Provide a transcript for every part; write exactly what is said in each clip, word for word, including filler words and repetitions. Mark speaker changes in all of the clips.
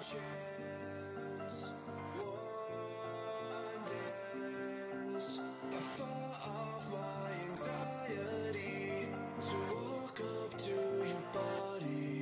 Speaker 1: chance, one dance. I fought off my anxiety to walk up to your body.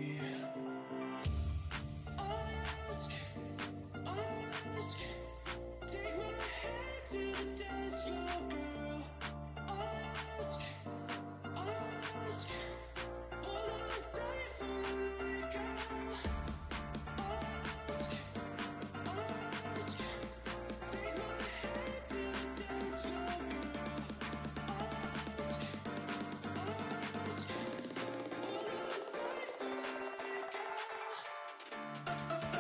Speaker 1: I ask, I ask, take my hand to the dance floor, girl. I ask, I ask, hold on tight for me, girl. I ask, I ask, take my hand to the dance floor, girl. I ask, I ask, hold on tight for me, girl.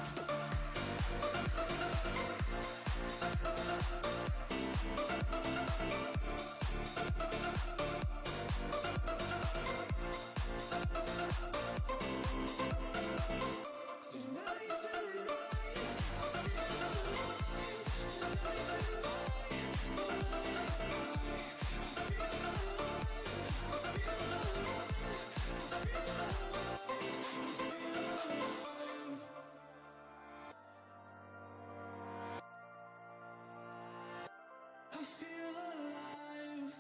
Speaker 1: Tonight, tonight, I feel alive. Tonight, tonight, I feel alive. I feel alive. I feel alive. I feel alive.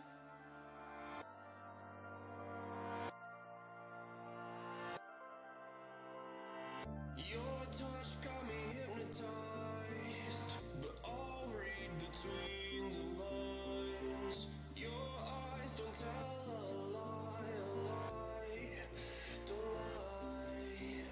Speaker 1: Your touch got me hypnotized, but I'll read between the lines. Your eyes don't tell a lie, a lie, don't lie.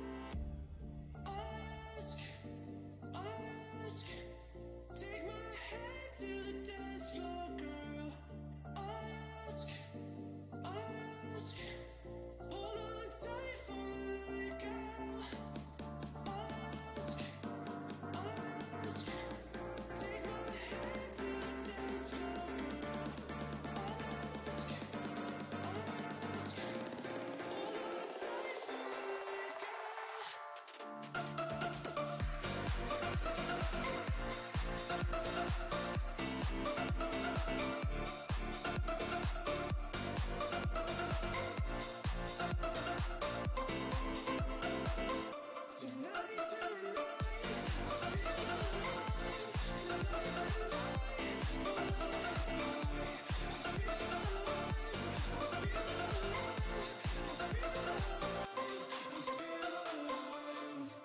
Speaker 1: I ask, I ask, take my hand to the dance floor, girl. I ask, I ask, hold on tight for me, girl. I ask, I ask, take my hand to the dance floor, girl. I ask, I ask, hold on tight for me, girl. Tonight, tonight, I feel alive. Tonight, tonight, I feel alive. I feel alive. I feel alive. I feel alive.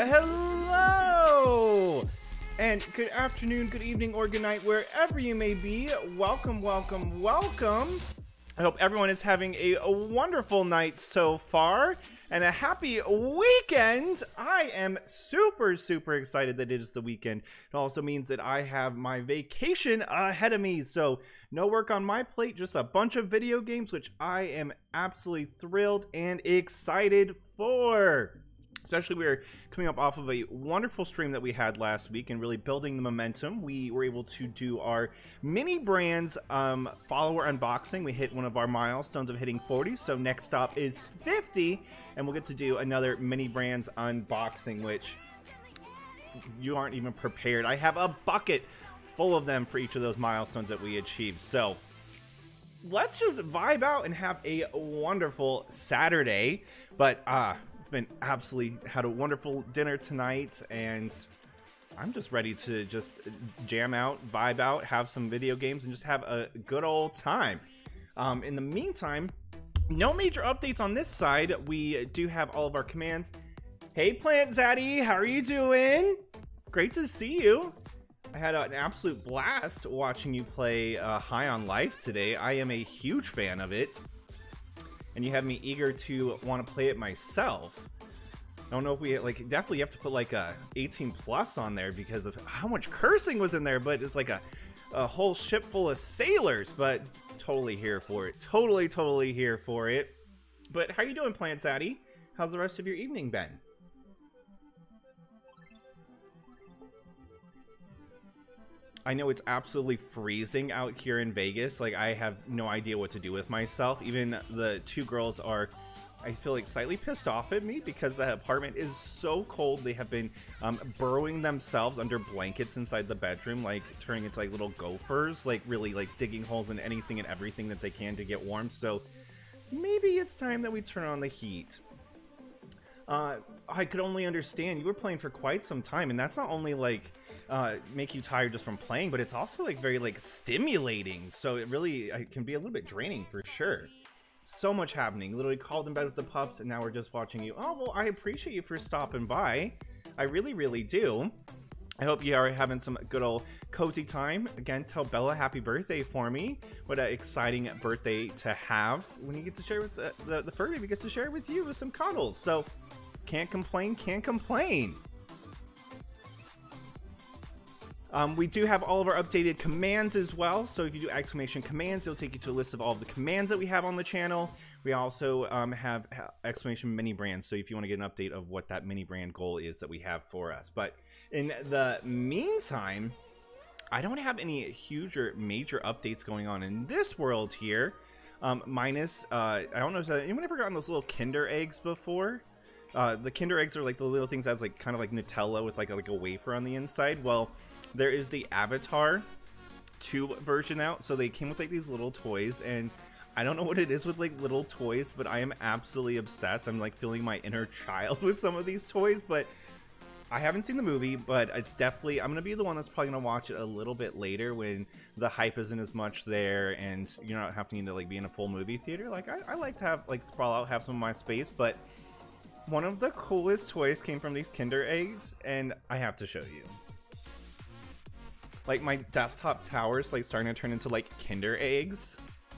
Speaker 2: hello, and good afternoon, good evening, or good night, wherever you may be. Welcome, welcome, welcome. I hope everyone is having a, a wonderful night so far, and a happy weekend. I am super, super excited that it is the weekend. It also means that I have my vacation ahead of me, so no work on my plate, just a bunch of video games, which I am absolutely thrilled and excited for. Especially, we were coming up off of a wonderful stream that we had last week and really building the momentum. We were able to do our mini brands um, follower unboxing. We hit one of our milestones of hitting forty, so next stop is fifty, and we'll get to do another mini brands unboxing, which you aren't even prepared. I have a bucket full of them for each of those milestones that we achieved. So let's just vibe out and have a wonderful Saturday. But uh been absolutely had a wonderful dinner tonight, and I'm just ready to just jam out, vibe out, have some video games, and just have a good old time. Um, in the meantime, no major updates on this side. We do have all of our commands. Hey, Plant Zaddy, how are you doing? Great to see you. I had an absolute blast watching you play uh, High on Life today. I am a huge fan of it, and you have me eager to want to play it myself. I don't know if we, like, definitely have to put like a eighteen plus on there because of how much cursing was in there, but it's like a, a whole ship full of sailors, but totally here for it. Totally, totally here for it. But how you doing, Plant Zaddy? How's the rest of your evening been? I know it's absolutely freezing out here in Vegas. Like, I have no idea what to do with myself. Even the two girls are, I feel like, slightly pissed off at me because the apartment is so cold. They have been um, burrowing themselves under blankets inside the bedroom, like turning into like little gophers, like really like digging holes in anything and everything that they can to get warm. So maybe it's time that we turn on the heat. Uh, I could only understand you were playing for quite some time, and that's not only like uh, make you tired just from playing, but it's also like very like stimulating. So it really it can be a little bit draining for sure. So much happening. Literally called in bed with the pups, and now we're just watching you. Oh, well, I appreciate you for stopping by. I really, really do. I hope you are having some good old cozy time. Again, tell Bella happy birthday for me. What an exciting birthday to have when you get to share with the, the, the fur baby gets to share with you with some cuddles. So can't complain, can't complain. Um, we do have all of our updated commands as well. So if you do exclamation commands, it'll take you to a list of all of the commands that we have on the channel. We also um, have exclamation mini brands. So if you want to get an update of what that mini brand goal is that we have for us. But in the meantime, I don't have any huge or major updates going on in this world here. Um, minus, uh, I don't know, has anyone ever gotten those little Kinder eggs before? Uh, the Kinder eggs are like the little things that's like kind of like Nutella with like a, like a wafer on the inside. Well, there is the Avatar two version out, so they came with like these little toys, and I don't know what it is with like little toys, but I am absolutely obsessed. I'm like feeling my inner child with some of these toys, but I haven't seen the movie, but it's definitely, I'm gonna be the one that's probably gonna watch it a little bit later when the hype isn't as much there, and you're not having to like be in a full movie theater. Like I, I like to have like sprawl out, have some of my space, but one of the coolest toys came from these Kinder eggs, and I have to show you. Like, my desktop tower's like starting to turn into like Kinder eggs.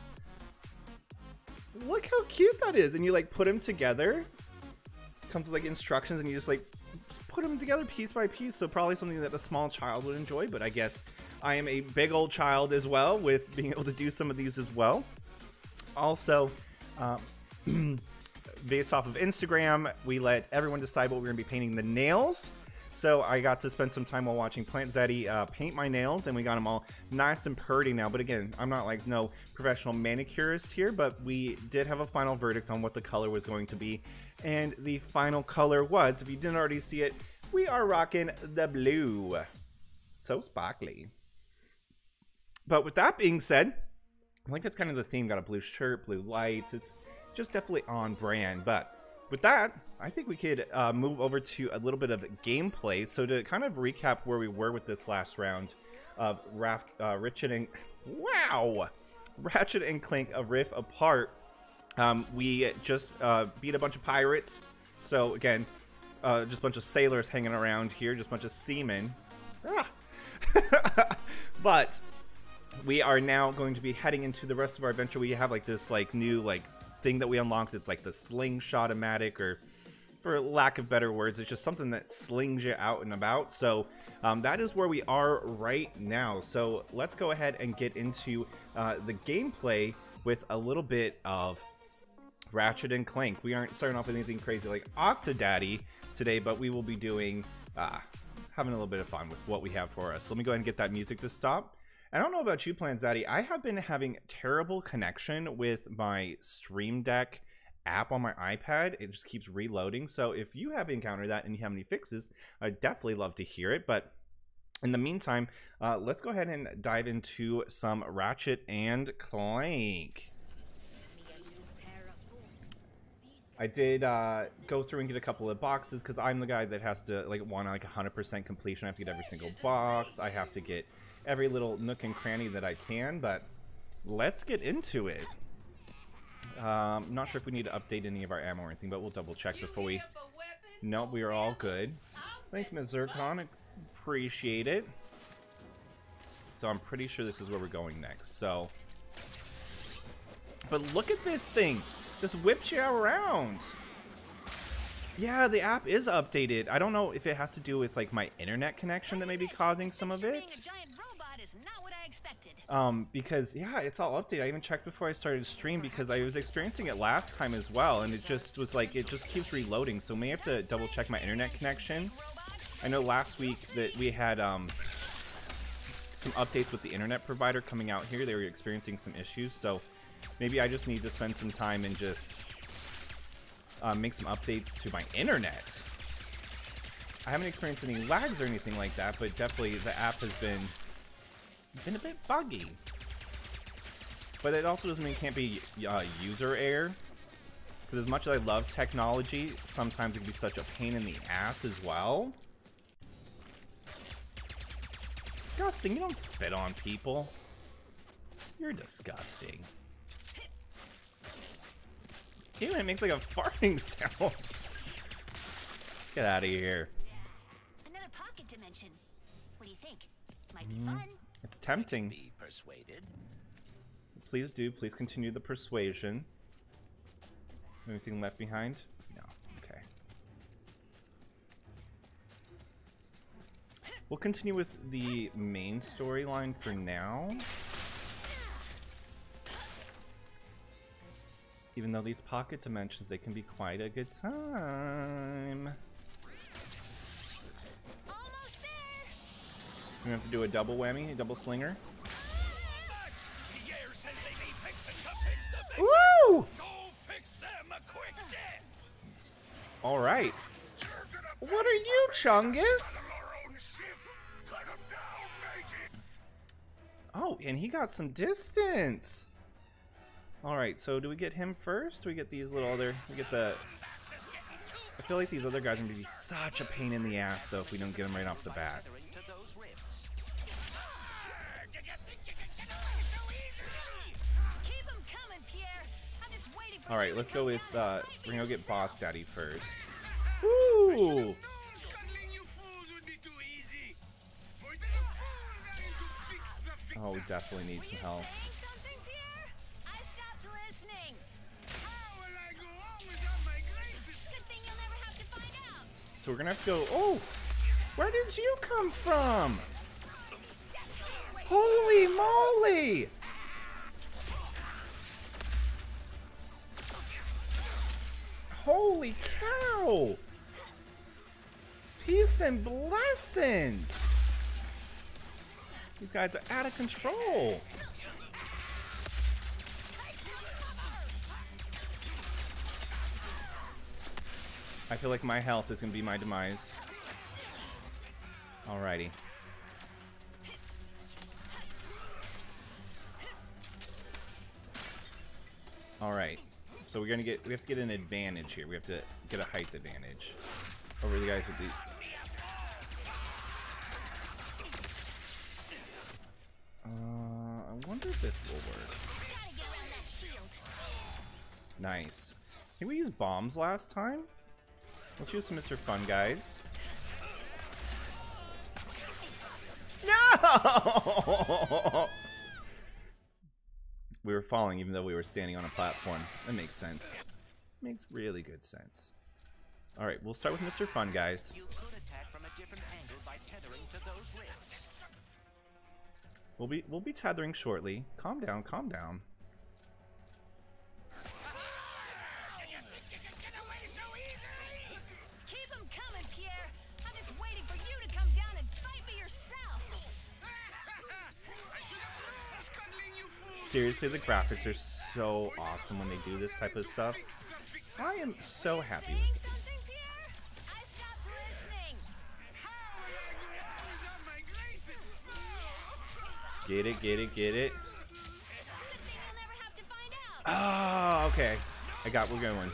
Speaker 2: Look how cute that is. And you like put them together. Comes with like instructions, and you just like just put them together piece by piece. So probably something that a small child would enjoy, but I guess I am a big old child as well with being able to do some of these as well. Also, um, based off of Instagram, we let everyone decide what we're gonna be painting the nails. So I got to spend some time while watching Plant Zaddy uh, paint my nails, and we got them all nice and purty now. But again, I'm not like no professional manicurist here, but we did have a final verdict on what the color was going to be. And the final color was, if you didn't already see it, we are rocking the blue. So sparkly. But with that being said, I think that's kind of the theme. Got a blue shirt, blue lights. It's just definitely on brand. But with that, I think we could uh, move over to a little bit of gameplay. So to kind of recap where we were with this last round of Raft, uh, Ratchet and wow, Ratchet and Clank: A Rift Apart, um, we just uh, beat a bunch of pirates. So again, uh, just a bunch of sailors hanging around here, just a bunch of seamen. Ah. But we are now going to be heading into the rest of our adventure. We have like this like new like thing that we unlocked. It's like the slingshot-o-matic, or for lack of better words, it's just something that slings you out and about. So um, that is where we are right now. So let's go ahead and get into uh, the gameplay with a little bit of Ratchet and Clank. We aren't starting off with anything crazy like Octodaddy today, but we will be doing uh, having a little bit of fun with what we have for us. So let me go ahead and get that music to stop. I don't know about you, Planzaddy. I have been having terrible connection with my Stream Deck app on my iPad. It just keeps reloading. So if you have encountered that and you have any fixes, I'd definitely love to hear it. But in the meantime, uh, let's go ahead and dive into some Ratchet and Clank. I did uh, go through and get a couple of boxes because I'm the guy that has to like want like one hundred percent completion. I have to get every single box. I have to get every little nook and cranny that I can. But let's get into it. Um, I'm not sure if we need to update any of our ammo or anything, but we'll double check before we... Nope, we are all good. Thanks, Miz Zircon. Appreciate it. So I'm pretty sure this is where we're going next. So, but look at this thing. Just whips you around. Yeah, the app is updated. I don't know if it has to do with like my internet connection that may be causing some of it. Um, because yeah, it's all updated. I even checked before I started stream because I was experiencing it last time as well, and it just was like it just keeps reloading. So may have to double check my internet connection. I know last week that we had um some updates with the internet provider coming out here. They were experiencing some issues, so maybe I just need to spend some time and just uh, make some updates to my internet. I haven't experienced any lags or anything like that, but definitely the app has been been a bit buggy. But it also doesn't mean it can't be uh, user error, because as much as I love technology, sometimes it can be such a pain in the ass as well. Disgusting. You don't spit on people. You're disgusting. Even it makes like a farting sound. Get out of here.
Speaker 3: Another pocket dimension. What do you think? Might be
Speaker 2: Mm,
Speaker 3: fun.
Speaker 2: it's tempting.
Speaker 4: Be persuaded.
Speaker 2: Please do. Please continue the persuasion. Anything left behind? No. Okay. We'll continue with the main storyline for now. Even though these pocket dimensions, they can be quite a good time.
Speaker 3: Almost there.
Speaker 2: We have to do a double whammy, a double slinger. Woo! All right. What are you, Chungus? Oh, and he got some distance. All right, so do we get him first? Do we get these little other? We get the. I feel like these other guys are gonna be such a pain in the ass, though, if we don't get them right off the bat.
Speaker 3: Keep 'em coming, Pierre. I'm just waiting for
Speaker 2: All right,
Speaker 3: you
Speaker 2: let's
Speaker 3: to
Speaker 2: go
Speaker 3: come
Speaker 2: with.
Speaker 3: down.
Speaker 2: Uh, we're gonna go get Boss Daddy first. Woo! Oh, we definitely need some help.
Speaker 3: Saying something, Pierre? I stopped listening. Good thing you'll never have to find out.
Speaker 2: So we're gonna have to go. Oh, where did you come from? Holy moly! Holy cow! Peace and blessings! These guys are out of control. I feel like my health is gonna be my demise. Alrighty. Alright. So we're gonna get we have to get an advantage here. We have to get a height advantage over the guys with the Uh I wonder if this will work.
Speaker 3: Gotta get around that shield.
Speaker 2: Nice. I think we used bombs last time. Let's use some Mister Fun Guys. No! We were falling even though we were standing on a platform. That makes sense. Makes really good sense. Alright, we'll start with Mister Fun Guys.
Speaker 4: You could attack from a different angle by tethering to those ribs.
Speaker 2: We'll be we'll be tethering shortly. Calm down, calm down.
Speaker 3: Keep them coming, Pierre. I'm just waiting for you to come down and fight me yourself.
Speaker 2: Seriously, the graphics are so awesome when they do this type of stuff. I am so happy
Speaker 3: Saying
Speaker 2: with it.
Speaker 3: something, Pierre? I stopped listening.
Speaker 2: Get it, get it, get it.
Speaker 3: Good thing you'll never have to find out.
Speaker 2: Oh, okay. I got we're going.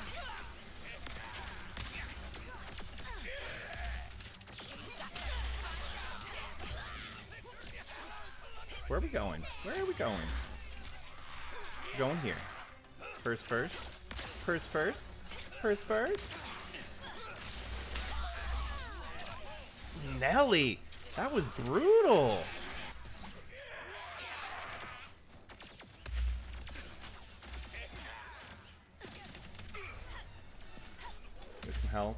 Speaker 2: Where are we going? Where are we going? We're going here. First, first. First, first. First, first. Nelly! That was brutal! Get some health.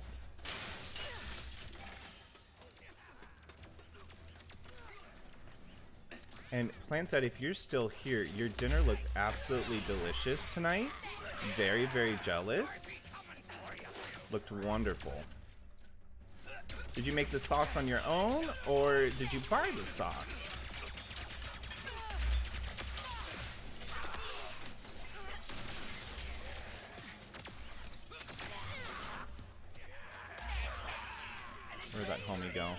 Speaker 2: And Plan said, if you're still here, your dinner looked absolutely delicious tonight. Very, very jealous. Looked wonderful. Did you make the sauce on your own, or did you buy the sauce? Where'd that homie go?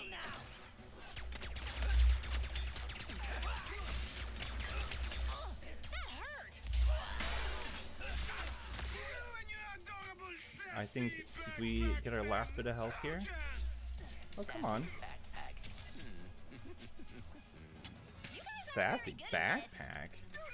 Speaker 2: I think, did we get our last bit of health here? Oh, come on. Sassy backpack?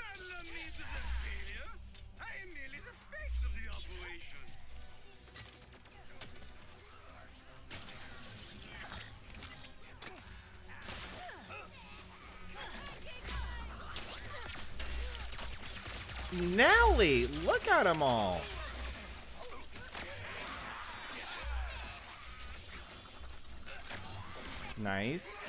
Speaker 2: Nelly! Look at them all! Nice.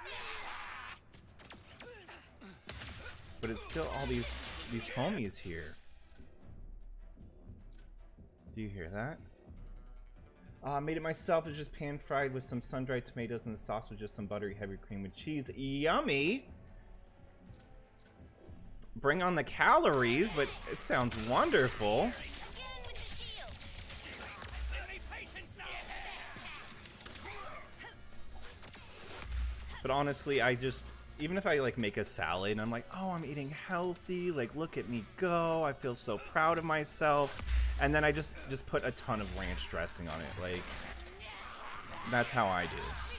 Speaker 2: But it's still all these these homies here. Do you hear that? Uh, made it myself. It's just pan fried with some sun-dried tomatoes, and the sauce was just some buttery heavy cream with cheese. Yummy! Bring on the calories, but it sounds wonderful. But honestly, I just, even if I like make a salad and I'm like, oh, I'm eating healthy, like look at me go, I feel so proud of myself, and then I just just put a ton of ranch dressing on it, like that's how I do.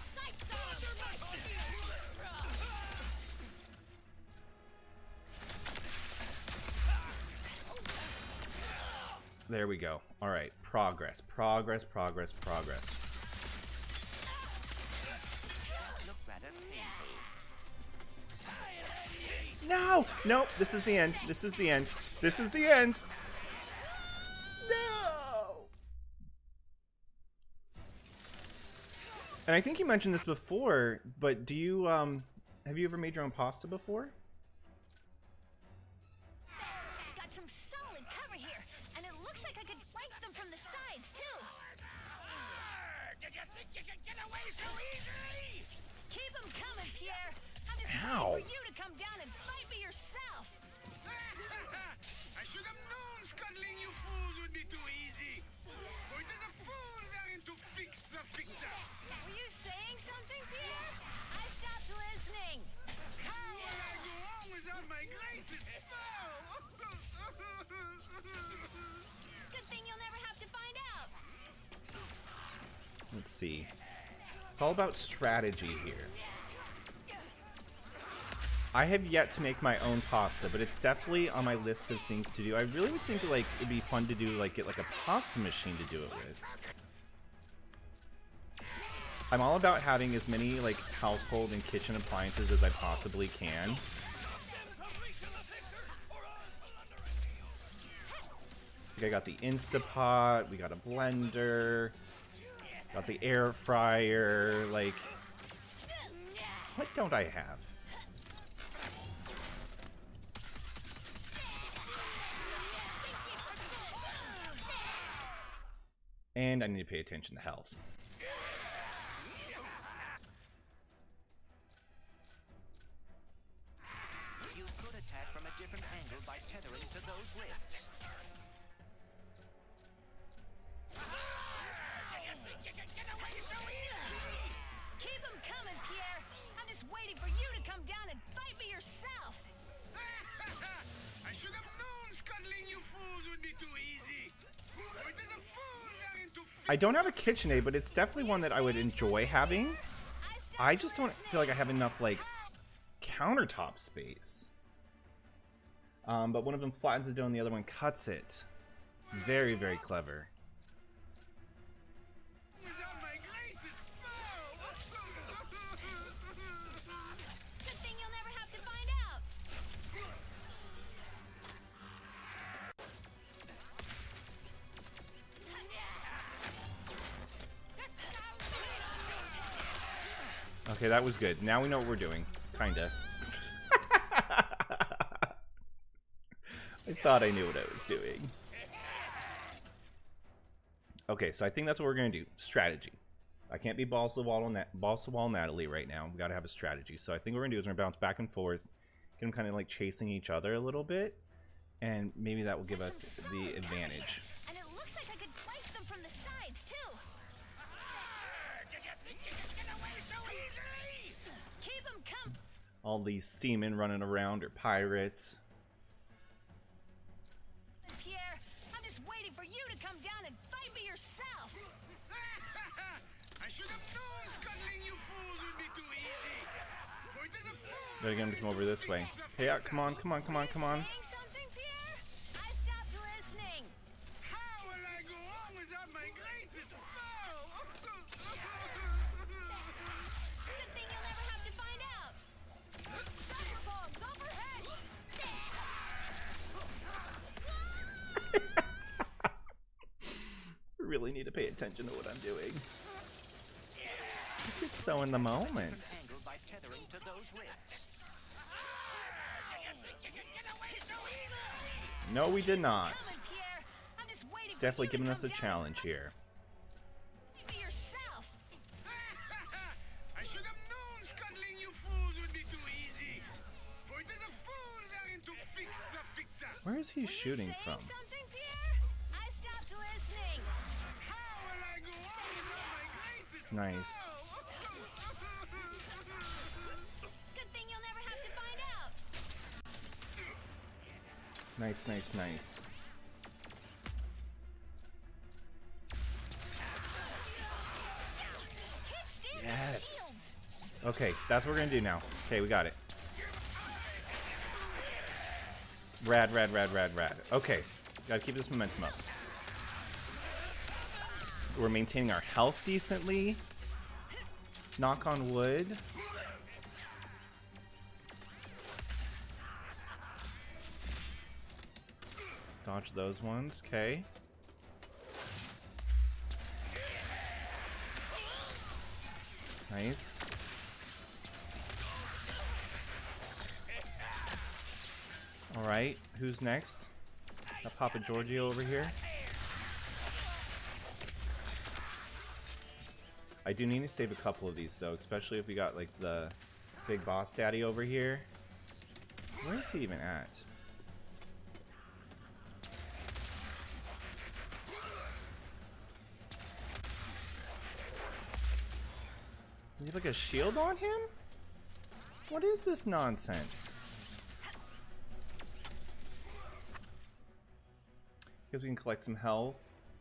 Speaker 2: There we go. All right, progress, progress, progress, progress. No! No! This is the end. This is the end. This is the end. No! And I think you mentioned this before, but do you, um, have you ever made your own pasta before?
Speaker 3: Got some solid cover here, and it looks like I could flank them from the sides, too.
Speaker 4: Did you think you could get away so easily?
Speaker 3: Keep them coming, Pierre. I'm just
Speaker 2: Ow.
Speaker 3: waiting for you to come down and fight me yourself.
Speaker 4: I should have known scuttling you fools would be too easy. For it is the fools are into fix-a fixer.
Speaker 3: Were you saying something, Pierre? I stopped listening.
Speaker 4: How will I go on without my greatest foe?
Speaker 3: Good thing you'll never have to find out.
Speaker 2: Let's see. It's all about strategy here. I have yet to make my own pasta, but it's definitely on my list of things to do. I really would think like it'd be fun to do like get like a pasta machine to do it with. I'm all about having as many like household and kitchen appliances as I possibly can. I got the Instapot, we got a blender, got the air fryer, like, what don't I have? And I need to pay attention to health.
Speaker 5: You could attack from a different angle by tethering to those lifts.
Speaker 3: Keep 'em coming, Pierre. I'm just waiting for you to come down and fight me yourself.
Speaker 4: I should have known scuttling you fools would be too easy. It is a fools are into
Speaker 2: I don't have a KitchenAid, but it's definitely one that I would enjoy having. I just don't feel like I have enough, like, countertop space. Um, but one of them flattens the dough and the other one cuts it. Very, very clever.
Speaker 4: without my greatest foe.
Speaker 3: Good thing you'll never have to find out.
Speaker 2: Okay, that was good. Now we know what we're doing. Kinda. I thought I knew what I was doing. Okay, so I think that's what we're gonna do. Strategy. I can't be balls to the wall, Na balls to the wall Natalie right now. We gotta have a strategy. So I think what we're gonna do is we're gonna bounce back and forth, get them kind of like chasing each other a little bit, and maybe that will give us the advantage.
Speaker 3: And it looks like I could flank them from the sides too.
Speaker 4: Did you think you could get away so easily?
Speaker 3: Keep 'em coming.
Speaker 2: All these seamen running around or pirates.
Speaker 3: Pierre, I'm just waiting for you to come down and fight me yourself.
Speaker 4: I should have known scuttling you fools would be too easy. For it is a fool.
Speaker 2: Gotta get him to come over this way. Hey, yeah, come on, come on, come on, come on.
Speaker 3: Saying something, Pierre? I stopped listening.
Speaker 4: How will I go on without my greatest foe?
Speaker 3: Good thing you'll never have to find out. Cyber bombs overhead.
Speaker 2: Really need to pay attention to what I'm doing. Just get so in the moment.
Speaker 5: Angle by tethering to those lifts.
Speaker 2: No, we did not.
Speaker 3: Pierre, I'm just waiting for
Speaker 2: Definitely
Speaker 3: you to
Speaker 2: giving us a
Speaker 3: come down
Speaker 2: challenge here.
Speaker 3: and fight me yourself.
Speaker 4: I should have known scuttling you fools would be too easy. For it is a fools are into fix-a-fixer.
Speaker 2: Where is he shooting
Speaker 3: Saying
Speaker 2: from?
Speaker 3: something, Pierre? I stopped listening.
Speaker 4: How will I go on without my greatest
Speaker 2: Nice.
Speaker 4: foe?
Speaker 3: Good thing you'll never have to find out.
Speaker 2: Nice, nice, nice.
Speaker 3: Can't stand
Speaker 2: Yes.
Speaker 3: the shields.
Speaker 2: Okay, that's what we're gonna do now. Okay, we got it. Rad, rad, rad, rad, rad. Okay, gotta keep this momentum up. We're maintaining our health decently. Knock on wood. Dodge those ones, okay. Nice. Alright, who's next? Got Papa Giorgio over here. I do need to save a couple of these though, especially if we got like the big boss daddy over here. Where is he even at? Does he have like a shield on him? What is this nonsense? Because we can collect some health.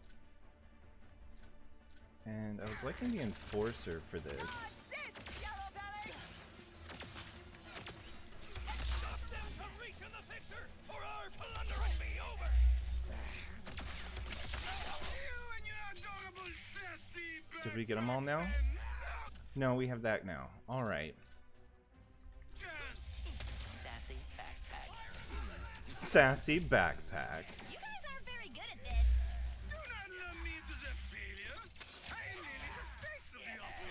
Speaker 2: And I was liking the enforcer for this.
Speaker 1: Stop them from reaching the fixer, or our plunder will be over.
Speaker 4: You and your adorable sassy
Speaker 2: Did we get them all now?
Speaker 4: bird.
Speaker 2: No, we have that now. All right.
Speaker 5: Sassy backpack.
Speaker 2: Sassy backpack.
Speaker 3: You guys aren't very good at this.
Speaker 4: Do not lump me into the failure. I am nearly the face of the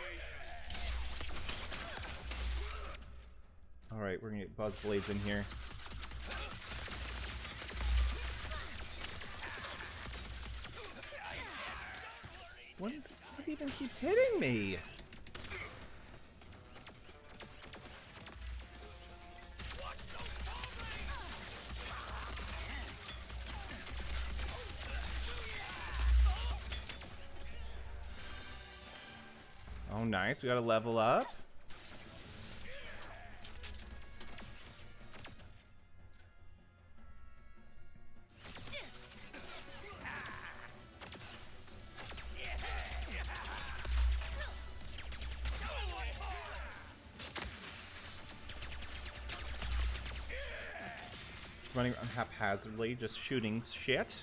Speaker 4: operation.
Speaker 2: All right, we're gonna get Buzz Blades in here. What is? What even keeps hitting me? Oh, nice. We got to level up. Running haphazardly, just shooting shit.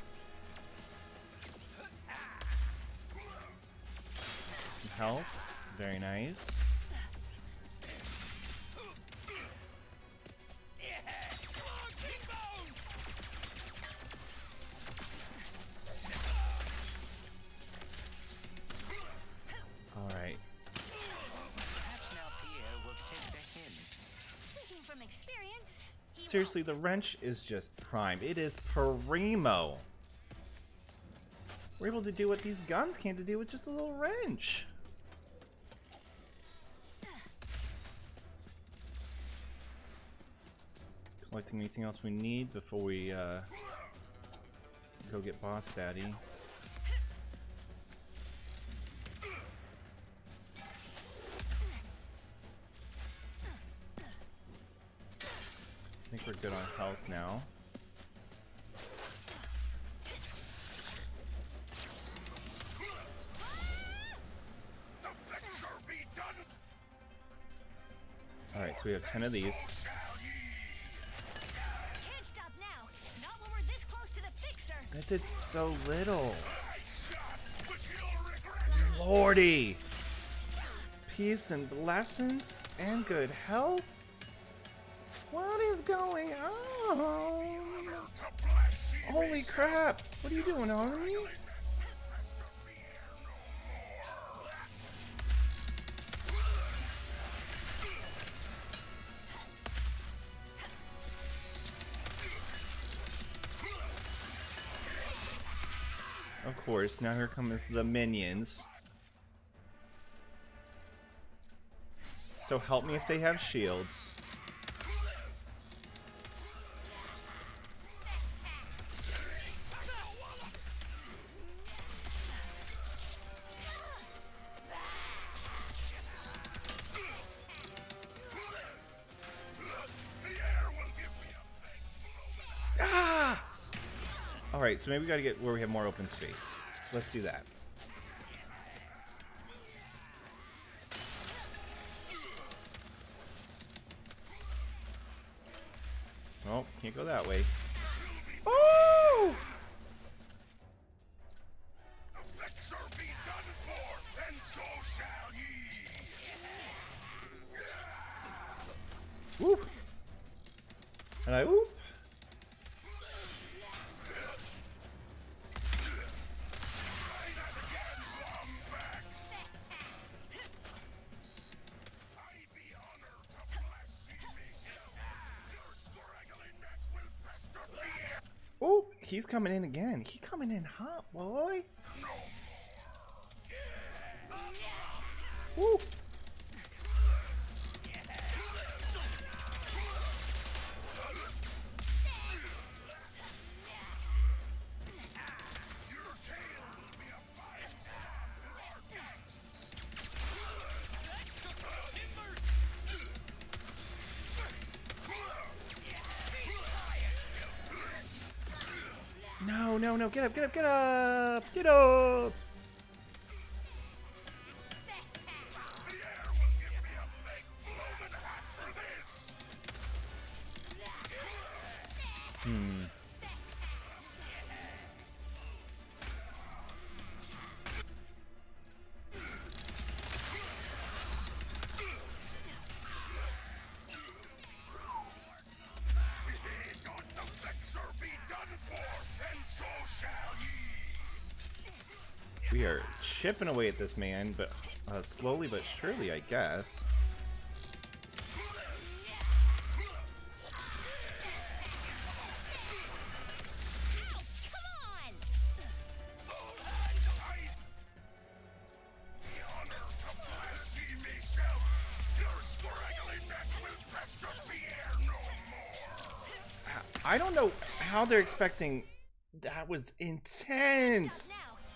Speaker 2: Some health. Very nice. Alright.
Speaker 5: Perhaps now Pierre will take the hint.
Speaker 3: Speaking from experience, he
Speaker 2: Seriously, the wrench is just prime. It is primo. We're able to do what these guns can't do with just a little wrench. Collecting anything else we need before we uh, go get Boss Daddy. I think we're good on health now.
Speaker 4: The fixer be done.
Speaker 2: Alright, so we have ten of these.
Speaker 3: can't stop now. Not when we're this close to the fixer.
Speaker 2: That did so little.
Speaker 4: But you'll regret it.
Speaker 2: Lordy! Peace and blessings and good health? What is going on?
Speaker 4: To blaspheme.
Speaker 2: Holy crap! What are you doing, Army? Of course, now here comes the minions. So help me if they have shields. Ah! Alright, so maybe we gotta get where we have more open space. Let's do that. Oh, can't go that way. Oh!
Speaker 4: The fixer be done for, and so shall ye.
Speaker 2: Whoop! And I whoop!
Speaker 4: I be honored to blaspheme me. Your scraggly neck will fester fear.
Speaker 2: Oh, he's coming in again. He coming in hot, boy. Woo!
Speaker 4: Your tail will be a fine
Speaker 2: No, no, no! Get up! Get up! Get up! Get up!
Speaker 4: Pierre will give me a big bloomin' hat for this.
Speaker 2: Hmm. We are chipping away at this man, but uh, slowly but surely, I guess. I don't know how they're expecting. That was intense.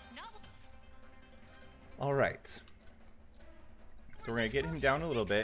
Speaker 2: All right. So we're gonna get him down a little bit.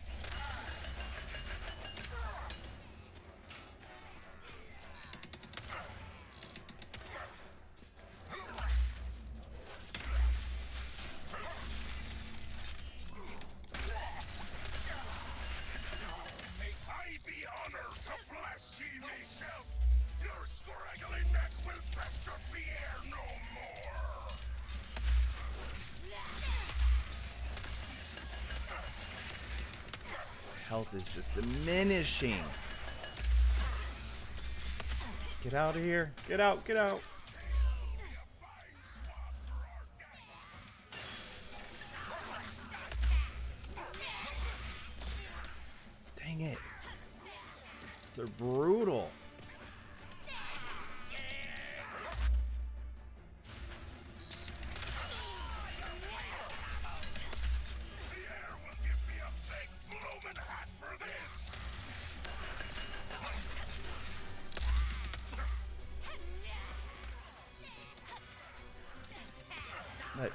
Speaker 2: Health is just diminishing. Get out of here. Get out, get out. Dang it. These are brutal. But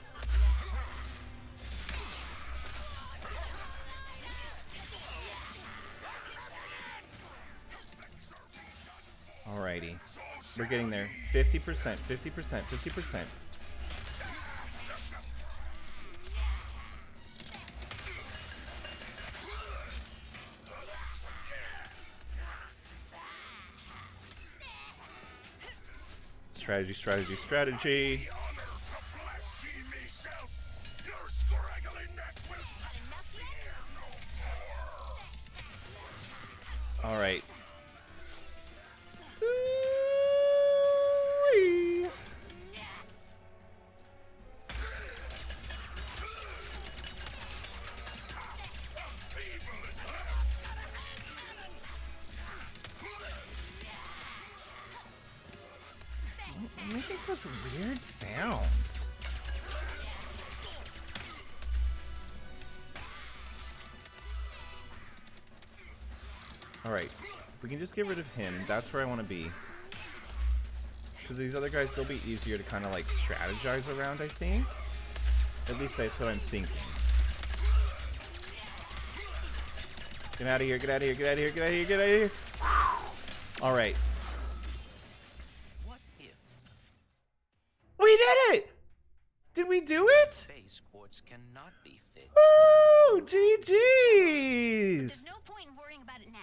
Speaker 2: alrighty, we're getting there. fifty percent, fifty percent, fifty percent. Strategy, strategy, strategy. All right. Ooh-wee. I'm making such weird sounds. Alright, if we can just get rid of him, that's where I want to be. Because these other guys, they'll be easier to kind of like strategize around, I think. At least that's what I'm thinking. Get out of here, get out of here, get out of here, get out of here, get out of here. Alright.
Speaker 5: What if
Speaker 2: We did it! Did we do it?
Speaker 5: base quartz cannot be fixed?
Speaker 2: Woo! G
Speaker 3: There's
Speaker 2: G's!
Speaker 3: no point in worrying about it now.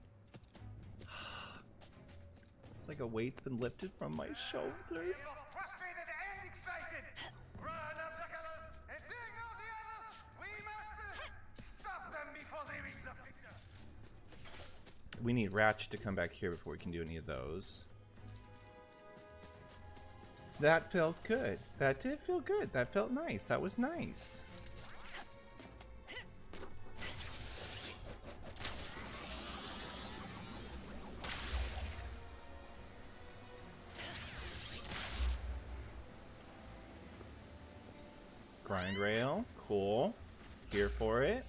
Speaker 2: It's like a weight's been lifted from my shoulders.
Speaker 4: Frustrated and excited. Run up the colors and signal the others. We must uh, stop them before they reach the fixer.
Speaker 2: We need Ratchet to come back here before we can do any of those. That felt good. That did feel good. That felt nice. That was nice. Grind rail. Cool. Here for it.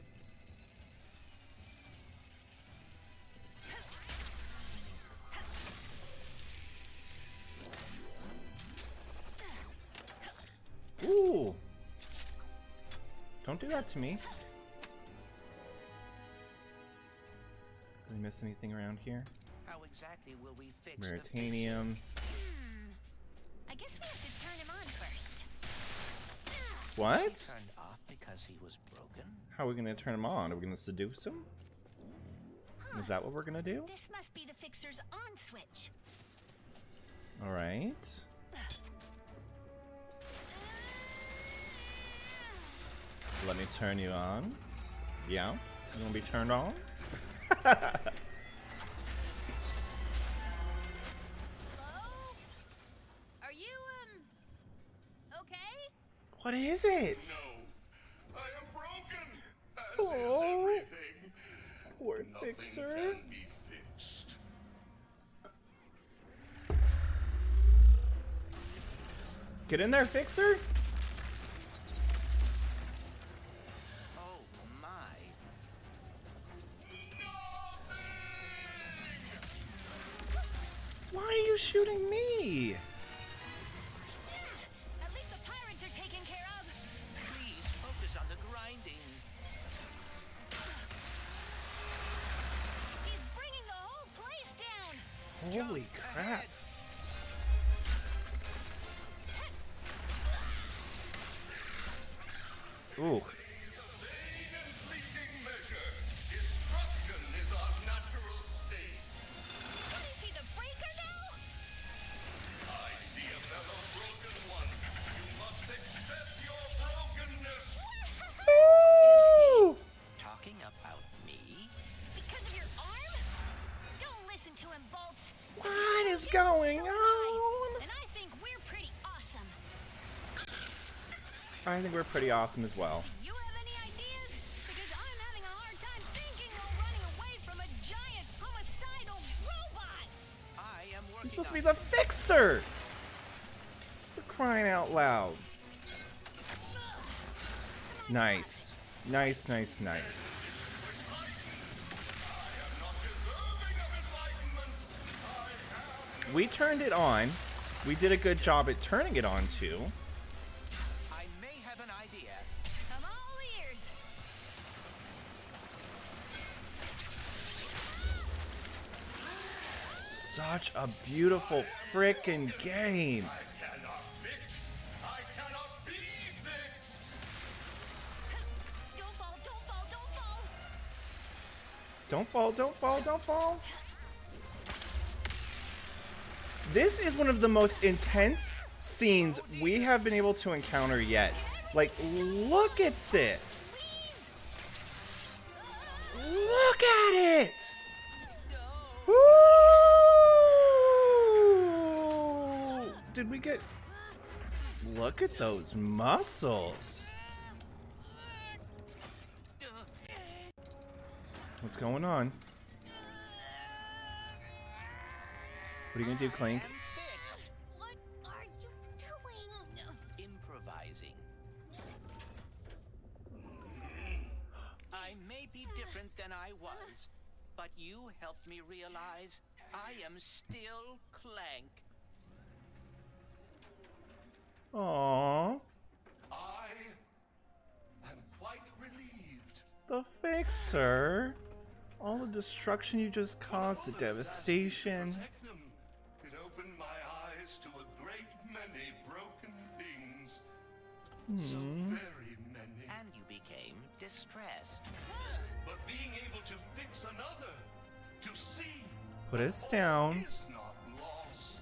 Speaker 2: Ooh. Don't do that to me. Did we miss anything around here?
Speaker 5: How exactly will we fix the fixer?
Speaker 2: Meritanium.
Speaker 3: I guess we have to turn him on first.
Speaker 2: What?
Speaker 5: Turned off because he was broken?
Speaker 2: How are we gonna turn him on? Are we gonna seduce him? Is that what we're gonna do?
Speaker 3: This must be the fixer's on switch.
Speaker 2: Alright. Let me turn you on. Yeah? You wanna be turned on?
Speaker 3: Hello? Are you, um, okay?
Speaker 2: What is it?
Speaker 4: No, I am broken, as
Speaker 2: Oh.
Speaker 4: is everything.
Speaker 2: Poor
Speaker 4: Nothing
Speaker 2: Fixer.
Speaker 4: can be fixed.
Speaker 2: Get in there, Fixer.
Speaker 5: Oh my.
Speaker 2: Why are you shooting me?
Speaker 3: At least the pirates are taken care of.
Speaker 5: Please focus on the grinding.
Speaker 3: He's bringing the whole place down.
Speaker 2: Holy
Speaker 5: Jump
Speaker 2: crap.
Speaker 5: ahead.
Speaker 2: Ooh.
Speaker 4: Vain and fleeting measure. Destruction is our natural state.
Speaker 3: What is he, the breaker now?
Speaker 4: I see a fellow broken one. You must accept your brokenness.
Speaker 2: Ooh.
Speaker 5: Talking about me?
Speaker 3: Because of your arm? Don't listen to him, Bolts.
Speaker 2: What is going
Speaker 3: So am I.
Speaker 2: on?
Speaker 3: And I think we're pretty awesome.
Speaker 2: I think we're pretty awesome as well.
Speaker 3: Do you have any ideas? Because I'm having a hard time thinking while running away from a giant homicidal robot.
Speaker 5: I am working
Speaker 2: He's supposed to
Speaker 5: on
Speaker 2: be the Fixer! For crying out loud. Nice. Nice, nice, nice. We turned it on. We did a good job at turning it on, too.
Speaker 5: I may have an idea.
Speaker 3: I'm all ears.
Speaker 2: Such a beautiful frickin' game.
Speaker 4: I cannot fix. I cannot be fixed.
Speaker 3: Don't fall, don't fall, don't fall.
Speaker 2: Don't fall, don't fall, don't fall. This is one of the most intense scenes we have been able to encounter yet. Like, look at this. Look at it. Woo! Did we get... Look at those muscles. What's going on? What are you gonna do, Clink?
Speaker 5: I am fixed.
Speaker 3: What are you doing?
Speaker 5: Improvising. I may be different than I was, but you helped me realize I am still Clank.
Speaker 2: Aww.
Speaker 4: I am quite relieved.
Speaker 2: The Fixer. All the destruction you just caused, the devastation.
Speaker 4: Protect them. It opened my eyes to a great many broken things. So very many.
Speaker 5: And you became distressed.
Speaker 4: But being able to fix another, to see,
Speaker 2: Put us down.
Speaker 4: is not lost.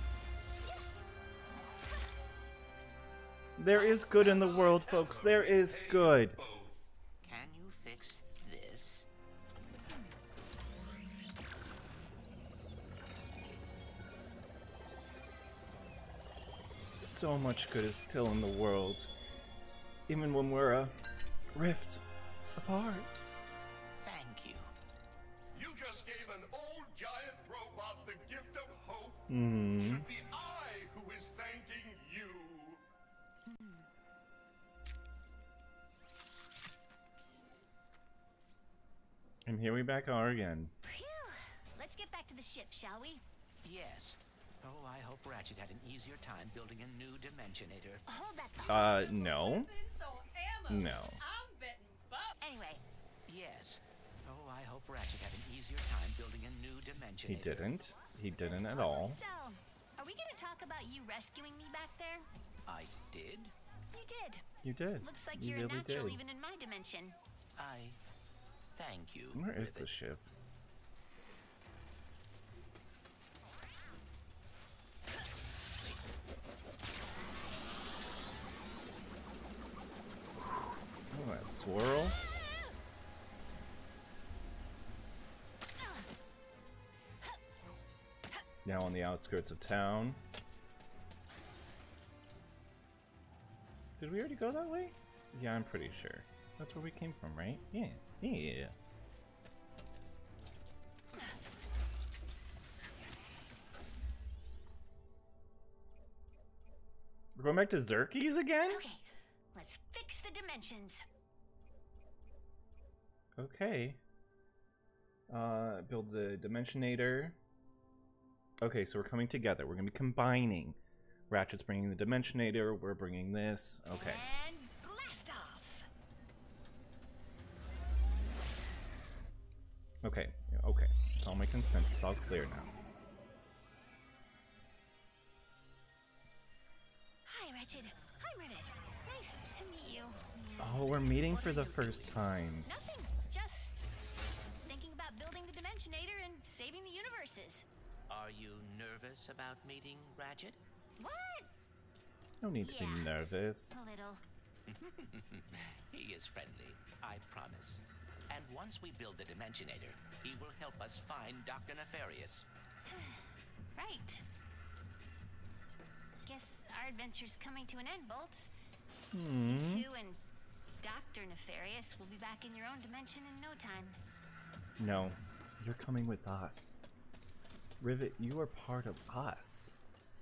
Speaker 2: There is good in the world, folks. There is good.
Speaker 4: Both.
Speaker 5: Can you fix this?
Speaker 2: So much good is still in the world. Even when we're a rift apart.
Speaker 5: Thank you.
Speaker 4: You just gave an old giant robot the gift of hope.
Speaker 2: Hmm.
Speaker 4: Should be I who is thanking you.
Speaker 2: And here we back are again.
Speaker 3: Phew. Let's get back to the ship, shall we?
Speaker 5: Yes. Oh, I hope Ratchet had an easier time building a new Dimensionator.
Speaker 3: Hold that.
Speaker 2: Uh, no. No.
Speaker 3: Anyway,
Speaker 5: Yes. Oh, I hope Ratchet had an easier time building a new Dimensionator.
Speaker 2: He didn't. He didn't at all.
Speaker 3: so are we gonna talk about you rescuing me back there?
Speaker 5: I did.
Speaker 3: You did.
Speaker 2: You did.
Speaker 3: Looks like
Speaker 2: you
Speaker 3: you're
Speaker 2: really
Speaker 3: a natural
Speaker 2: did.
Speaker 3: even in my dimension.
Speaker 5: I thank you.
Speaker 2: Where is the
Speaker 5: Rivet.
Speaker 2: ship? Oh, that swirl. Now on the outskirts of town. Did we already go that way? Yeah, I'm pretty sure. That's where we came from, right? Yeah. Yeah. We're going back to Xerxes again?
Speaker 3: Okay, let's fix the dimensions.
Speaker 2: Okay. Uh, build the Dimensionator. Okay, so we're coming together. We're going to be combining. Ratchet's bringing the Dimensionator. We're bringing this. Okay.
Speaker 3: And blast off.
Speaker 2: Okay. Okay. It's all making sense. It's all clear now.
Speaker 3: Hi, Wretched. Hi, Rivet. Nice to meet you.
Speaker 2: Oh, we're meeting for the first time.
Speaker 3: Nothing. Just thinking about building the Dimensionator and saving the universes.
Speaker 5: Are you nervous about meeting Ratchet?
Speaker 3: What?
Speaker 2: No need to be
Speaker 3: Yeah.
Speaker 2: nervous.
Speaker 3: A little.
Speaker 5: He is friendly, I promise. And once we build the Dimensionator, he will help us find Doctor Nefarious.
Speaker 3: Right. Guess our adventure's coming to an end, Bolts.
Speaker 2: Hmm.
Speaker 3: You and Doctor Nefarious will be back in your own dimension in no time.
Speaker 2: No. You're coming with us. Rivet, you are part of us.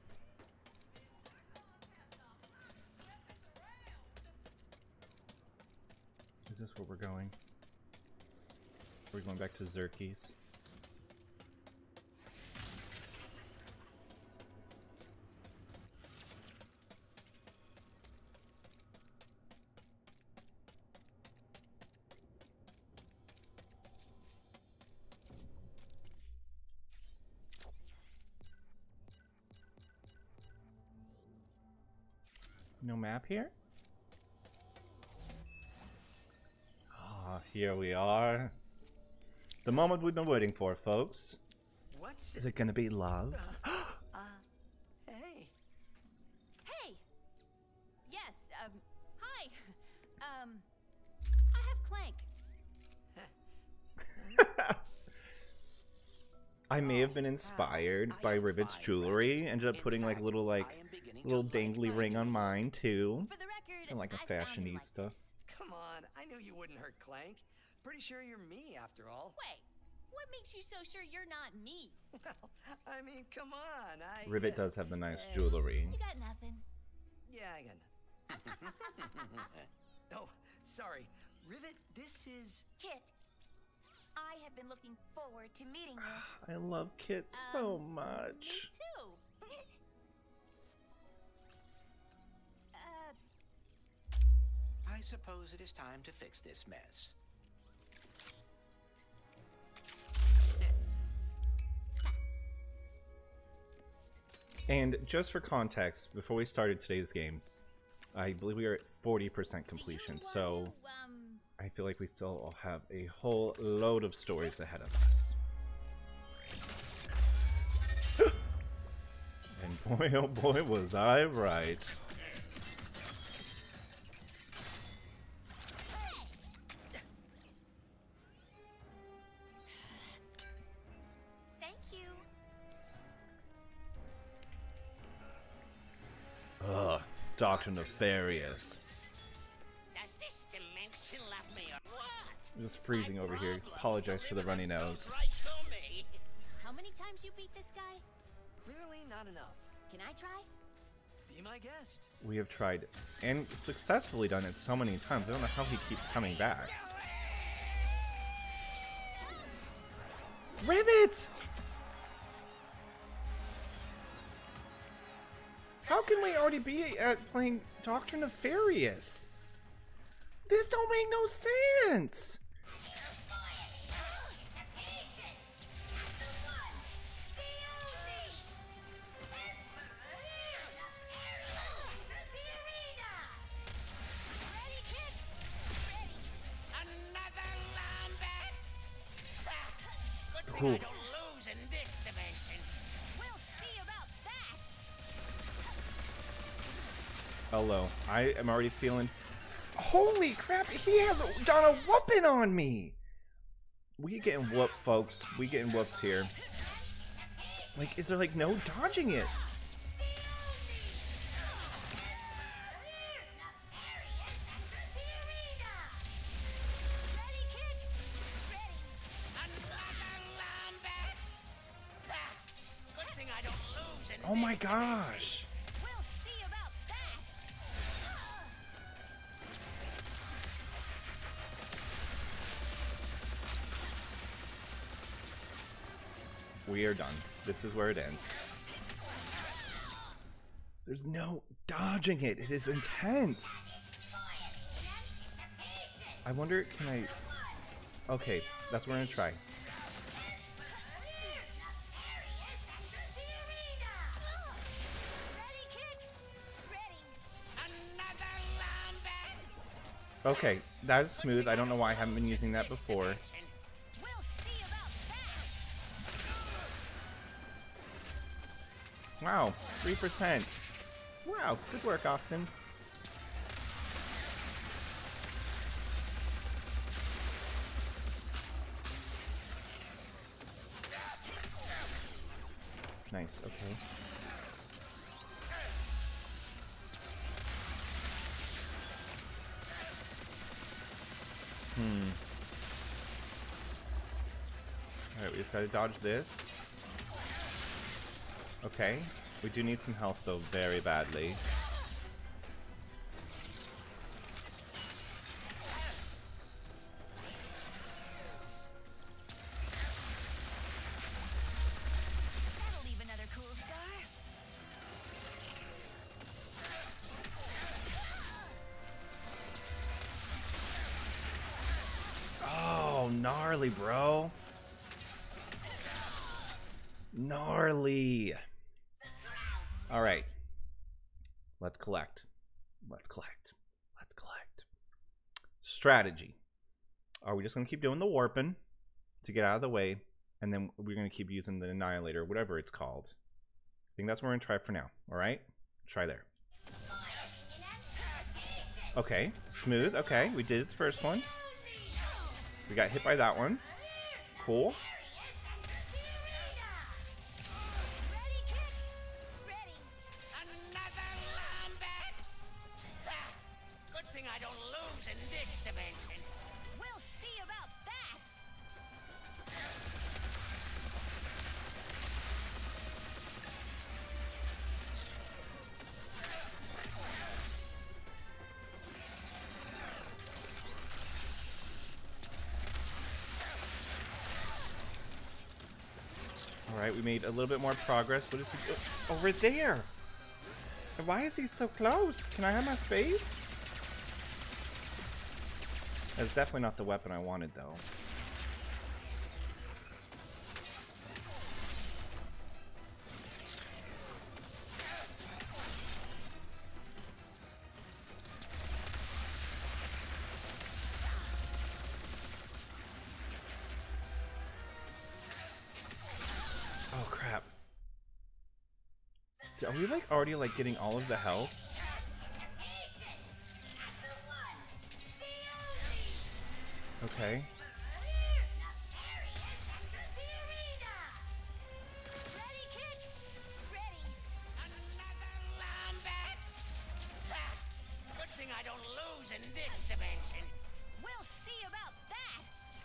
Speaker 2: Is this where we're going? We're going back to Xerxes. No map here? Ah, here we are. The moment we've been waiting for, folks.
Speaker 6: What's
Speaker 2: Is it gonna be love?
Speaker 6: uh hey.
Speaker 7: Hey! Yes, um, hi. Um, I have Clank.
Speaker 2: I may have been inspired by Rivet's jewelry. Ended up putting like a little like little dangly ring on mine too.
Speaker 7: For the record,
Speaker 2: And like a
Speaker 7: I found him like
Speaker 2: fashionista.
Speaker 7: this.
Speaker 6: Come on, I knew you wouldn't hurt Clank. Pretty sure you're me after all.
Speaker 7: Wait, what makes you so sure you're not me?
Speaker 6: Well, I mean, come on. I
Speaker 2: Rivet
Speaker 6: uh,
Speaker 2: does have the nice jewelry.
Speaker 7: You got nothing.
Speaker 6: Yeah, I got nothing. Oh, sorry. Rivet, this is
Speaker 3: Kit, I have been looking forward to meeting you.
Speaker 2: I love Kit so
Speaker 7: Um, Me
Speaker 2: much.
Speaker 7: too. uh,
Speaker 5: I suppose it is time to fix this mess.
Speaker 2: And just for context, before we started today's game, I believe we are at forty percent
Speaker 7: do you
Speaker 2: completion,
Speaker 7: want
Speaker 2: so
Speaker 7: to, um,
Speaker 2: I feel like we still have a whole load of stories ahead of us. And boy, oh boy, was I right.
Speaker 3: Thank you.
Speaker 2: Ugh, Doctor Nefarious.
Speaker 5: Does this dimension love me or what?
Speaker 2: I'm just freezing over here. Apologize for the runny nose.
Speaker 5: Right to me.
Speaker 7: how many times you beat this guy?
Speaker 6: clearly not enough.
Speaker 7: Can I try?
Speaker 6: Be my guest.
Speaker 2: We have tried and successfully done it so many times. I don't know how he keeps coming back. Rivet! How can we already be at playing Doctor Nefarious? This don't make no sense!
Speaker 5: Another Lambex? Good thing
Speaker 2: Ooh.
Speaker 5: I don't lose in this dimension.
Speaker 3: We'll see about that.
Speaker 2: Hello. I am already feeling... Holy crap, he has done a whooping on me! We getting whooped, folks. We getting whooped here. Like, is there like no dodging it? my gosh.
Speaker 3: We'll see about that.
Speaker 2: We are done. This is where it ends. There's no dodging it. It is intense. I wonder, can I... Okay, that's what we're gonna try.
Speaker 3: Ready, kid? Ready.
Speaker 5: Another Lombax!
Speaker 2: Okay, that is smooth. I don't know why I haven't been using that before.
Speaker 3: We'll see about that.
Speaker 2: Wow, three percent. Wow, good work, Austin. Nice, okay. Hmm. Alright, we just gotta dodge this. Okay. We do need some health, though, very badly.
Speaker 3: That'll leave another cool scar.
Speaker 2: Oh, gnarly, bro. Gnarly. All right. Let's collect. Let's collect. Let's collect. Strategy. Are we just going to keep doing the warping to get out of the way? And then we're going to keep using the Annihilator, whatever it's called. I think that's what we're going to try for now. All right? Try there. Okay. Smooth. Okay. We did the first one. We got hit by that one. Cool.
Speaker 3: Ready, kid? Ready.
Speaker 5: Another Lombax! Ah, good thing I don't lose in this dimension.
Speaker 3: We'll see about that.
Speaker 2: Alright, we made a little bit more progress. What is he doing? Over there! Why is he so close? Can I have my space? That's definitely not the weapon I wanted, though. Oh crap. Are we like already like getting all of the health? Okay.
Speaker 3: Ready, kid? Ready.
Speaker 5: Another Lombax! Ah, good thing I don't lose in this dimension.
Speaker 3: We'll see about that.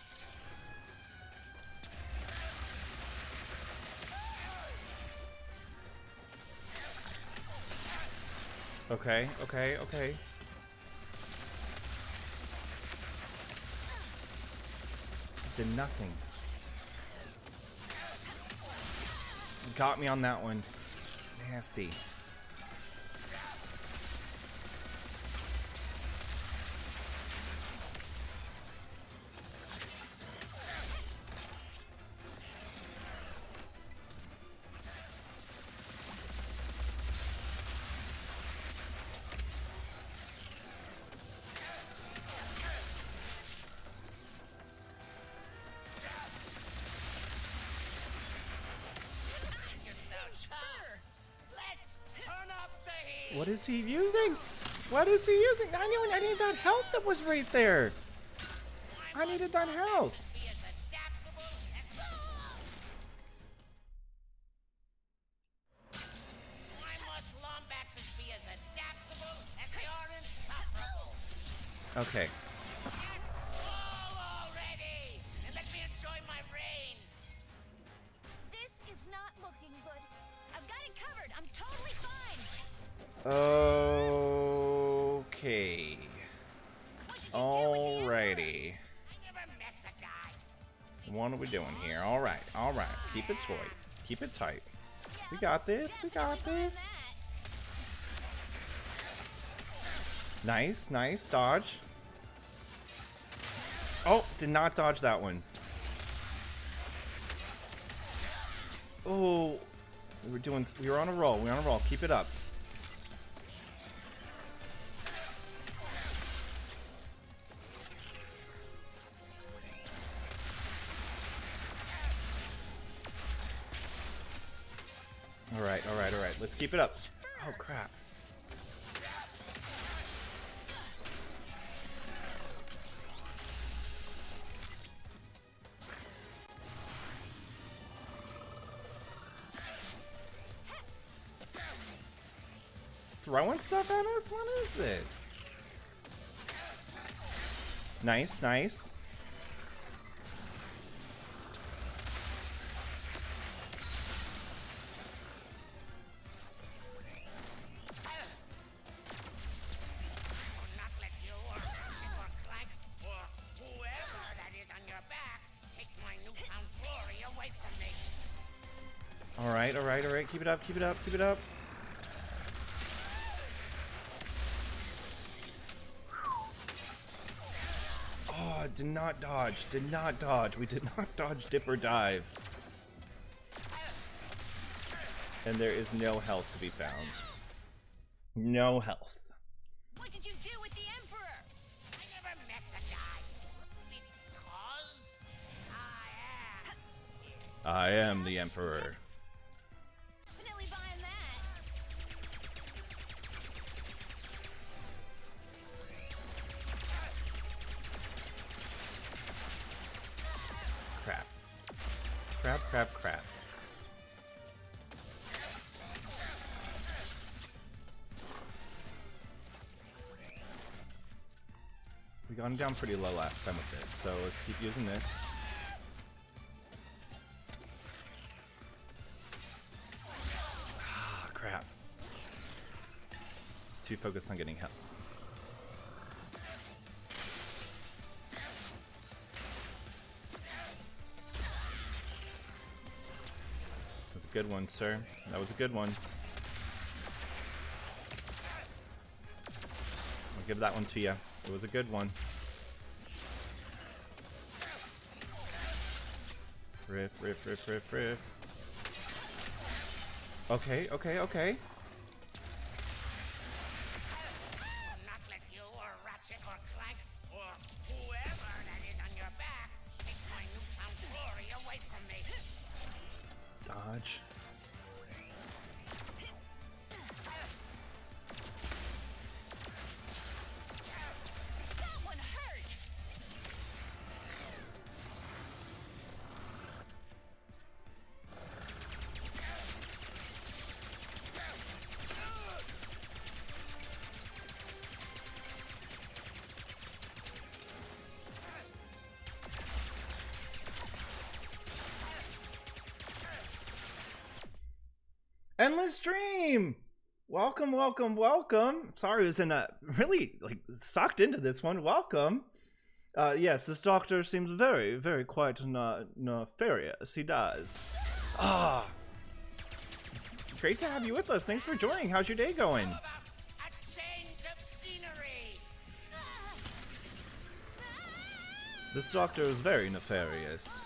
Speaker 2: Okay, okay, okay. Did nothing. Got me on that one. Nasty.
Speaker 5: You're so tough. Let's turn up the heat.
Speaker 2: What is he using? What is he using? I knew I needed that health that was right there. I needed that health.
Speaker 5: Be as adaptable as Why must Lombaxes be as adaptable as they are insufferable?
Speaker 2: Okay.
Speaker 5: Just fall already and let me enjoy my reign.
Speaker 3: This is not looking good. I've got it covered. I'm
Speaker 2: Alrighty. Alrighty. What are we doing here? Alright, alright. Keep it tight. Keep it tight. We got this. We got this. Nice, nice. Dodge. Oh, did not dodge that one. Oh, we were doing, we were on a roll. We were on a roll. Keep it up. All right, all right, all right. Let's keep it up. Oh, crap. Throwing stuff at us? What is this? Nice, nice. Alright, alright, alright. Keep it up, keep it up, keep it up. Oh, did not dodge. Did not dodge. We did not dodge, dip, or dive. And there is no health to be found. No health.
Speaker 3: What did you do with the Emperor?
Speaker 4: I never met the guy. Because I am.
Speaker 2: I am the Emperor.
Speaker 3: Definitely buying that.
Speaker 2: Crap. Crap, crap, crap. We got him down pretty low last time with this, so let's keep using this. Ah, crap. Just too focused on getting health. That was a good one, sir. That was a good one. I'll give that one to you. It was a good one. Riff, riff, riff, riff, riff. Okay, okay, okay.
Speaker 4: Not let you or Ratchet or Clank or whoever that is on your back take my newfound glory away from me.
Speaker 2: Dodge.
Speaker 3: That one hurt.
Speaker 2: Endless Dream! Welcome, welcome, welcome. Sorry, I was in a really like sucked into this one. Welcome. Uh, yes, this doctor seems very, very quite na nefarious. He does. Ah, great to have you with us. Thanks for joining. How's your day going?
Speaker 4: How about a change of scenery?
Speaker 2: This doctor is very nefarious.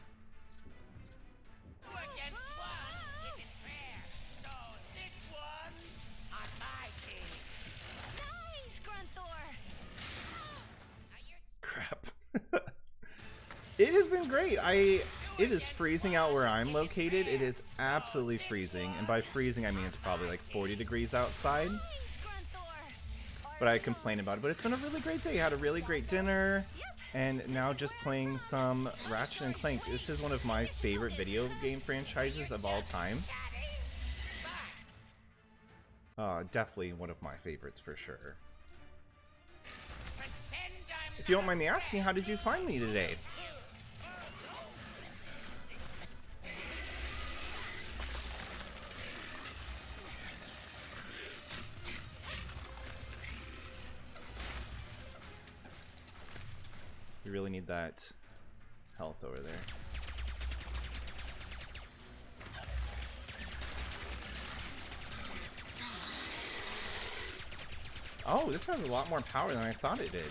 Speaker 4: Two against one isn't fair. So this one's on my team.
Speaker 3: Nice, Grunthor.
Speaker 4: Now you're
Speaker 2: Crap. It has been great. I it is freezing out where I'm located. It is absolutely freezing, and by freezing I mean it's probably like forty degrees outside.
Speaker 3: Nice, Grunthor.
Speaker 2: But I complain about it. But it's been a really great day. Had a really great dinner, and now just playing some Ratchet and Clank. This is one of my favorite video game franchises of all time. Uh, definitely one of my favorites for sure.
Speaker 4: pretend I'm
Speaker 2: If you don't mind me asking, how did you find me today? You really need that health over there. Oh, this has a lot more power than I thought it did.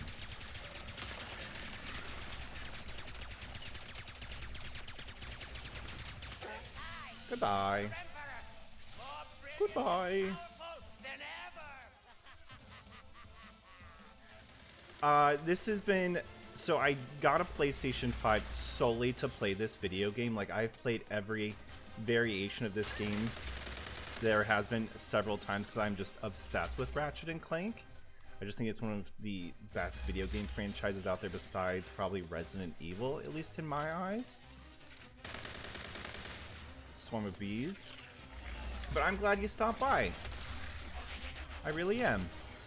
Speaker 2: Goodbye. Goodbye. Uh, this has been... So I got a PlayStation five solely to play this video game. Like, I've played every variation of this game. There has been several times because I'm just obsessed with Ratchet and Clank. I just think it's one of the best video game franchises out there besides probably Resident Evil, at least in my eyes. Swarm of bees. But I'm glad you stopped by. I really am.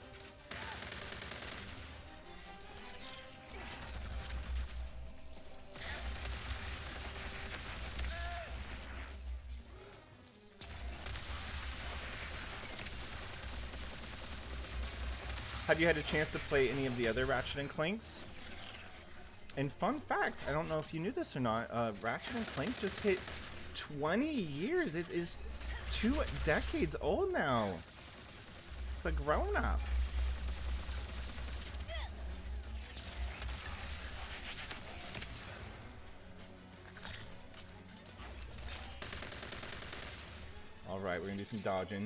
Speaker 2: Have you had a chance to play any of the other Ratchet and Clanks? And fun fact, I don't know if you knew this or not, uh, Ratchet and Clank just hit twenty years. It is two decades old now. It's a grown-up. Alright, we're gonna do some dodging.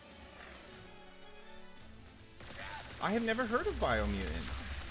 Speaker 2: I have never heard of Biomutant.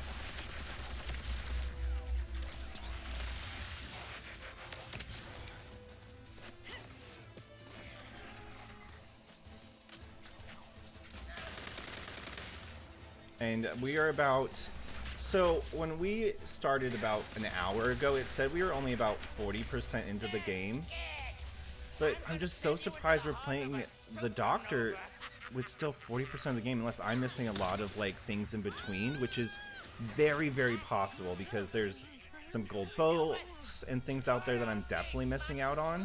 Speaker 2: And we are about... So, when we started about an hour ago, it said we were only about forty percent into the game. But I'm just so surprised we're playing the Doctor with still forty percent of the game, unless I'm missing a lot of like things in between, which is very, very possible because there's some gold bolts and things out there that I'm definitely missing out on.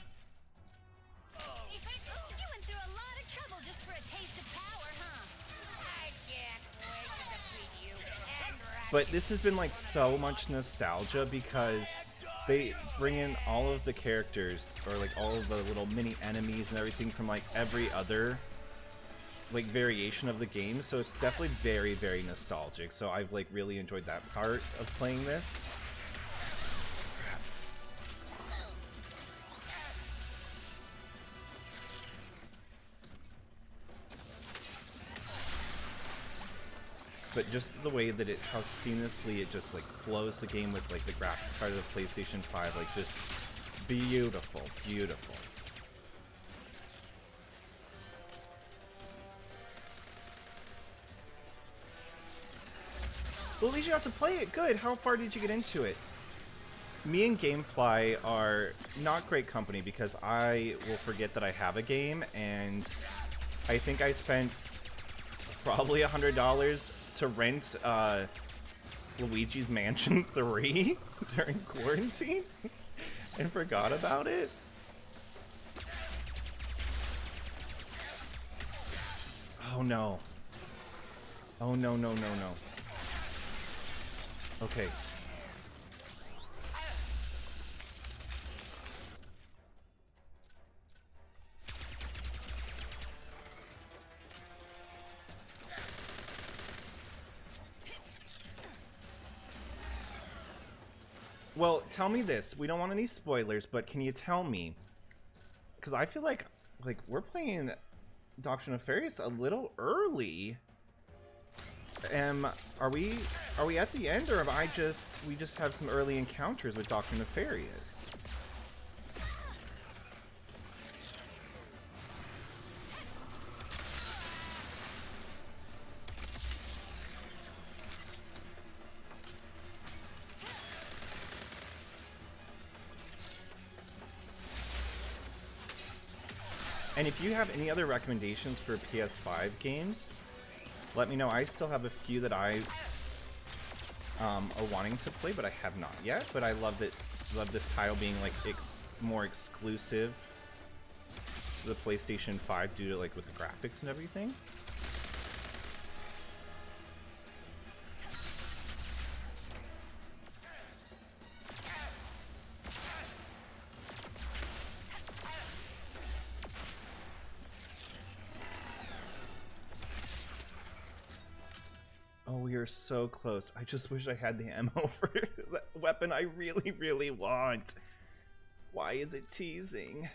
Speaker 3: You went through a lot of trouble just for a taste of power, huh? I can't wait to defeat you and Ratchet.
Speaker 2: But this has been like so much nostalgia because they bring in all of the characters, or like all of the little mini enemies and everything from like every other like variation of the game, so it's definitely very, very nostalgic. So I've like really enjoyed that part of playing this. But just the way that it, how seamlessly it just like flows the game with like the graphics part of the PlayStation five, like just beautiful, beautiful. Well, at least you got to play it. Good. How far did you get into it? Me and Gamefly are not great company because I will forget that I have a game, and I think I spent probably a hundred dollars to rent uh, Luigi's Mansion three during quarantine and forgot about it. Oh no. Oh no, no, no, no. Okay. Well, tell me this. We don't want any spoilers, but can you tell me? Because I feel like, like we're playing Doctor Nefarious a little early. Um, are we are we at the end, or have I just we just have some early encounters with Doctor Nefarious? And if you have any other recommendations for P S five games, let me know. I still have a few that I um, are wanting to play, but I have not yet. But I love that, love this title being like ex more exclusive to the PlayStation five due to like with the graphics and everything. we're so close. I just wish I had the ammo for that weapon I really, really want. Why is it teasing?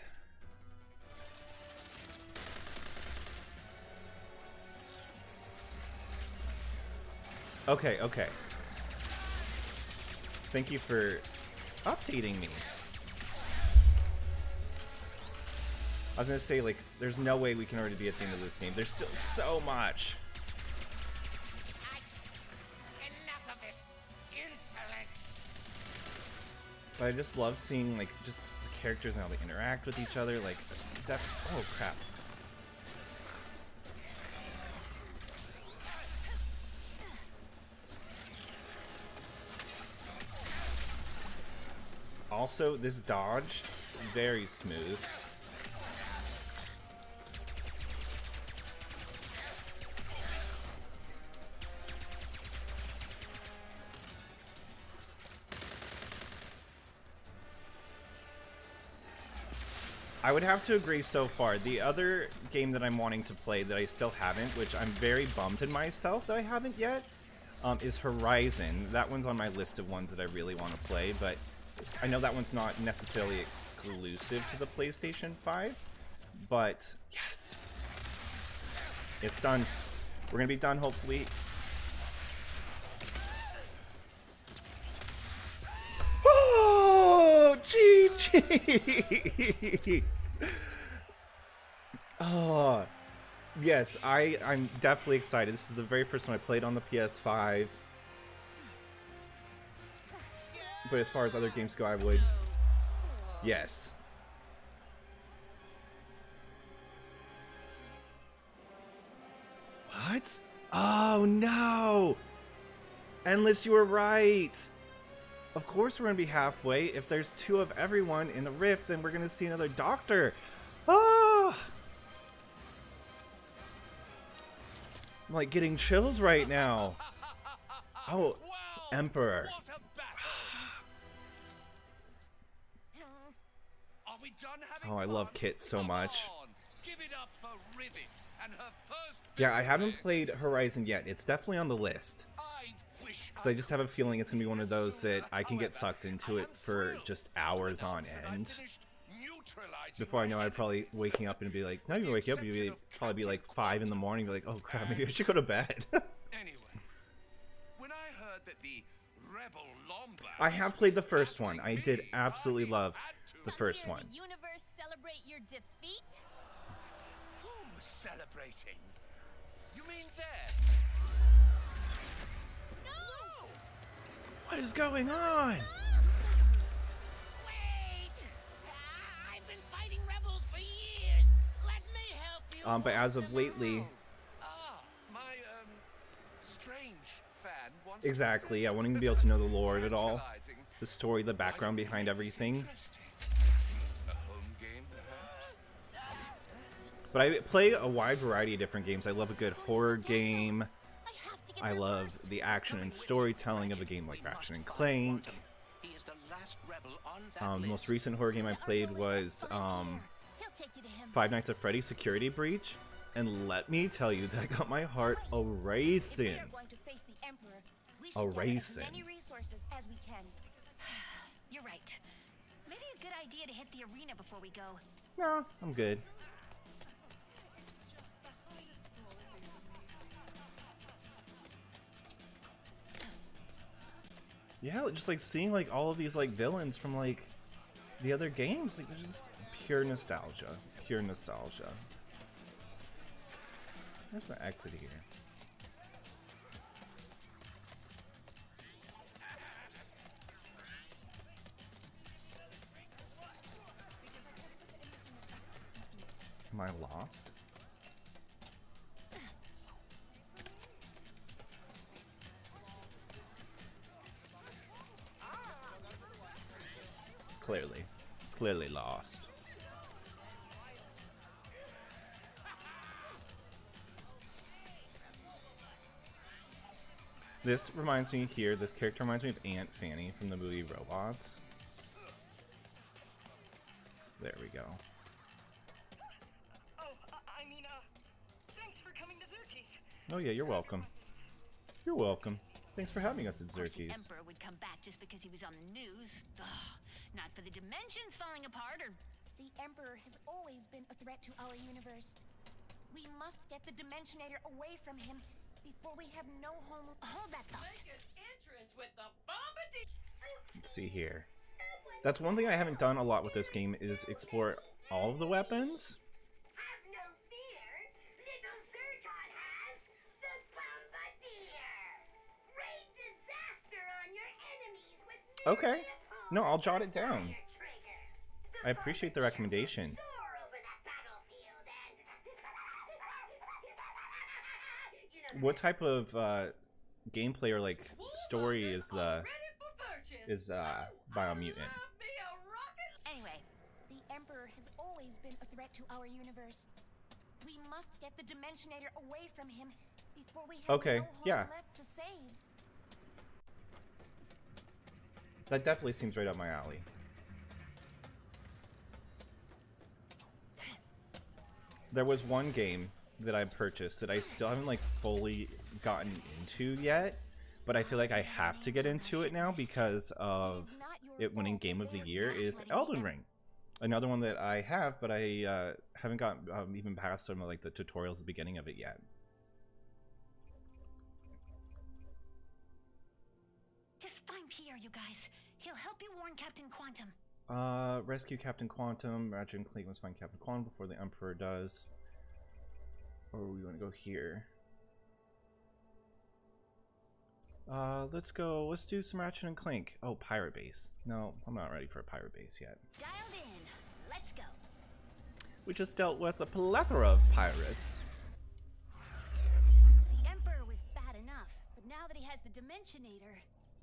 Speaker 2: Okay, okay. Thank you for updating me. I was gonna say, like, there's no way we can already be at the end of this game. There's still so much.
Speaker 4: Enough of this insolence.
Speaker 2: But I just love seeing, like, just the characters and how they interact with each other. Like, that. Oh, crap. Also, this dodge, very smooth. I would have to agree so far. The other game that I'm wanting to play that I still haven't, which I'm very bummed in myself that I haven't yet, um, is Horizon. That one's on my list of ones that I really want to play, but I know that one's not necessarily exclusive to the PlayStation five, but yes, it's done. We're gonna be done, hopefully. Oh, G G! Oh, yes, I, I'm definitely excited. This is the very first time I played on the P S five. But as far as other games go, I would... Yes. What? Oh, no! Endless, you were right! Of course we're going to be halfway. If there's two of everyone in the rift, then we're going to see another doctor. Oh! I'm like getting chills right now. Oh, Emperor. Oh, I love Kit so much. Yeah, I haven't played Horizon yet. It's definitely on the list. Because I just have a feeling it's going to be one of those that I can get sucked into it for just hours on end. Before I know, I'd probably waking up and be like, not even waking up, you'd be, probably be like five in the morning, be like, oh crap, maybe I should go to bed. I have played the first one. I did absolutely love the first one.
Speaker 7: The universe celebrate your defeat?
Speaker 4: Who's celebrating? You mean that?
Speaker 7: No!
Speaker 2: What is going on?
Speaker 4: Wait! I've been fighting rebels for years. Let me help you.
Speaker 2: Um, but as of lately,
Speaker 4: Ah, my um, strange fan wants
Speaker 2: exactly,
Speaker 4: to
Speaker 2: yeah, wanting to be able to know the lore of it all, the story, the background behind everything. But I play a wide variety of different games. I love a good horror game. I love the action and storytelling of a game like Ratchet and Clank. Um, the most recent horror game I played was um, Five Nights at Freddy's Security Breach. And let me tell you, that got my heart a-racing. A-racing.
Speaker 3: You're right. Maybe a good idea to hit the arena before we go.
Speaker 2: No, I'm good. Yeah, just like seeing like all of these like villains from like the other games, like there's just pure nostalgia, pure nostalgia. There's an exit here. Am I lost? Clearly. Clearly lost. This reminds me here, this character reminds me of Aunt Fanny from the movie Robots. There we go.
Speaker 8: Oh, I mean, uh, thanks for coming to Zerkie's.
Speaker 2: Oh yeah, you're welcome. You're welcome. Thanks for having us at
Speaker 3: Of course, the
Speaker 2: Xerxes.
Speaker 3: Emperor would come back just because he was on the news. Ugh, not for the dimensions falling apart or...
Speaker 7: The Emperor has always been a threat to our universe. We must get the Dimensionator away from him before we have no home.
Speaker 3: Hold that thought.
Speaker 2: Let's see here. That's one thing I haven't done a lot with this game is explore all of the weapons.
Speaker 8: Have no fear. Little Zircon has the Bombardier. Rain disaster on your enemies with
Speaker 2: Okay.
Speaker 8: nuclear
Speaker 2: No, I'll jot it
Speaker 8: fire
Speaker 2: down.
Speaker 8: trigger. The
Speaker 2: I appreciate the recommendation.
Speaker 8: soar over that battlefield and you know,
Speaker 2: What type of uh, gameplay or like story is the is uh, Biomutant?
Speaker 3: Anyway,
Speaker 7: The Emperor has always been a threat to our universe. We must get the Dimensionator away from him before we have
Speaker 2: Okay,
Speaker 7: no home
Speaker 2: yeah.
Speaker 7: left to save.
Speaker 2: That definitely seems right up my alley. There was one game that I purchased that I still haven't like fully gotten into yet, but I feel like I have to get into it now because of it winning Game of the Year is Elden Ring. Another one that I have, but I uh, haven't gotten um, even past some of like the tutorials at the beginning of it yet.
Speaker 3: just find Pierre, you guys. He'll help you warn Captain Quantum.
Speaker 2: Uh, rescue Captain Quantum. Ratchet and Clank must find Captain Quantum before the Emperor does. Or we want to go here. Uh, let's go. Let's do some Ratchet and Clank. Oh, Pirate Base. No, I'm not ready for a Pirate Base yet.
Speaker 3: Dialed in. Let's go.
Speaker 2: We just dealt with a plethora of pirates.
Speaker 3: The Emperor was bad enough, but now that he has the Dimensionator...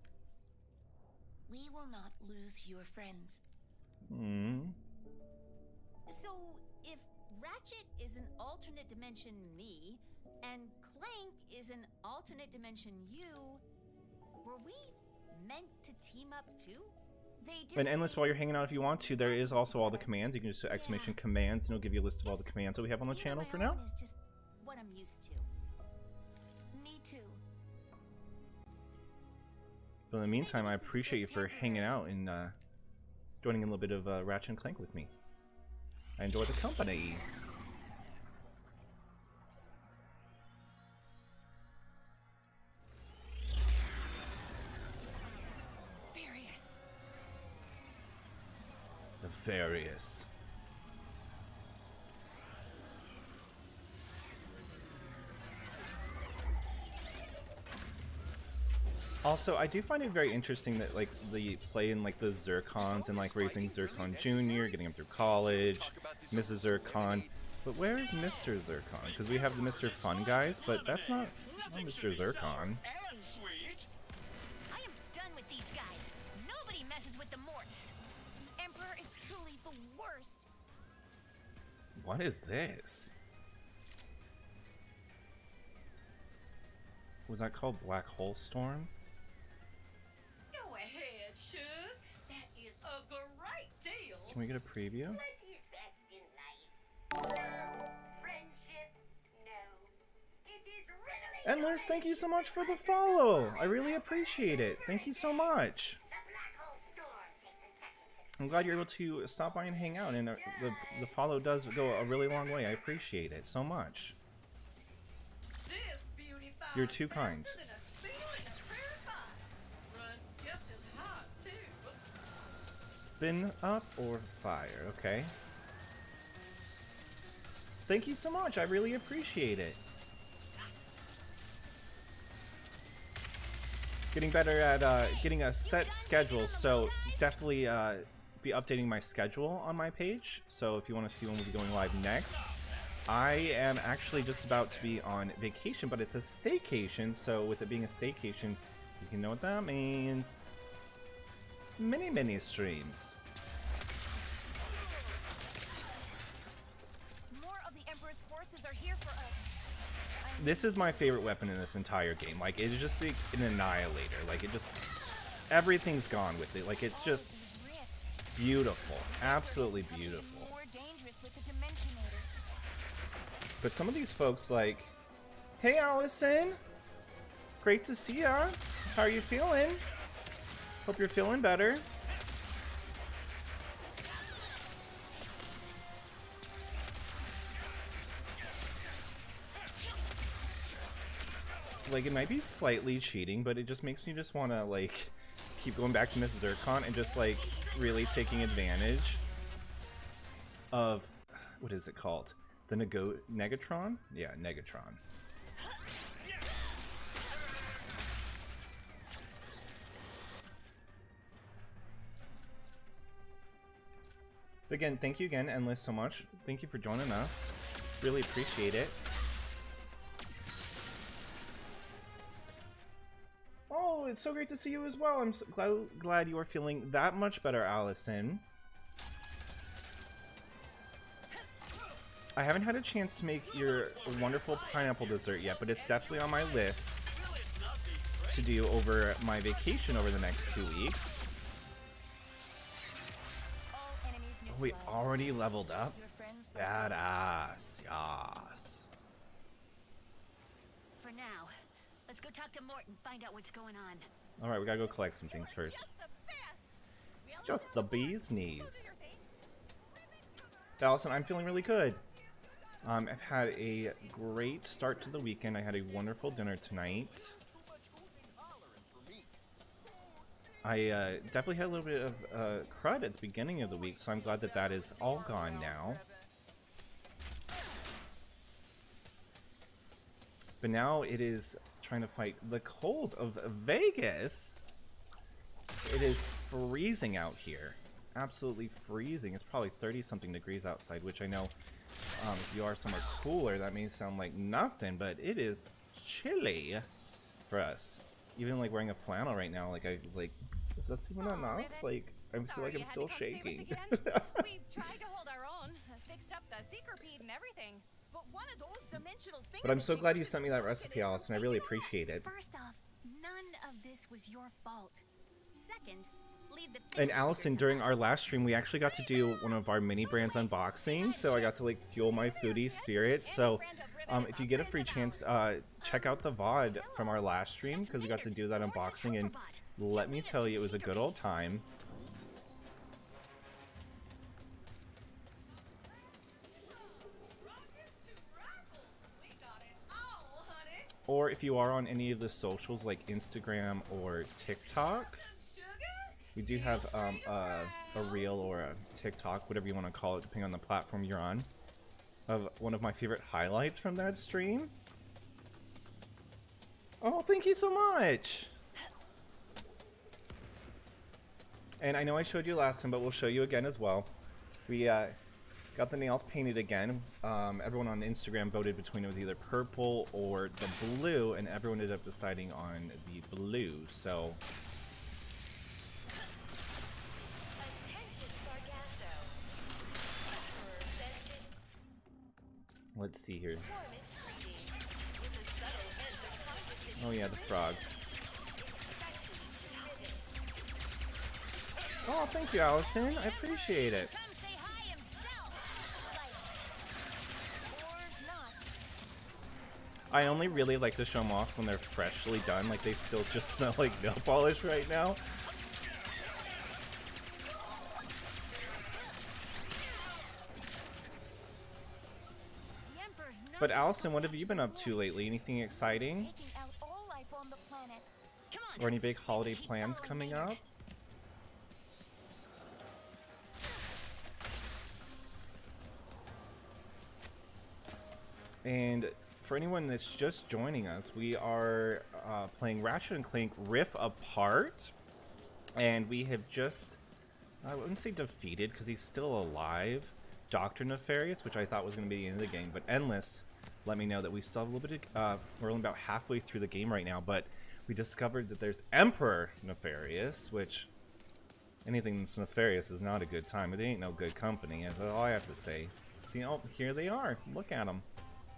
Speaker 7: We will not lose your friends.
Speaker 2: Hmm.
Speaker 7: So, if Ratchet is an alternate dimension me, and Clank is an alternate dimension you, were we meant to team up too? They do.
Speaker 2: And Endless,
Speaker 7: say-
Speaker 2: while you're hanging out if you want to, there is also all the commands. You can just do exclamation
Speaker 7: Yeah.
Speaker 2: commands, and it'll give you a list of all the
Speaker 7: Yes,
Speaker 2: commands that we have on the
Speaker 7: being
Speaker 2: channel
Speaker 7: my
Speaker 2: for now.
Speaker 7: own is just what I'm used to. Me too.
Speaker 2: But in the
Speaker 7: So maybe
Speaker 2: meantime, I
Speaker 7: this is
Speaker 2: appreciate you
Speaker 7: just
Speaker 2: for hanging
Speaker 7: temporary.
Speaker 2: out and uh, joining in a little bit of uh, Ratchet and Clank with me. I enjoy the company.
Speaker 7: Furious.
Speaker 2: Nefarious. Also, I do find it very interesting that like the play in like the Zircons and like raising Zircon Junior, getting him through college, Missus Zircon. But where is Mister Zircon? Because we have the Mister Fun guys, but that's not, not Mister Zircon.
Speaker 3: I am done with these guys. Nobody messes with the Morts.
Speaker 7: The Emperor is truly the worst.
Speaker 2: What is this? Was that called Black Hole Storm?
Speaker 9: Go ahead, Shug. That is a great deal.
Speaker 2: Can we get a preview?
Speaker 8: what is best in life? Love, friendship, no. It is readily
Speaker 2: Endless,
Speaker 8: known
Speaker 2: thank you so
Speaker 8: as
Speaker 2: much for the
Speaker 8: the
Speaker 2: follow. I really appreciate it. Thank you so much.
Speaker 8: The black hole storm takes a second to
Speaker 2: I'm glad you're able to stop by and hang out, and uh, the the follow does go a really long way. I appreciate it so much.
Speaker 9: This beauty fires
Speaker 2: You're too
Speaker 9: faster
Speaker 2: kind.
Speaker 9: than a speeder in a prairie fire. Runs just as hot, too.
Speaker 2: Spin up or fire, okay. Thank you so much. I really appreciate it. Getting better at uh, getting a set schedule, so definitely uh, be updating my schedule on my page. So if you want to see when we'll be going live next, I am actually just about to be on vacation, but it's a staycation. So with it being a staycation, you can know what that means. Mini mini streams.
Speaker 7: More of the Emperor's forces are here for us. I'm
Speaker 2: This is my favorite weapon in this entire game. Like, it's just like an annihilator. Like, it just... Everything's gone with it. Like, it's just
Speaker 7: these rifts.
Speaker 2: beautiful. Absolutely
Speaker 7: Becoming even
Speaker 2: beautiful.
Speaker 7: More dangerous with the Dimensionator.
Speaker 2: But some of these folks, like... Hey, Allison! great to see ya. How are you feeling? Hope you're feeling better. Like, it might be slightly cheating, but it just makes me just want to, like, keep going back to Miss Zircon and just, like, really taking advantage of, what is it called? The Nego Negatron? Yeah, Negatron. But again, thank you again, Endless, so much. Thank you for joining us. Really appreciate it. Oh, it's so great to see you as well. I'm so glad, glad you are feeling that much better, Allison. I haven't had a chance to make your wonderful pineapple dessert yet, but it's definitely on my list to do over my vacation over the next two weeks. Oh, we already leveled up? Badass. Yes.
Speaker 3: For now, let's go talk to Morton, find out what's going on.
Speaker 2: Alright, we gotta go collect some things first. Just the bee's knees. Allison, I'm feeling really good. Um, I've had a great start to the weekend. I had a wonderful dinner tonight. I uh, definitely had a little bit of uh, crud at the beginning of the week, so I'm glad that that is all gone now. But now it is trying to fight the cold of Vegas. It is freezing out here. Absolutely freezing. It's probably thirty something degrees outside, which I know um, if you are somewhere cooler, that may sound like nothing, but it is chilly for us. Even like wearing a flannel right now, like I was like, is this even enough? Like, I feel like I'm still shaking.
Speaker 10: We tried to hold our own, fixed up the secret and everything. But one of those dimensional things.
Speaker 2: But I'm so glad you sent me that recipe, Allison. I really appreciate it.
Speaker 7: First off, none of this was your fault. Second, leave the
Speaker 2: And Allison, during our last stream, we actually got to do one of our mini brands unboxing, so I got to like fuel my foodie spirit. So um, if you get a free chance, uh, check out the V O D from our last stream, because we got to do that unboxing, and let me tell you, it was a good old time. Or if you are on any of the socials like Instagram or TikTok, we do have um, a, a reel or a TikTok, whatever you want to call it, depending on the platform you're on, of one of my favorite highlights from that stream. Oh, thank you so much! And I know I showed you last time, but we'll show you again as well. We uh, got the nails painted again. Um, everyone on Instagram voted between it was either purple or the blue, and everyone ended up deciding on the blue, so... Let's see here. Oh yeah, the frogs. Oh, thank you, Allison. I appreciate it. I only really like to show them off when they're freshly done, like they still just smell like nail polish right now. But Allison, what have you been up to lately? Anything exciting? Or any big holiday plans coming up? And for anyone that's just joining us, we are uh, playing Ratchet and Clank Rift Apart. And we have just, I wouldn't say defeated because he's still alive, Doctor Nefarious, which I thought was going to be the end of the game. But Endless let me know that we still have a little bit of, uh, we're only about halfway through the game right now. But we discovered that there's Emperor Nefarious, which anything that's nefarious is not a good time. It ain't no good company. That's all I have to say. See, oh, here they are. Look at them.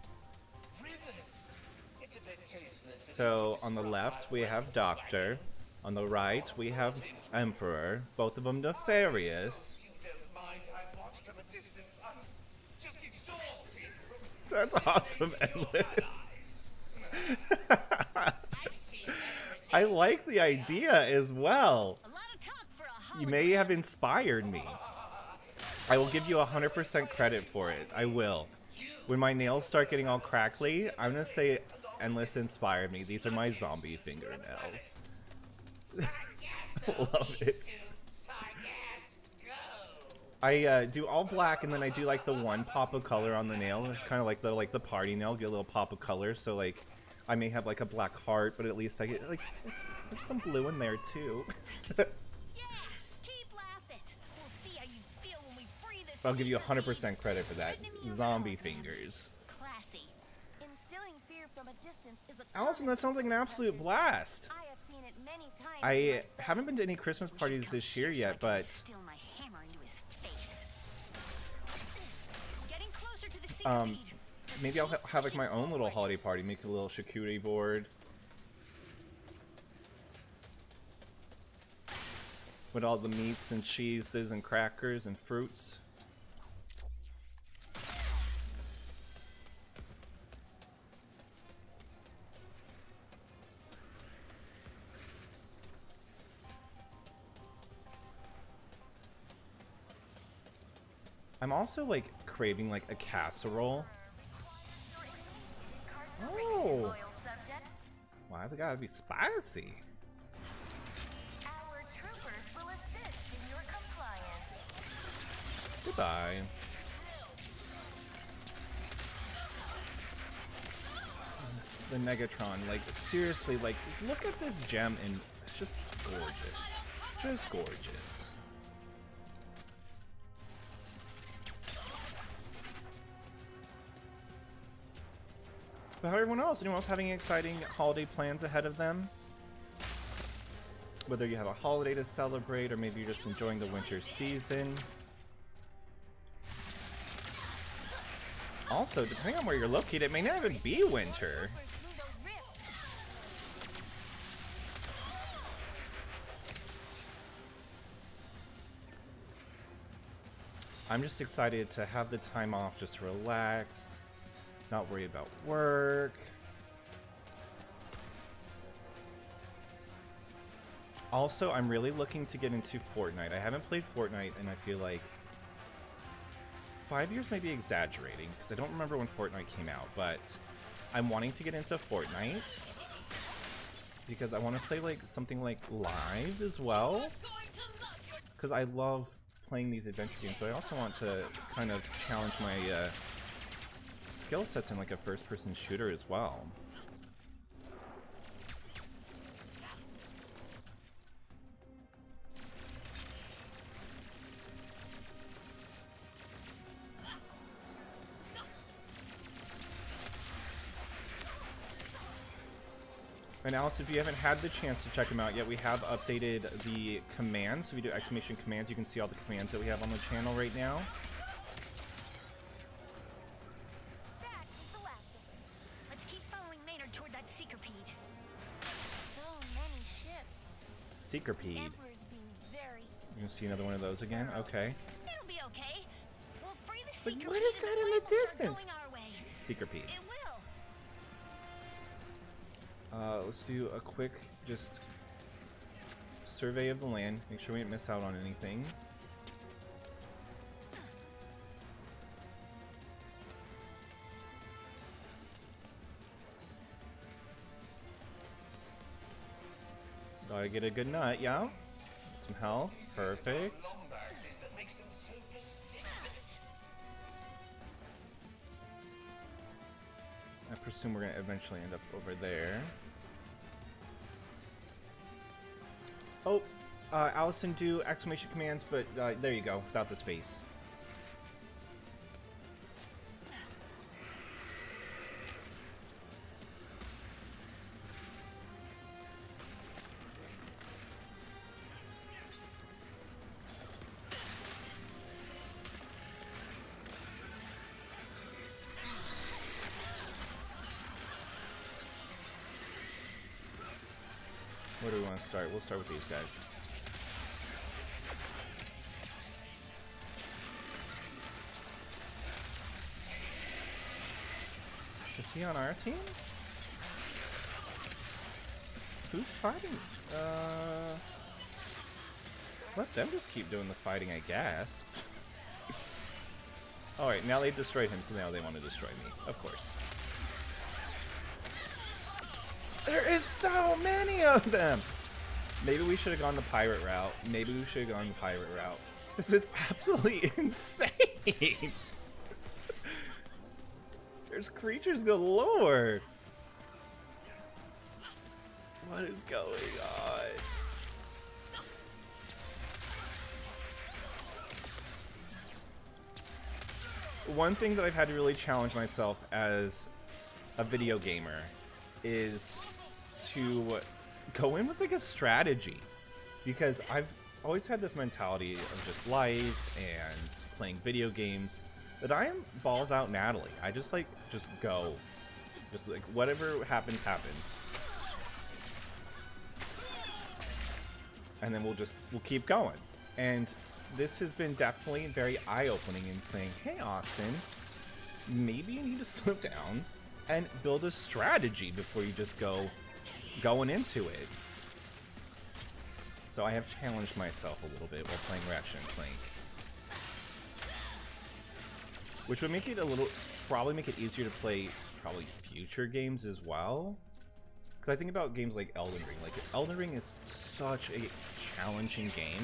Speaker 2: So on the left we have Doctor, on the right we have Emperor, both of them nefarious. That's awesome, Endless. I like the idea as well.
Speaker 3: A lot of talk for a
Speaker 2: You
Speaker 3: hologram.
Speaker 2: may have inspired me. I will give you one hundred percent credit for it. I will. When my nails start getting all crackly, I'm gonna say Endless inspired me. These are my zombie fingernails. Love it. I uh, do all black, and then I do like the one pop of color on the nail. It's kind of like the like the party nail, get a little pop of color. So like, I may have like a black heart, but at least I get like it's, there's some blue in there too.
Speaker 3: Yeah, keep laughing. We'll see how you feel when we free this.
Speaker 2: I'll give you one hundred percent credit for that. Zombie fingers.
Speaker 3: Classy.
Speaker 7: Instilling fear from a distance is a
Speaker 2: Allison, that sounds like an absolute blast.
Speaker 7: I have seen it many times. in
Speaker 2: I
Speaker 7: my studies.
Speaker 2: haven't been to any Christmas parties this year yet, but
Speaker 3: Steal my hammer into his face. Getting closer to the
Speaker 2: um,
Speaker 3: centipede.
Speaker 2: maybe I'll ha have like my own little holiday party. Make a little charcuterie board with all the meats and cheeses and crackers and fruits. I'm also like craving like a casserole. Oh,
Speaker 7: Loyal subjects,
Speaker 2: why has it gotta be spicy?
Speaker 7: our troopers will assist in your compliance.
Speaker 2: Goodbye. The Negatron, like seriously, like look at this gem and it's just gorgeous, just gorgeous. But how about everyone else? Anyone else having exciting holiday plans ahead of them? Whether you have a holiday to celebrate or maybe you're just enjoying the winter season. Also, depending on where you're located, it may not even be winter. I'm just excited to have the time off just to relax. Not worry about work. Also, I'm really looking to get into Fortnite. I haven't played Fortnite, and I feel like five years may be exaggerating, because I don't remember when Fortnite came out, but I'm wanting to get into Fortnite because I want to play like something like live as well, because I love playing these adventure games, but I also want to kind of challenge my uh, skill sets in like a first-person shooter as well. And Alice, if you haven't had the chance to check them out yet, we have updated the commands. So if you do exclamation commands, you can see all the commands that we have on the channel right now.
Speaker 3: That is the last of them. Let's keep following Maynard toward that Seekerpede.
Speaker 7: So many ships.
Speaker 2: Seekerpede.
Speaker 7: Emperor's being very.
Speaker 2: You're gonna see another one of those again? Okay.
Speaker 3: It'll be okay. We'll free the
Speaker 2: But
Speaker 3: Seekerpede
Speaker 2: what is
Speaker 3: and
Speaker 2: that
Speaker 3: the
Speaker 2: in the
Speaker 3: light will start
Speaker 2: distance?
Speaker 3: going our way.
Speaker 2: Seekerpede.
Speaker 3: It will.
Speaker 2: Uh, let's do a quick just survey of the land. Make sure we didn't miss out on anything. Gotta get a good nut, yeah? Some health. Perfect. I presume we're gonna eventually end up over there. Oh, uh, Allison, do exclamation commands, but uh, there you go, without the space. Where do we want to start? We'll start with these guys. Is he on our team? Who's fighting? Uh, let them just keep doing the fighting, I guess. Alright, now they destroyed him, so now they want to destroy me. Of course. There is so many of them! Maybe we should have gone the pirate route. Maybe we should have gone the pirate route. This is absolutely insane! There's creatures galore! What is going on? One thing that I've had to really challenge myself as a video gamer is to go in with like a strategy, because I've always had this mentality of just life and playing video games that I am balls out Natalie. I just like just go, just like whatever happens happens, and then we'll just we'll keep going. And this has been definitely very eye-opening in saying, hey Austin, maybe you need to slow down and build a strategy before you just go going into it. So I have challenged myself a little bit while playing Ratchet and Clank, which would make it a little, probably make it easier to play probably future games as well. Because I think about games like Elden Ring. Like Elden Ring is such a challenging game,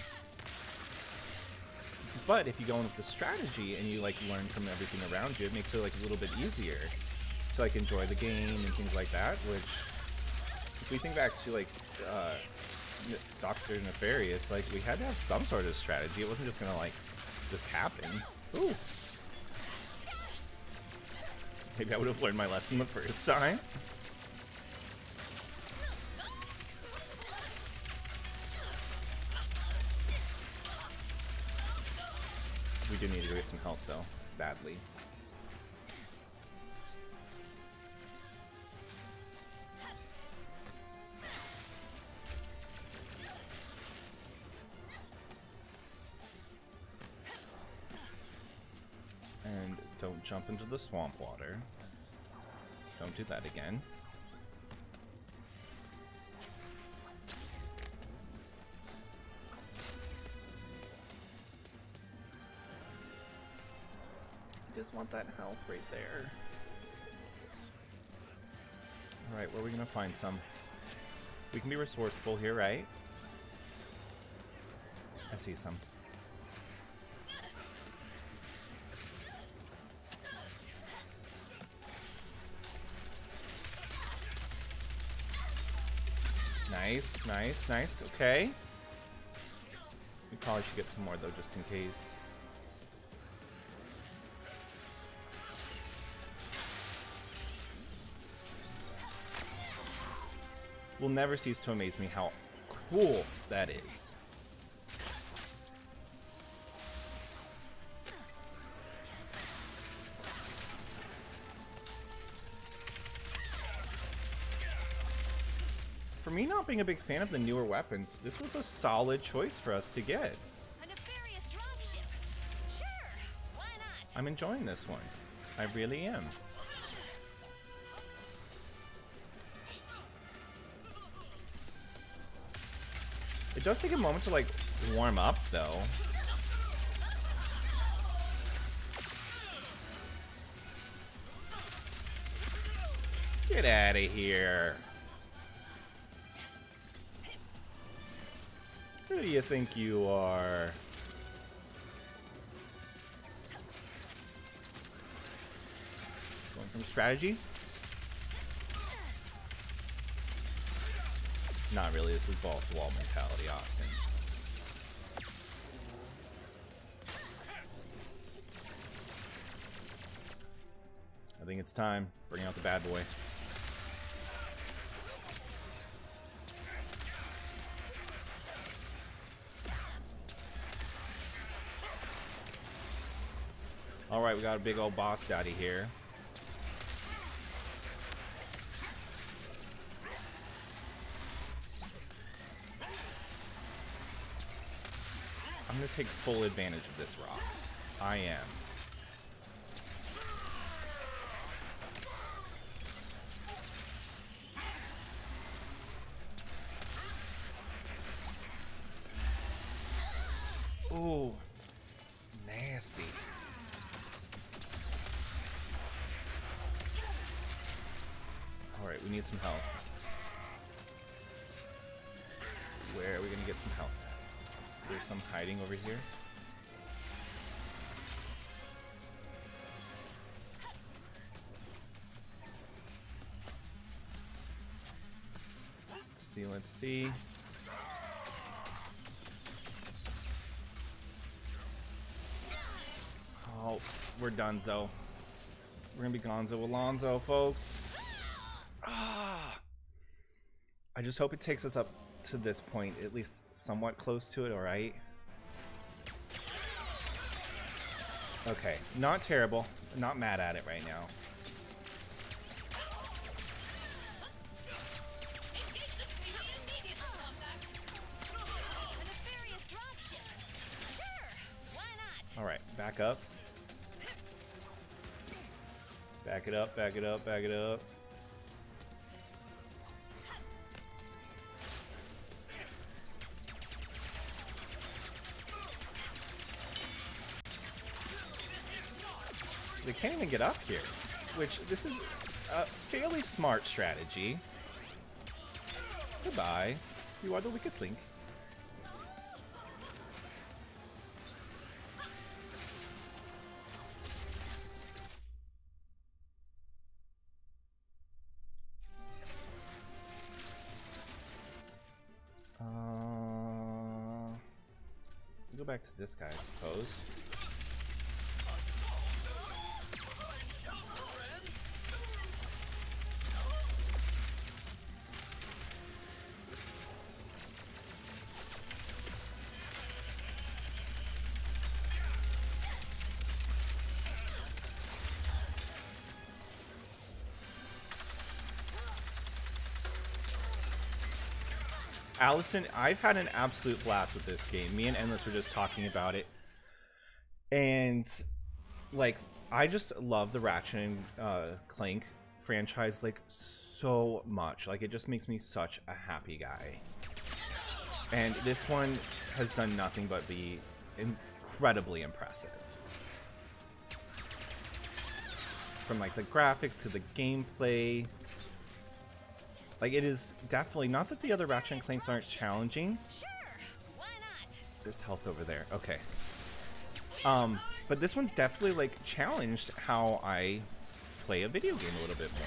Speaker 2: but if you go in with the strategy and you like learn from everything around you, it makes it like a little bit easier to like enjoy the game and things like that. Which, if we think back to like uh, Doctor Nefarious, like we had to have some sort of strategy. It wasn't just gonna like just happen. Ooh. Maybe I would have learned my lesson the first time. We do need to get some help though, badly. And don't jump into the swamp water. Don't do that again. Just want that health right there. Alright, where are we gonna find some? We can be resourceful here, right? I see some. Nice, nice, nice. Okay. We probably should get some more though, just in case. Will never cease to amaze me how cool that is. For me not being a big fan of the newer weapons, this was a solid choice for us to get.
Speaker 3: A nefarious dropship. Sure, why not?
Speaker 2: I'm enjoying this one. I really am. It does take a moment to like warm up though. Get out of here. Who do you think you are? Going from strategy? Not really, this is balls to wall mentality, Austin. I think it's time. Bring out the bad boy. Alright, we got a big old boss daddy here. I'm gonna take full advantage of this rock. I am. Ooh, nasty. Alright, we need some health. Where are we gonna get some health at? There's some hiding over here. Let's see, let's see. Oh, we're donezo. We're gonna be Gonzo Alonzo, folks. Ah! I just hope it takes us up to this point, at least somewhat close to it, alright? Okay, not terrible. Not mad at it right now. Alright, back up. Back it up, back it up, back it up. They can't even get up here, which this is a fairly smart strategy. Goodbye. You are the weakest link. Uh, go back to this guy, I suppose. Allison, I've had an absolute blast with this game. Me and Endless were just talking about it. And, like, I just love the Ratchet and uh, Clank franchise, like, so much. Like, it just makes me such a happy guy. And this one has done nothing but be incredibly impressive. From, like, the graphics to the gameplay. Like, it is definitely, not that the other Ratchet and Clanks aren't challenging.
Speaker 3: Sure, why not?
Speaker 2: There's health over there. Okay. Um, but this one's definitely, like, challenged how I play a video game a little bit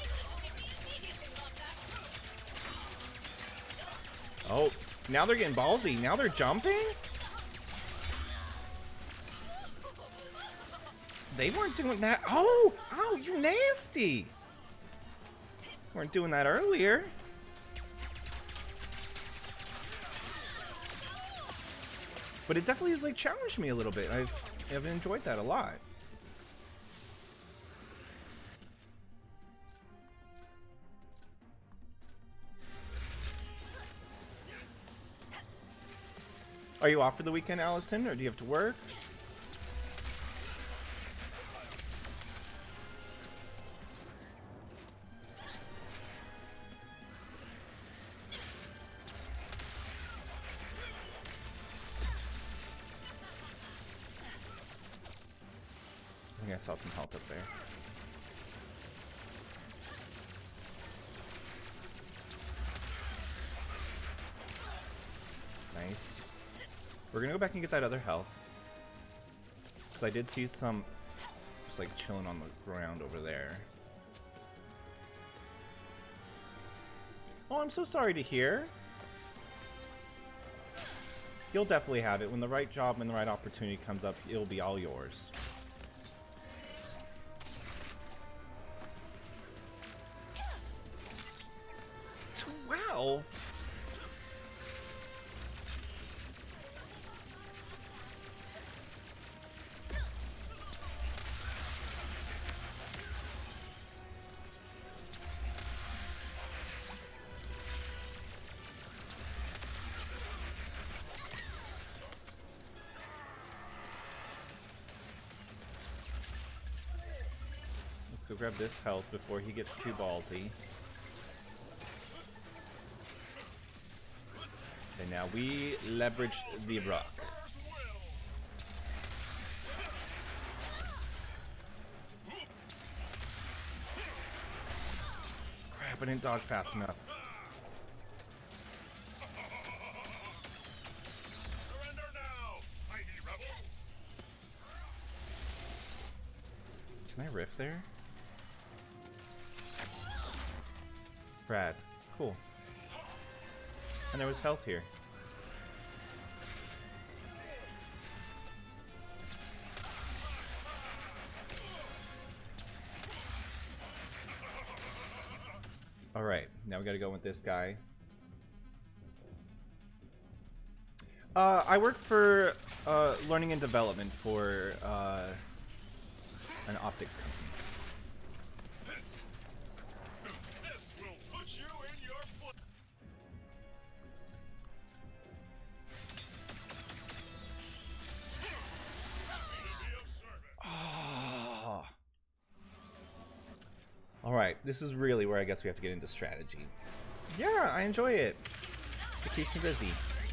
Speaker 2: more. Oh, now they're getting ballsy. Now they're jumping? They weren't doing that. Oh! Oh, you're nasty! Weren't doing that earlier. But it definitely has, like, challenged me a little bit. I've, I've enjoyed that a lot. Are you off for the weekend, Allison, or do you have to work? I think I saw some health up there. Nice. We're gonna go back and get that other health. Because I did see some just like chilling on the ground over there. Oh, I'm so sorry to hear. You'll definitely have it. When the right job and the right opportunity comes up, it'll be all yours. twelve? Let's go grab this health before he gets too ballsy. And now we leverage the rock. Crap, I didn't dodge fast enough.
Speaker 4: Surrender now, mighty rebel.
Speaker 2: Can I riff there? Brad. Cool. And there was health here. Alright, now we gotta go with this guy. Uh, I work for uh, learning and development for uh, an optics company.
Speaker 4: This will put you in your foot.
Speaker 2: Oh. Alright, this is really where I guess we have to get into strategy. Yeah, I enjoy it. It keeps me busy.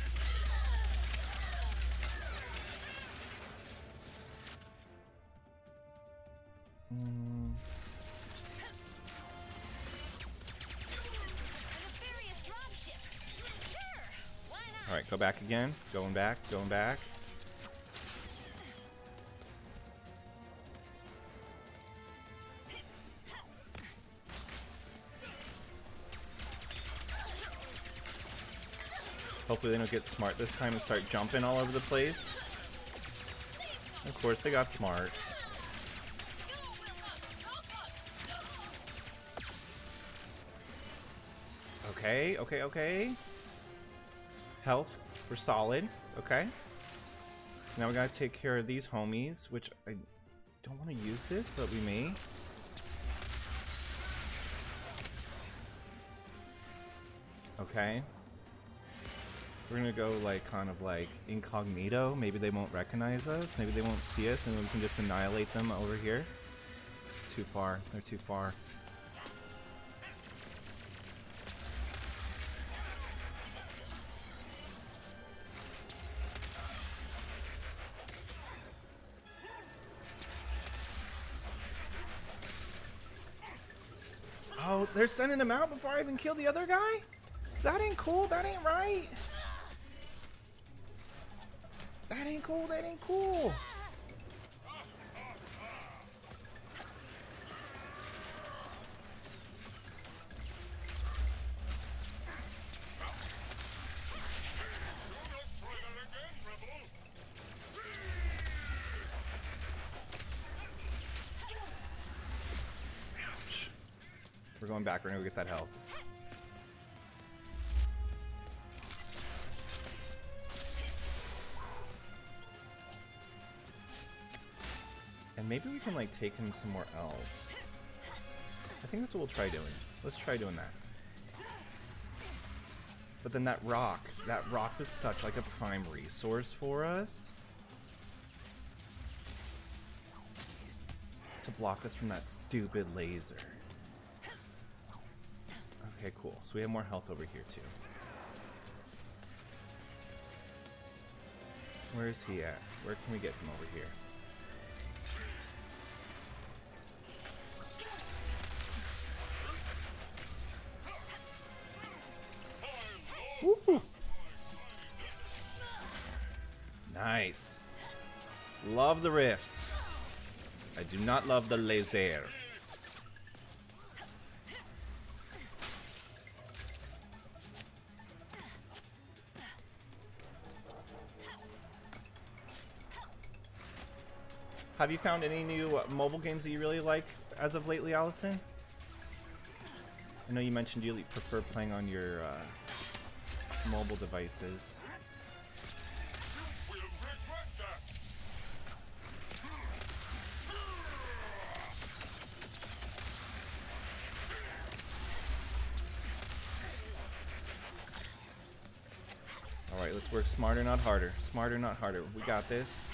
Speaker 2: Mm. Alright, go back again. Going back, going back. Hopefully they don't get smart this time and start jumping all over the place. Of course they got smart. Okay, okay, okay. Health, we're solid. Okay. Now we gotta take care of these homies, which I don't want to use this, but we may. Okay. We're gonna go like kind of like incognito. Maybe they won't recognize us. Maybe they won't see us, and we can just annihilate them over here. Too far. They're too far. Oh, they're sending him out before I even kill the other guy? That ain't cool. That ain't right. That ain't cool. That ain't cool. Ouch. We're going back. We're gonna go get that health. And maybe we can like take him somewhere else. I think that's what we'll try doing. Let's try doing that. But then that rock, that rock is such like a prime resource for us to block us from that stupid laser. Okay, cool. So we have more health over here too. Where is he at? Where can we get him over here? Woo. Nice. Love the riffs. I do not love the laser. Have you found any new uh, mobile games that you really like as of lately, Allison? I know you mentioned you prefer playing on your uh, mobile devices. Alright, let's work smarter, not harder. Smarter, not harder. We got this.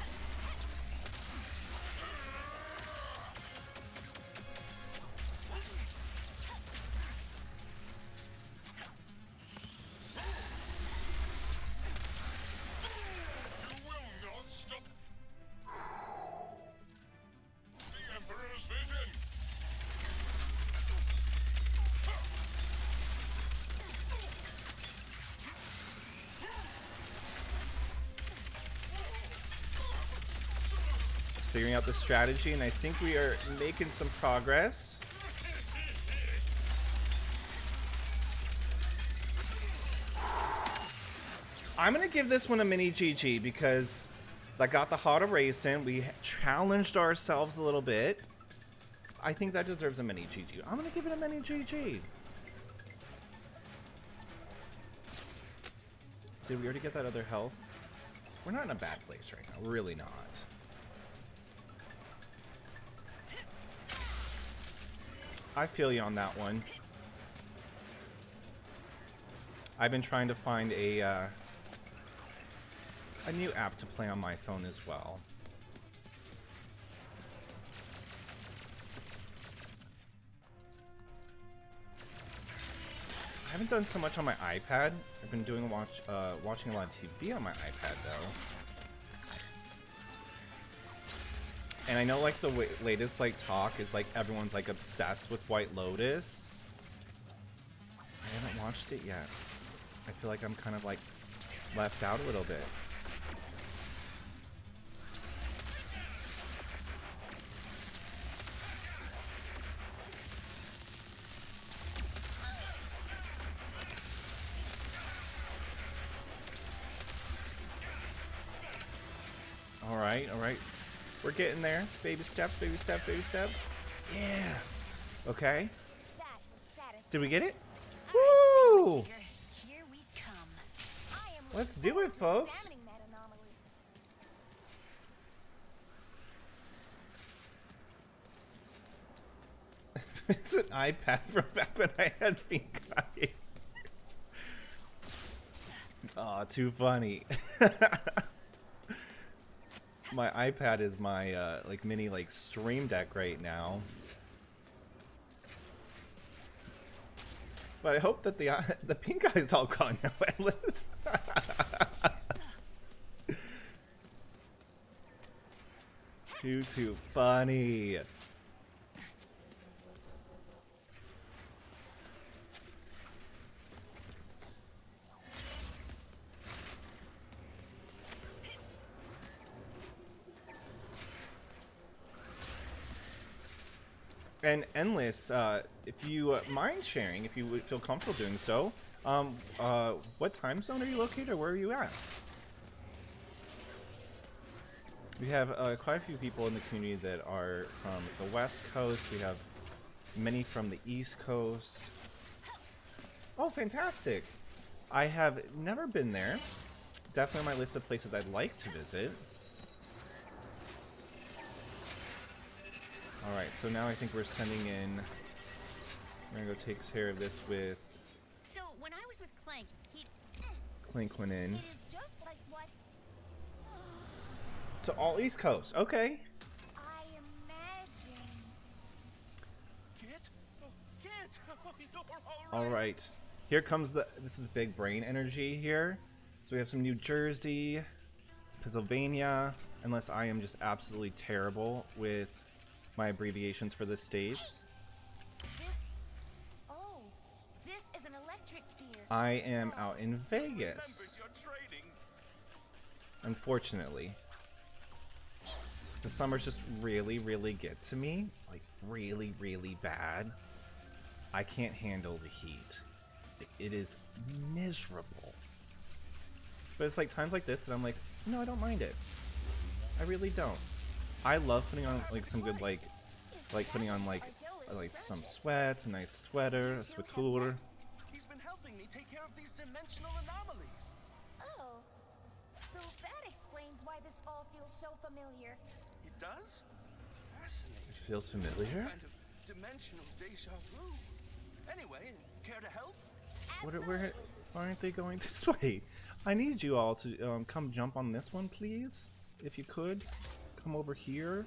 Speaker 2: figuring out the strategy, and I think we are making some progress. I'm gonna give this one a mini G G because I got the hot racing. We challenged ourselves a little bit. I think that deserves a mini G G. I'm gonna give it a mini G G. Did we already get that other health? We're not in a bad place right now. We're really not. I feel you on that one. I've been trying to find a uh, a new app to play on my phone as well. I haven't done so much on my iPad. I've been doing watch uh, watching a lot of T V on my iPad though. And I know like the w latest like talk is like everyone's like obsessed with White Lotus. I haven't watched it yet. I feel like I'm kind of like left out a little bit. All right, all right. We're getting there. Baby steps, baby steps, baby steps. Yeah. Okay.
Speaker 7: That was satisfying.
Speaker 2: Did we get it?
Speaker 7: All right,
Speaker 2: Woo!
Speaker 7: Jigger, here we come. I am
Speaker 2: Let's
Speaker 7: looking
Speaker 2: do it,
Speaker 7: forward to
Speaker 2: folks.
Speaker 7: examining that anomaly.
Speaker 2: It's an iPad from back when I had pink eye. Aw, too funny. My iPad is my uh, like mini like stream deck right now. But I hope that the uh, the pink eye is all gone now, Atlas. Too too funny. And Endless, uh, if you uh, mind sharing, if you would feel comfortable doing so, um, uh, what time zone are you located, or where are you at? We have uh, quite a few people in the community that are from the West Coast. We have many from the East Coast. Oh, fantastic! I have never been there. Definitely on my list of places I'd like to visit. Alright, so now I think we're sending in... We're gonna go take care of this with...
Speaker 7: So when I was with Clank, he
Speaker 2: Clink went in.
Speaker 7: it is just like what
Speaker 2: So all East Coast, okay.
Speaker 7: I imagined.
Speaker 4: Kit? Oh, Kit! Oh, you're all right.
Speaker 2: Alright. Here comes the... This is big brain energy here. So we have some New Jersey, Pennsylvania, unless I am just absolutely terrible with my abbreviations for the states.
Speaker 7: This Oh, this is an electric sphere.
Speaker 2: I am out in Vegas,
Speaker 4: Remember your training.
Speaker 2: unfortunately. The summers just really, really get to me. Like, really, really bad. I can't handle the heat. It is miserable. But it's like times like this that I'm like, no, I don't mind it. I really don't. I love putting on like some good like, like putting on like, like some sweats, a nice sweater, a sweater.
Speaker 4: He's been helping me take care of these dimensional anomalies.
Speaker 7: Oh, so that explains why this all feels so familiar.
Speaker 4: It does? Fascinating.
Speaker 2: It feels familiar.
Speaker 4: Kind of dimensional deja vu. Anyway, care to help?
Speaker 2: What are, where, why aren't they going this way? I need you all to um, come jump on this one, please. If you could, come over here.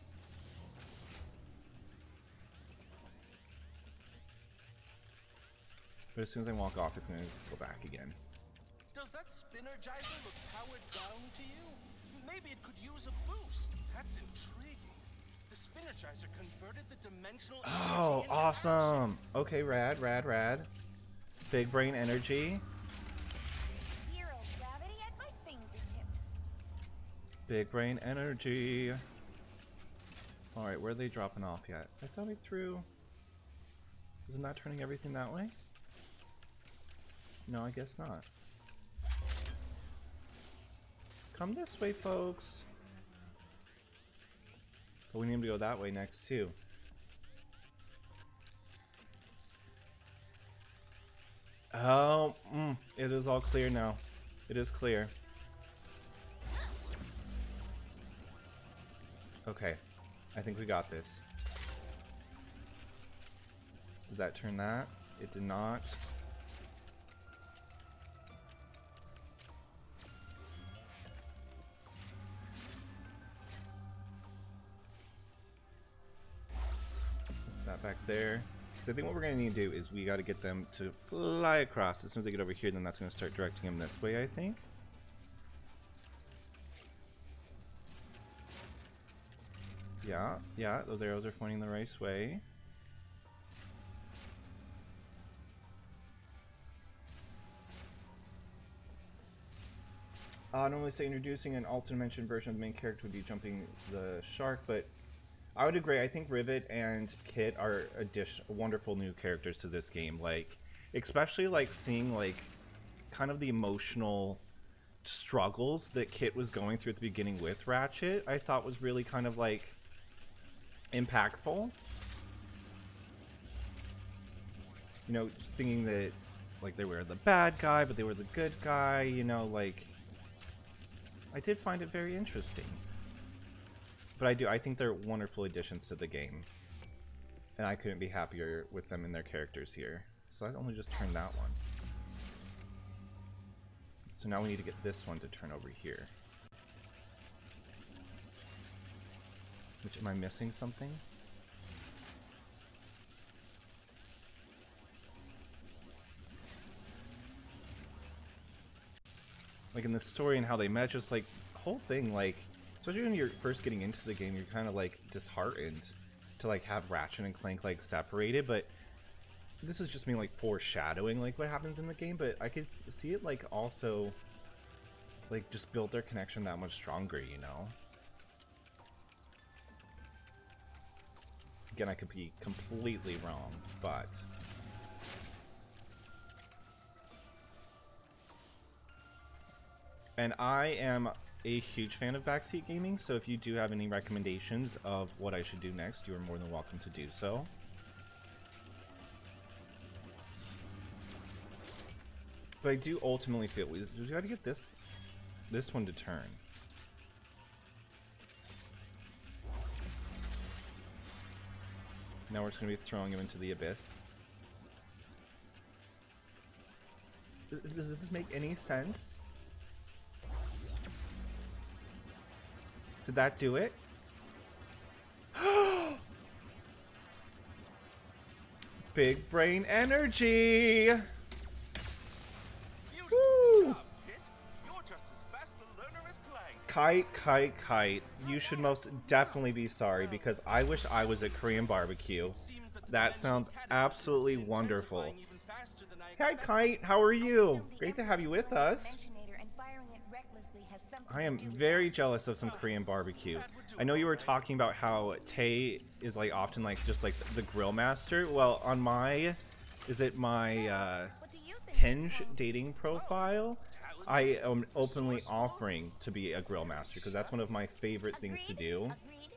Speaker 2: But as soon as I walk off, it's going to just go back again.
Speaker 4: Does that Spinnergizer look powered down to you? Maybe it could use a boost. That's intriguing. The Spinnergizer converted the dimensional
Speaker 2: Oh,
Speaker 4: energy into
Speaker 2: awesome. Okay, rad, rad, rad. Big brain energy.
Speaker 7: Zero gravity at my fingertips.
Speaker 2: Big brain energy. Alright, where are they dropping off yet? I thought I threw... Isn't that turning everything that way? No, I guess not. Come this way, folks. But we need to go that way next, too. Oh, mm, it is all clear now. It is clear. Okay, I think we got this. Did that turn that? It did not. Put that back there. Because I think what we're going to need to do is we got to get them to fly across. As soon as they get over here, then that's going to start directing them this way, I think. Yeah, yeah, those arrows are pointing the right way. Uh, normally say introducing an alternate dimension version of the main character would be jumping the shark, but I would agree. I think Rivet and Kit are addition wonderful new characters to this game. Like, especially like seeing like kind of the emotional struggles that Kit was going through at the beginning with Ratchet, I thought was really kind of like impactful. You know, thinking that like they were the bad guy, but they were the good guy. You know, like. I did find it very interesting. But I do, I think they're wonderful additions to the game. And I couldn't be happier with them and their characters here. So I only just turned that one. So now we need to get this one to turn over here. Which, am I missing something? Like in the story and how they met, just like whole thing, like especially when you're first getting into the game, you're kind of like disheartened to like have Ratchet and Clank like separated. But this is just me like foreshadowing like what happens in the game. But I could see it like also like just build their connection that much stronger, you know. Again, I could be completely wrong, but. And I am a huge fan of backseat gaming, so if you do have any recommendations of what I should do next, you are more than welcome to do so. But I do ultimately feel we just got to get this this one to turn. Now we're just going to be throwing him into the abyss. Does, does this make any sense? Did that do it? Big brain energy!
Speaker 4: Beautiful job, Kit. You're just as fast a learner as Clank.
Speaker 2: Kite, kite, kite. You should most definitely be sorry because I wish I was at Korean barbecue. That sounds absolutely wonderful. Hi, Kite. How are you? Great to have you with us. I am very jealous of some Korean barbecue. I know you were talking about how Tay is like often like just like the grill master. Well, on my, is it my uh, Hinge dating profile? I am openly offering to be a grill master because that's one of my favorite things to do.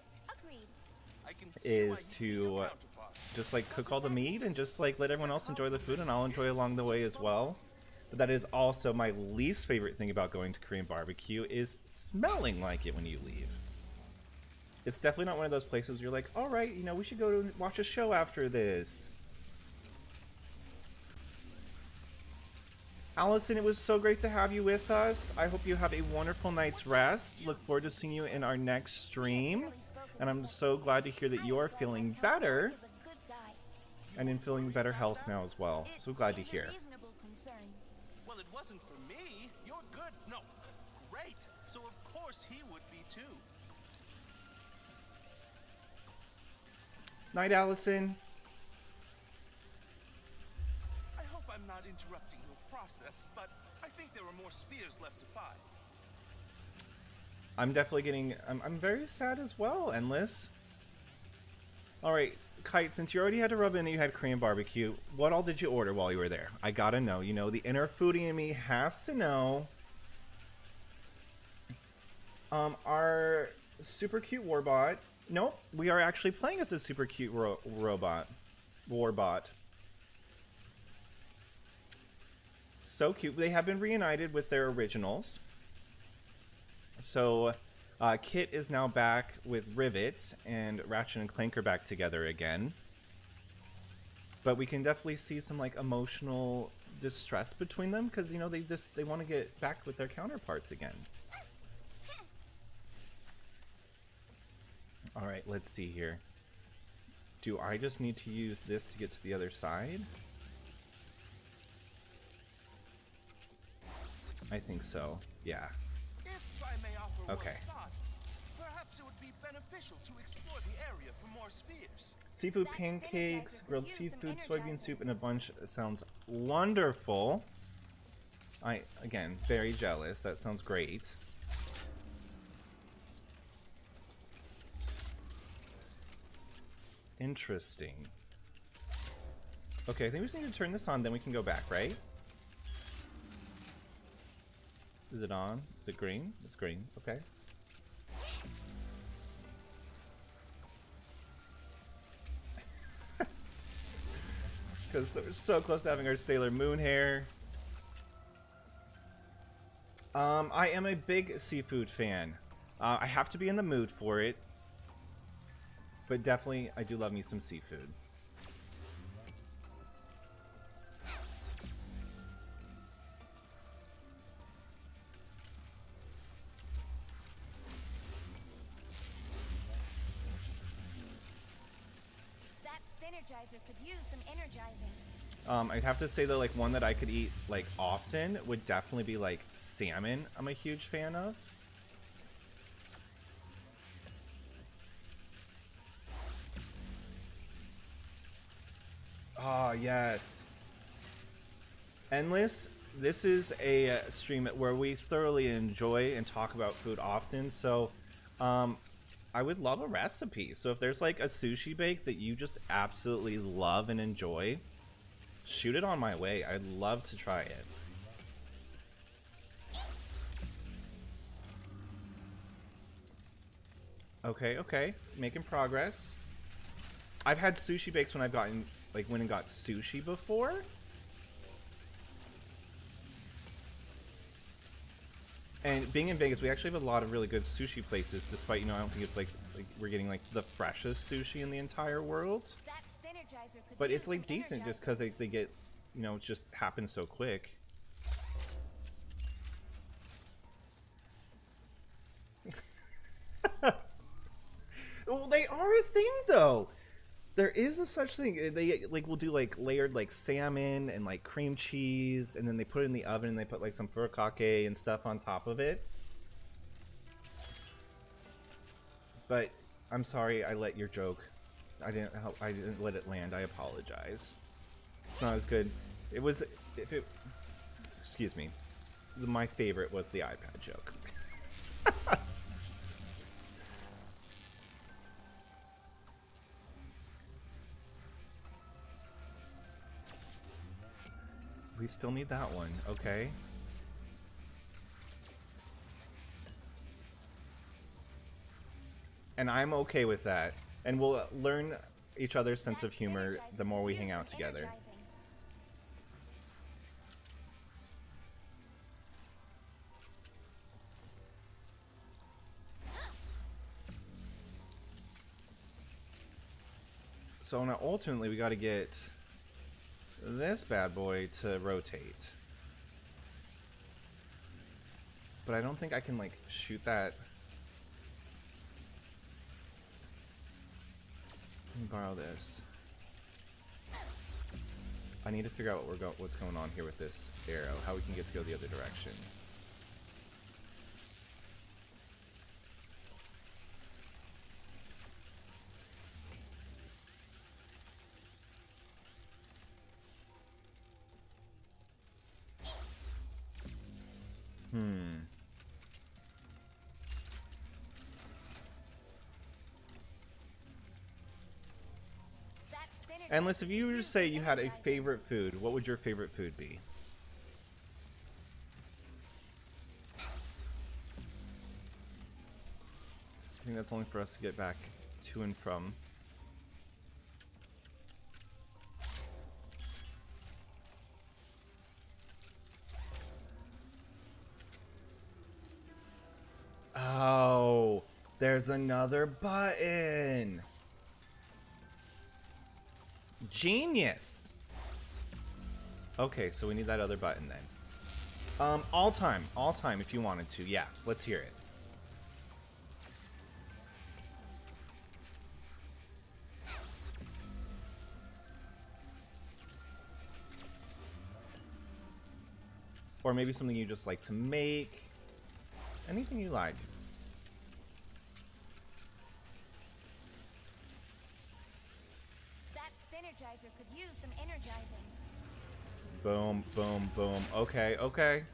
Speaker 2: Is to just like cook all the meat and just like let everyone else enjoy the food, and I'll enjoy along the way as well. But that is also my least favorite thing about going to Korean barbecue is smelling like it when you leave. It's definitely not one of those places where you're like, all right, you know, we should go to watch a show after this. Allison, it was so great to have you with us. I hope you have a wonderful night's rest. Look forward to seeing you in our next stream. And I'm so glad to hear that you are feeling better. And in feeling better health now as well. So glad to hear.
Speaker 4: Well, it wasn't for me. You're good. No, great. So of course he would be too.
Speaker 2: Night, Allison.
Speaker 4: I hope I'm not interrupting your process, but I think there are more spheres left to find.
Speaker 2: I'm definitely getting... I'm, I'm very sad as well, Endless. Alright, Kite, since you already had to rub in that you had Korean barbecue, what all did you order while you were there? I gotta know. You know, the inner foodie in me has to know. Um, our super cute warbot. Nope, we are actually playing as a super cute ro robot. Warbot. So cute. They have been reunited with their originals. So, uh, Kit is now back with Rivet, and Ratchet and Clank are back together again. But we can definitely see some, like, emotional distress between them, because, you know, they just, they want to get back with their counterparts again. Alright, let's see here. Do I just need to use this to get to the other side? I think so, yeah.
Speaker 4: If I may offer
Speaker 2: Okay.
Speaker 4: one thought, perhaps it would be beneficial to explore the area for more spheres.
Speaker 2: Seafood
Speaker 7: That
Speaker 2: pancakes,
Speaker 7: Spinnergizer
Speaker 2: grilled
Speaker 7: could use some
Speaker 2: seafood, soybean
Speaker 7: Energizer.
Speaker 2: soup, and a bunch. Sounds wonderful. I, again, very jealous. That sounds great. Interesting. Okay, I think we just need to turn this on, then we can go back, right? Is it on? Is it green? It's green. Okay. Because we're so close to having our Sailor Moon hair. Um, I am a big seafood fan. Uh, I have to be in the mood for it. But definitely, I do love me some seafood.
Speaker 7: That Spinnergizer could use some energizing.
Speaker 2: Um, I'd have to say though, like one that I could eat like often would definitely be like salmon. I'm a huge fan of. Oh yes. Endless. This is a uh, stream where we thoroughly enjoy and talk about food often. So, um, I would love a recipe. So if there's like a sushi bake that you just absolutely love and enjoy, shoot it on my way. I'd love to try it. Okay, okay. Making progress. I've had sushi bakes when I've gotten, like, went and got sushi before. And being in Vegas, we actually have a lot of really good sushi places, despite, you know, I don't think it's like, like we're getting, like, the freshest sushi in the entire world.
Speaker 7: That Spinnergizer could
Speaker 2: But
Speaker 7: use
Speaker 2: it's, like,
Speaker 7: some
Speaker 2: decent just
Speaker 7: energizing.
Speaker 2: because they, they get, you know, it just happens so quick. Well, they are a thing, though. There is a such thing. They like will do like layered like salmon and like cream cheese, and then they put it in the oven and they put like some furikake and stuff on top of it. But I'm sorry, I let your joke. I didn't. help- I didn't let it land. I apologize. It's not as good. It was. If it. Excuse me. The, my favorite was the iPad joke. We still need that one, okay? And I'm okay with that. And we'll uh, learn each other's sense of humor the more we hang out together. So now ultimately we gotta get this bad boy to rotate. But I don't think I can like shoot that. Let me borrow this. I need to figure out what we're go what's going on here with this arrow, how we can get to go the other direction. Hmm. Endless, if you were to say you had a favorite food, what would your favorite food be? I think that's only for us to get back to and from. Oh, there's another button. Genius. Okay, so we need that other button then. Um, all time, all time if you wanted to. Yeah, let's hear it. Or maybe something you just like to make. Anything you like.
Speaker 10: That Spinergizer could use some energizing.
Speaker 2: Boom, boom, boom. Okay, okay.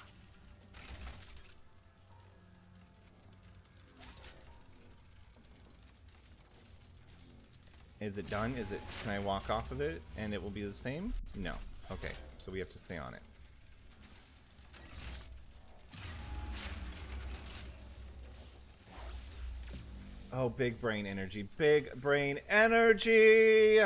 Speaker 2: Is it done? Is it? Can I walk off of it and it will be the same? No. Okay, so we have to stay on it. Oh, big brain energy. Big brain energy!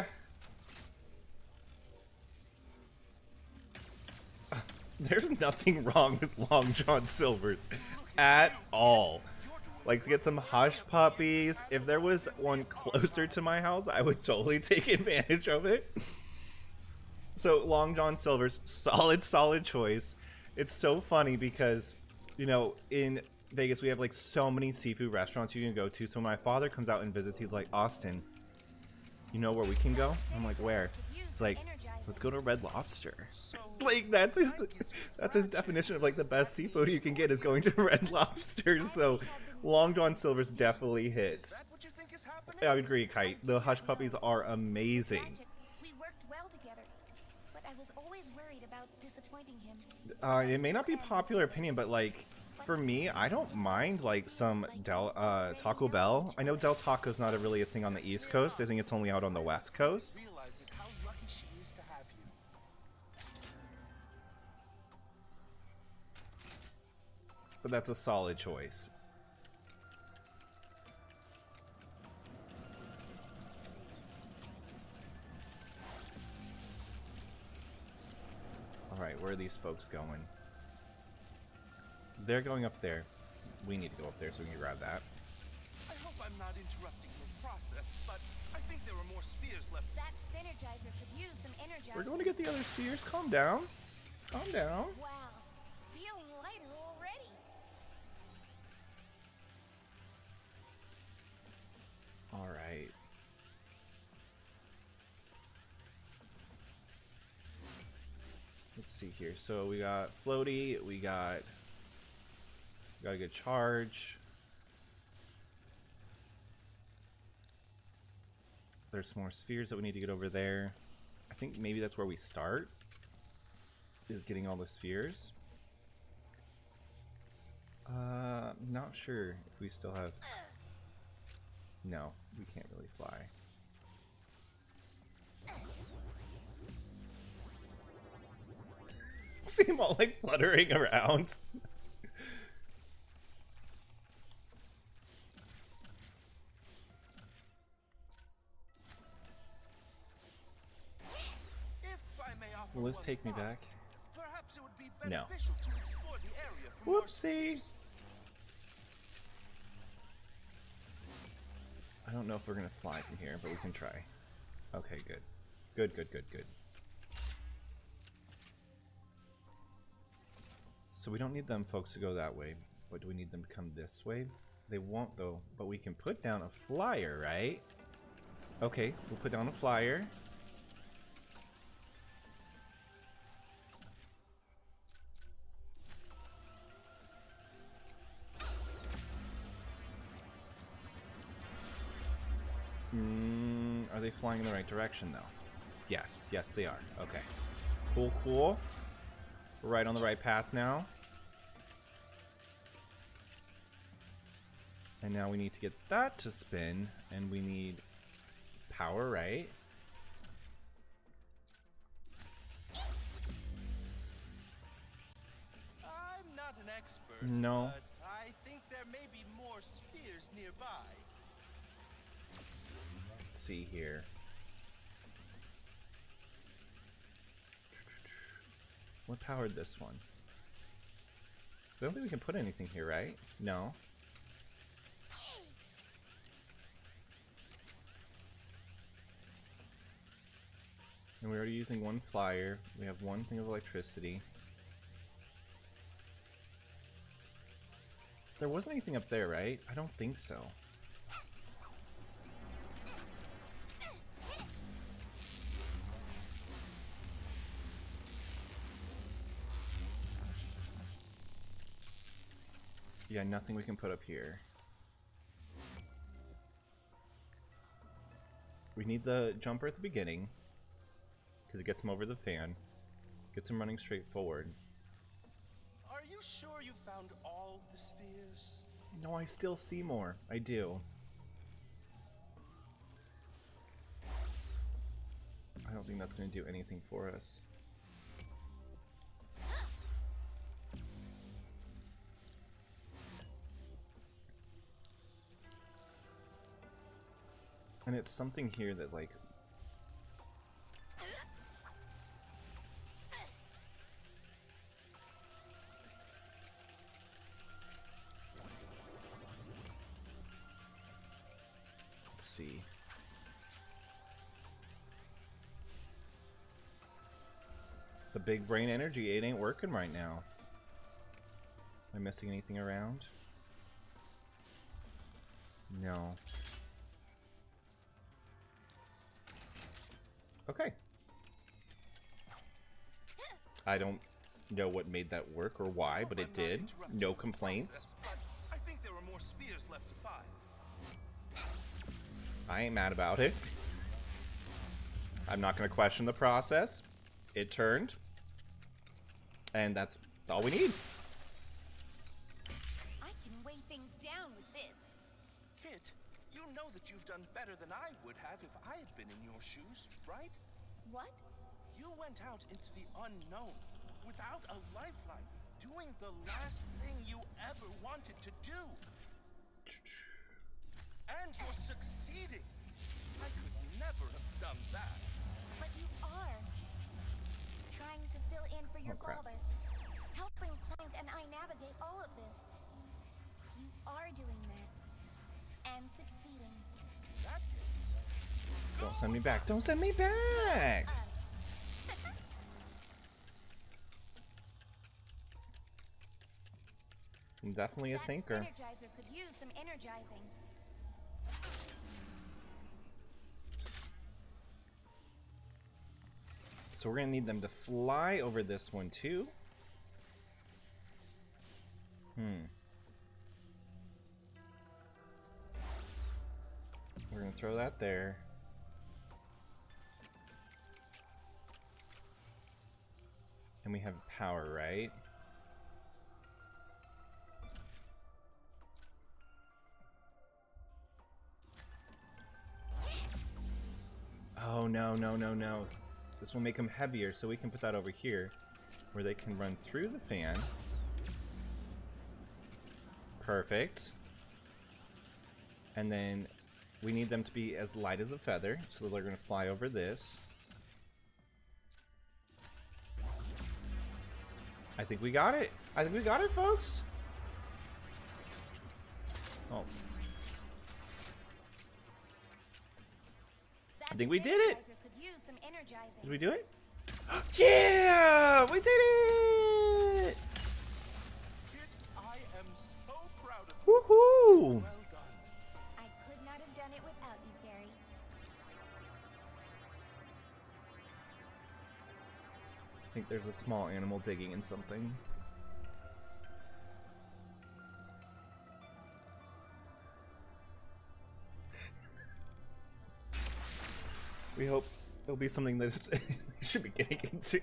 Speaker 2: There's nothing wrong with Long John Silver's at all. Like, to get some hush puppies. If there was one closer to my house, I would totally take advantage of it. So, Long John Silver's, solid, solid choice. It's so funny because, you know, in Vegas, we have like so many seafood restaurants you can go to. So when my father comes out and visits, he's like, Austin, you know where we can go? I'm like, where? It's like, let's go to Red Lobster. Like, that's his, that's his definition of like the best seafood you can get is going to Red Lobster. So Long John Silver's definitely hits. I agree, Kite. The hush puppies are amazing.
Speaker 10: We worked well together, but I was always worried about disappointing him.
Speaker 2: Uh, it may not be popular opinion, but like, for me, I don't mind like some Del uh, Taco Bell. I know Del Taco's not a really a thing on the East Coast. I think it's only out on the West Coast. But that's a solid choice. All right, where are these folks going? They're going up there. We need to go up there so we can grab that.
Speaker 4: I hope I'm not interrupting your process, but I think there are more spheres left.
Speaker 10: That Spinergizer could use some energizing.
Speaker 2: We're going to get the other spheres. Calm down. Calm down.
Speaker 10: Wow, feeling lighter already.
Speaker 2: All right. Let's see here. So we got floaty. We got. Got a good charge. There's some more spheres that we need to get over there. I think maybe that's where we start. Is getting all the spheres. Uh, not sure if we still have. No, we can't really fly. See them all like fluttering around. Will this take me back?
Speaker 4: Perhaps it would be
Speaker 2: No.
Speaker 4: beneficial to explore the area for more
Speaker 2: Whoopsie. I don't know if we're gonna fly from here, but we can try. Okay, good. Good, good, good, good. So we don't need them folks to go that way, but do we need them to come this way? They won't though, but we can put down a flyer, right? Okay, we'll put down a flyer. Mm, are they flying in the right direction though? Yes, yes they are. Okay. Cool, cool. We're right on the right path now. And now we need to get that to spin, and we need power, right?
Speaker 4: expert.
Speaker 2: No.
Speaker 4: But I think there may be more spheres nearby.
Speaker 2: Let's see here. What powered this one? I don't think we can put anything here, right? No. And we're already using one flyer. We have one thing of electricity. There wasn't anything up there, right? I don't think so. Yeah, nothing we can put up here. We need the jumper at the beginning, because it gets him over the fan. Gets him running straight forward.
Speaker 4: Are you sure you found all the spheres?
Speaker 2: No, I still see more. I do. I don't think that's going to do anything for us. And it's something here that, like... Let's see. The big brain energy, it ain't working right now. Am I missing anything around? No. Okay. I don't know what made that work or why, but it did. No complaints.
Speaker 4: But I think there are more spheres left to find.
Speaker 2: I ain't mad about it. I'm not going to question the process. It turned. And that's all we need.
Speaker 7: I can weigh things down with this.
Speaker 4: Kit, you know that you've done better than I would have if I had been in your shoes, right?
Speaker 7: What?
Speaker 4: You went out into the unknown without a lifeline, doing the last thing you ever wanted to do. And you're succeeding. I could never have done that.
Speaker 7: But you are. Trying to fill in for your
Speaker 2: Oh, crap.
Speaker 7: father. Helping Clank and I navigate all of this. You are doing that. And succeeding.
Speaker 4: That is.
Speaker 2: Don't send me back. Don't send me back!
Speaker 7: Us.
Speaker 2: I'm definitely a
Speaker 7: That
Speaker 2: thinker.
Speaker 7: Energizer could use some energizing.
Speaker 2: So we're gonna need them to fly over this one too. Hmm. We're gonna throw that there. And we have power, right? Oh no, no, no, no. This will make them heavier, so we can put that over here where they can run through the fan. Perfect. And then we need them to be as light as a feather, so they're going to fly over this. I think we got it. I think we got it, folks. Oh. I think we did it.
Speaker 7: Could use some energizing.
Speaker 2: Did we do it? Yeah! We did it!
Speaker 4: Kit, I am so proud of you.
Speaker 2: Woohoo!
Speaker 4: Well done.
Speaker 7: I could not have done it without you, Gary.
Speaker 2: I think there's a small animal digging in something. We hope it'll be something that we should be getting into.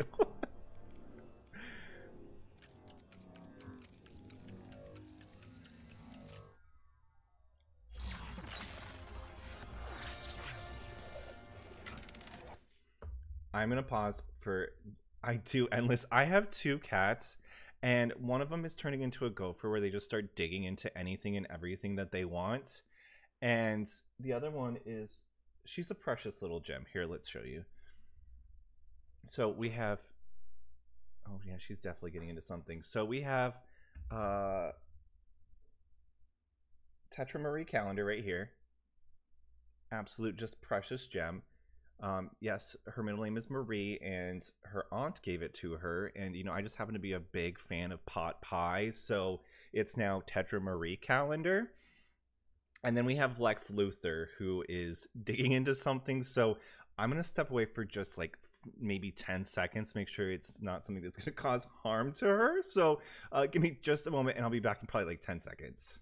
Speaker 2: I'm gonna pause for I do endless. I have two cats, And one of them is turning into a gopher where they just start digging into anything and everything that they want. And the other one is, she's a precious little gem. Here, let's show you. So we have, oh yeah, she's definitely getting into something. So we have uh, Tetra Marie Calendar right here. Absolute just precious gem. Um, yes, her middle name is Marie, and her aunt gave it to her. And, you know, I just happen to be a big fan of pot pie, so it's now Tetra Marie Calendar. And then we have Lex Luthor, who is digging into something. So I'm going to step away for just like maybe ten seconds, make sure it's not something that's going to cause harm to her. So uh, give me just a moment, and I'll be back in probably like ten seconds.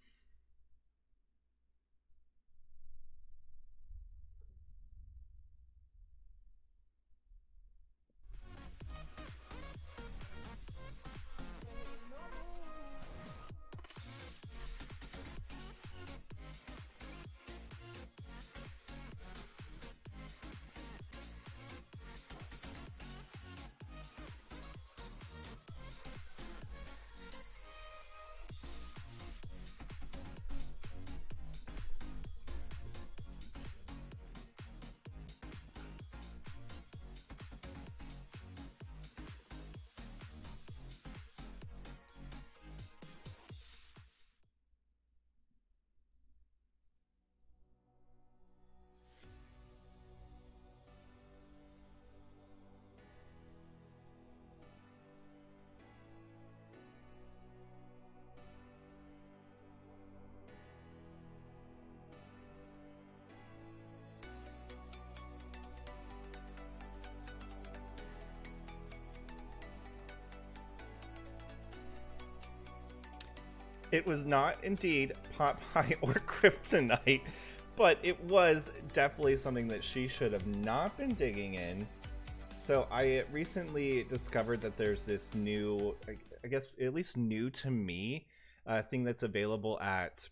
Speaker 2: It was not indeed pot pie or kryptonite, but it was definitely something that she should have not been digging in. So I recently discovered that there's this new, I guess at least new to me, uh, thing that's available at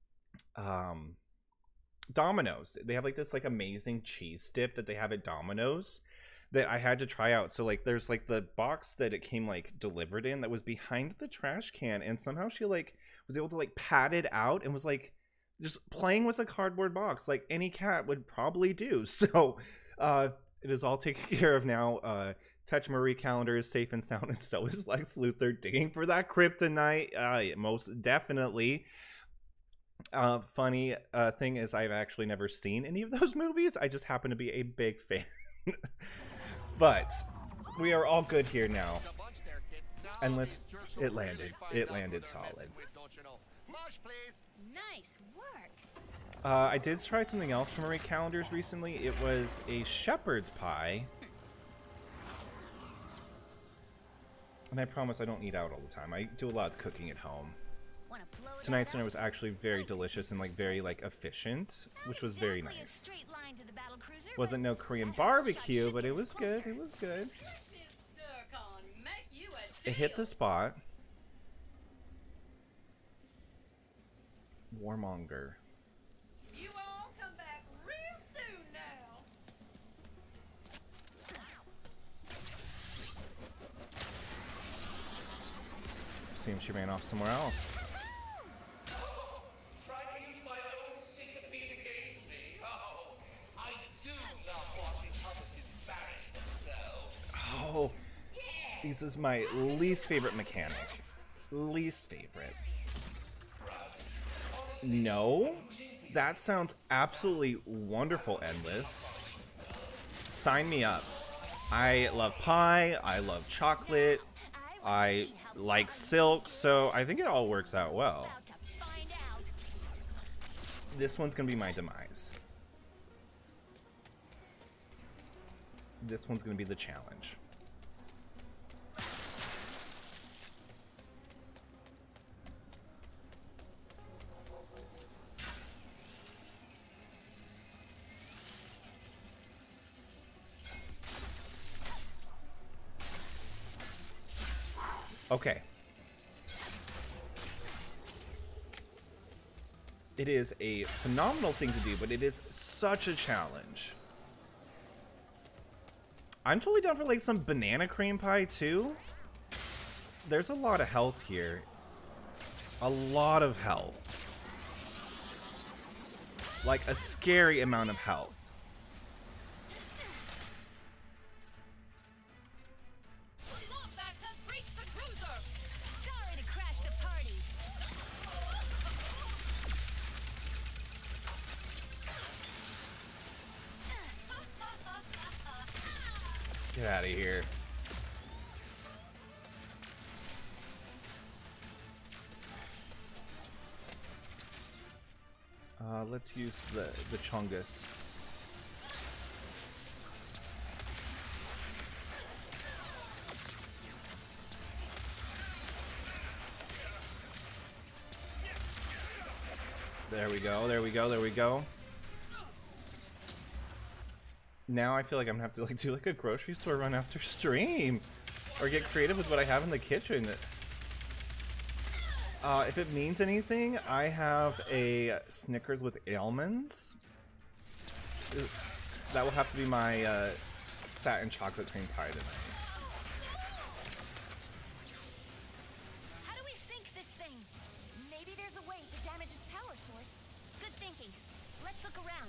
Speaker 2: um, Domino's. They have like this like amazing cheese dip that they have at Domino's that I had to try out. So like there's like the box that it came like delivered in that was behind the trash can, and somehow she like was able to like pat it out and was like just playing with a cardboard box like any cat would probably do. So uh it is all taken care of now. uh Tetra Marie Calendar is safe and sound, and so is Lex Luthor digging for that kryptonite, uh most definitely. Uh funny uh thing is, I've actually never seen any of those movies. I just happen to be a big fan. But we are all good here now. Unless it landed. It landed solid.
Speaker 7: Nice work.
Speaker 2: Uh, I did try something else from Marie Callender's recently. It was a shepherd's pie. And I promise I don't eat out all the time. I do a lot of cooking at home. Tonight's dinner was actually very delicious and like very like efficient, which was very nice. Wasn't no Korean barbecue, but it was good. It was good. It hit the spot. Warmonger.
Speaker 9: You all come back real soon now.
Speaker 2: Seems she ran off somewhere else.
Speaker 1: Try to use my own sympathy against me. Oh, I do love watching others embarrass themselves.
Speaker 2: Oh, this is my least favorite mechanic. Least favorite. No, that sounds absolutely wonderful, Endless. Sign me up. I love pie, I love chocolate, I like silk, so I think it all works out well. This one's gonna be my demise. This one's gonna be the challenge. Okay. It is a phenomenal thing to do, but it is such a challenge. I'm totally down for like some banana cream pie too. there's a lot of health here. A lot of health. Like a scary amount of health.
Speaker 3: Sorry to crash the party.
Speaker 2: Get out of here. Uh, let's use the, the Chungus. There we go, there we go, there we go. Now I feel like I'm gonna have to like do like a grocery store run after stream. Or get creative with what I have in the kitchen. Uh, if it means anything, I have a Snickers with almonds. That will have to be my uh, satin chocolate cream pie tonight.
Speaker 7: How do we sink this thing? Maybe there's a way to damage its power source. Good thinking. Let's look around.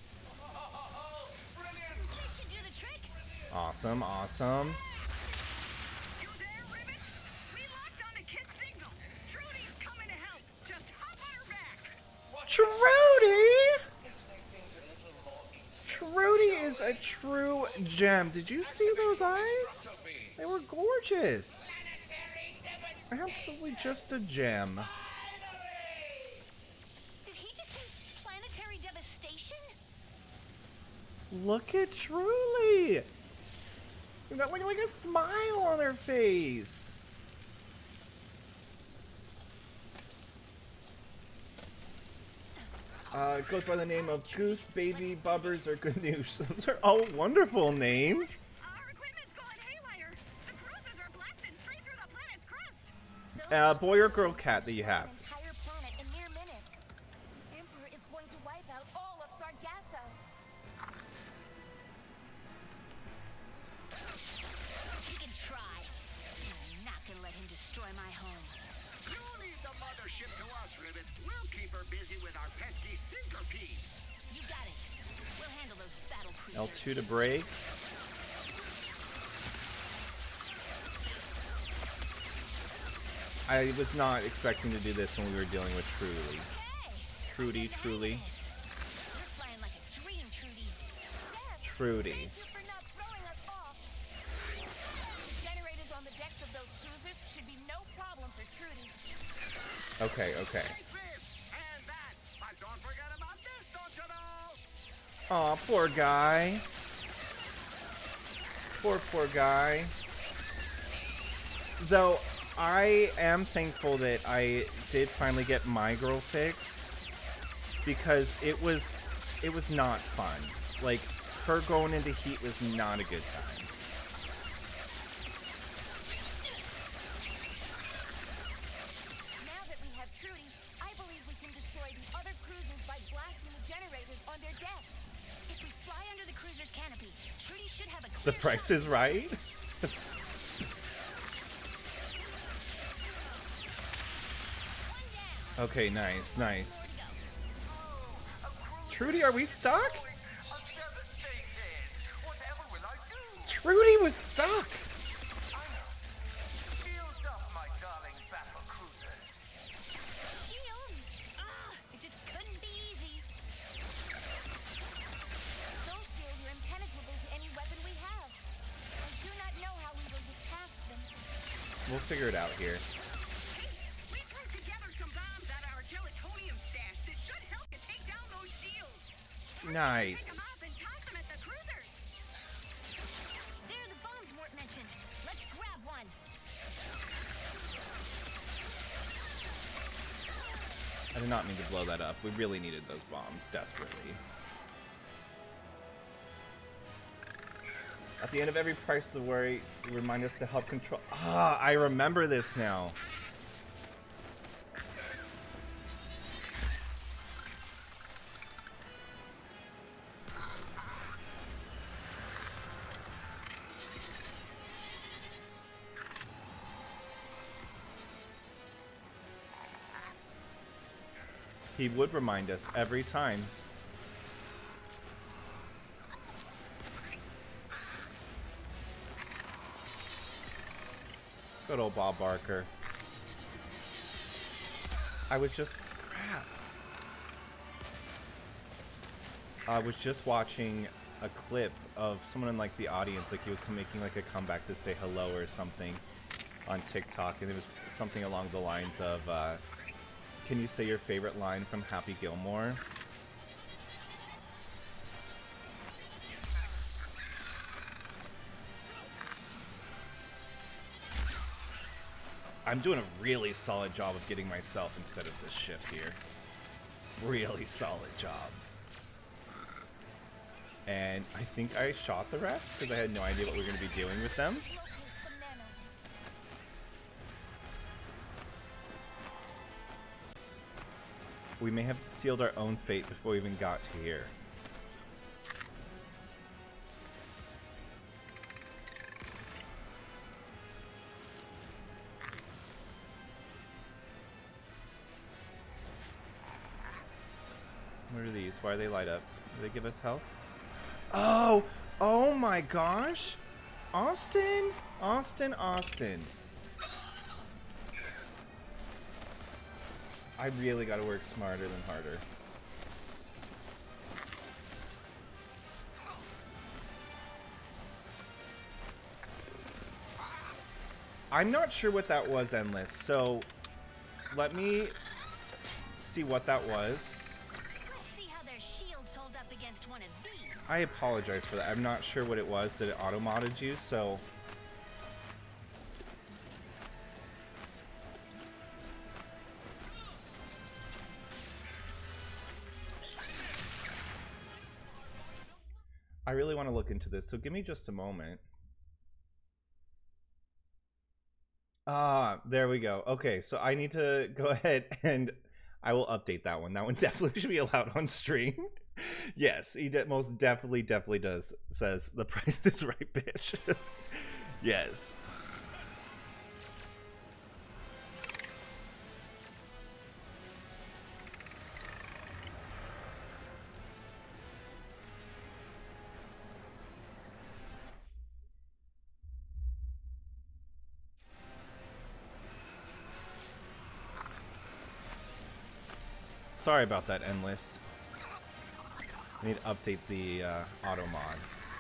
Speaker 7: This should do the trick.
Speaker 2: Awesome, awesome.
Speaker 9: You there, Ribbit? We locked on the kid's signal. Trudy's coming to help. Just hop on her back.
Speaker 2: Trudy! Trudy is a true gem. Did you see those eyes? They were gorgeous. Absolutely just a gem.
Speaker 7: Did he just say planetary devastation?
Speaker 2: Look at Truly. You got like, like a smile on her face. Uh, it goes by the name of Goose, Baby, Bubbers, or Good News. Those are all wonderful names.
Speaker 9: Our equipment's going haywire. The cruisers are blasting straight through the planet's crust.
Speaker 2: Uh, boy or girl cat that you have?
Speaker 7: Entire planet in mere minutes. Emperor is going to wipe out all of Sargasso.
Speaker 3: He can try. I'm not gonna let him destroy my home.
Speaker 11: You leave the mothership to us, Ribbit. We'll keep her busy with our pesky syncopees.
Speaker 3: You got it. We'll handle those battle cruisers.
Speaker 2: L two to break. I was not expecting to do this when we were dealing with Truly. Trudy, Truly.
Speaker 7: You're flying like a dream, Trudy. Yes.
Speaker 2: Trudy.
Speaker 7: Thank you for not throwing us off. Generators on the decks of those cruisers should be no problem for Trudy.
Speaker 2: Okay, okay.
Speaker 11: Take this and that. But don't forget about this, don't you know?
Speaker 2: Aw, poor guy. Poor, poor guy. Though, I am thankful that I did finally get my girl fixed. Because it was, it was not fun. Like, her going into heat was not a good time.
Speaker 7: Now that we have Trudy, I believe we can destroy the other cruisers by blasting the generators on their decks.
Speaker 3: If we fly under the cruiser's canopy, Trudy should have a
Speaker 2: The
Speaker 3: clear
Speaker 2: price is right. Okay, nice, nice. Trudy, are we stuck?
Speaker 4: I'm devastated. Whatever will I do?
Speaker 2: Trudy was stuck.
Speaker 4: I know. Shields up, my darling battle cruisers.
Speaker 3: shields. Ah, it just couldn't be easy.
Speaker 7: Those shields are impenetrable to any weapon we have. I do not know how we will get past them.
Speaker 2: We'll figure it out here.
Speaker 9: We threw together some bombs at our gelatonium stash that should help you take down those shields.
Speaker 2: Nice.
Speaker 9: Pick 'em up and toss them at the cruisers.
Speaker 3: There, the bombs weren't mentioned. Let's grab one.
Speaker 2: I did not mean to blow that up. We really needed those bombs desperately. At the end of every price to worry, remind us to help control. Ah, I remember this now. He would remind us every time. Good old Bob Barker. I was just... crap. I was just watching a clip of someone in like the audience, like he was making like a comeback to say hello or something on TikTok, and it was something along the lines of, uh, can you say your favorite line from Happy Gilmore? I'm doing a really solid job of getting myself instead of this shift here. Really solid job. And I think I shot the rest because I had no idea what we were going to be doing with them. We may have sealed our own fate before we even got to here. What are these? Why do they light up? Do they give us health? Oh! Oh my gosh! Austin? Austin, Austin. I really gotta work smarter than harder. I'm not sure what that was, Endless, so let me see what that was. I apologize for that. I'm not sure what it was that it auto-modded you, so... I really want to look into this, so give me just a moment. Ah, there we go. Okay, so I need to go ahead and I will update that one. That one definitely should be allowed on stream. Yes, he de most definitely, definitely does. Says the price is right, bitch. Yes. Sorry about that, Endless. I need to update the uh, auto mod.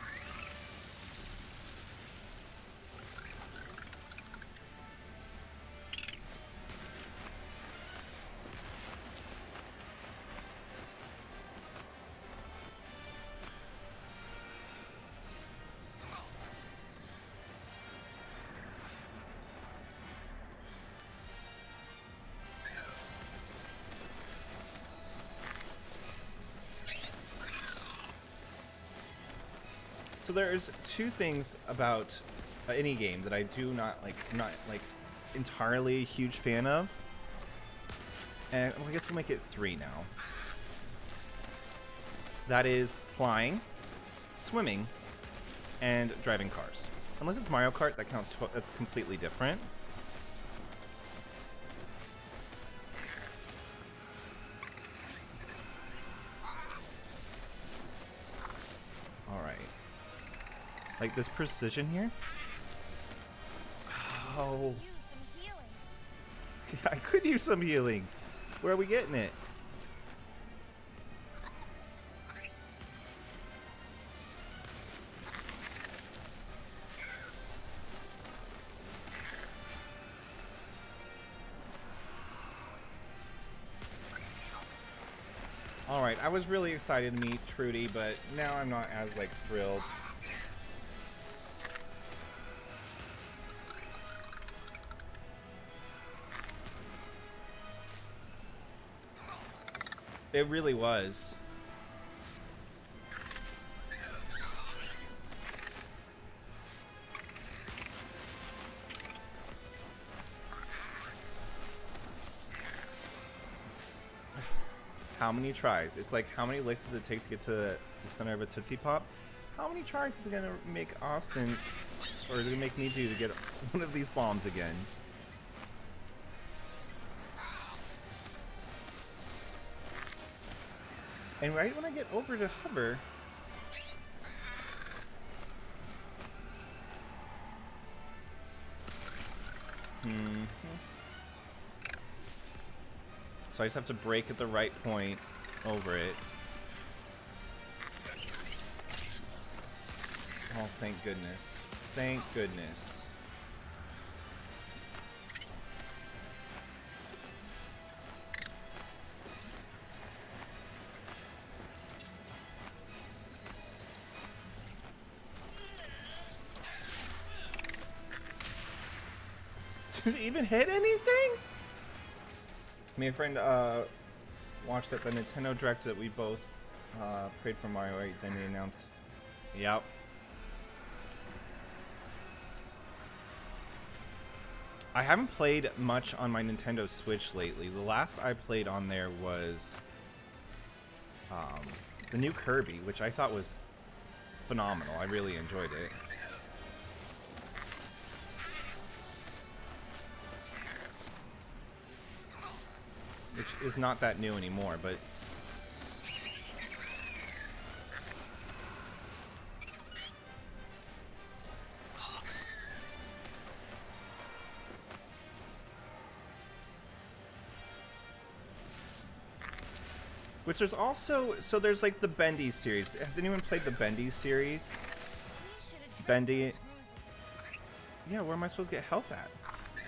Speaker 2: So there's two things about uh, any game that I do not like, not like entirely a huge fan of, and well, I guess we'll make it three now. That is flying, swimming, and driving cars. Unless it's Mario Kart, that counts. That's completely different. Like this precision here? Oh. I could use some healing. Where are we getting it? Alright, I was really excited to meet Trudy, but now I'm not as like thrilled. It really was. How many tries? It's like, how many licks does it take to get to the center of a Tootsie Pop? How many tries is it gonna make Austin, or is it gonna make me do to get one of these bombs again? And right when I get over to hover... Hmm. So I just have to brake at the right point over it. Oh, thank goodness. Thank goodness. Did it even hit anything? Me and a friend uh, watched at the Nintendo Direct that we both uh, prayed for Mario eight, then they announced. Yep. I haven't played much on my Nintendo Switch lately. The last I played on there was um, the new Kirby, which I thought was phenomenal. I really enjoyed it. Which is not that new anymore, but... Which there's also... So there's like the Bendy series. Has anyone played the Bendy series? Bendy... Yeah, where am I supposed to get health at?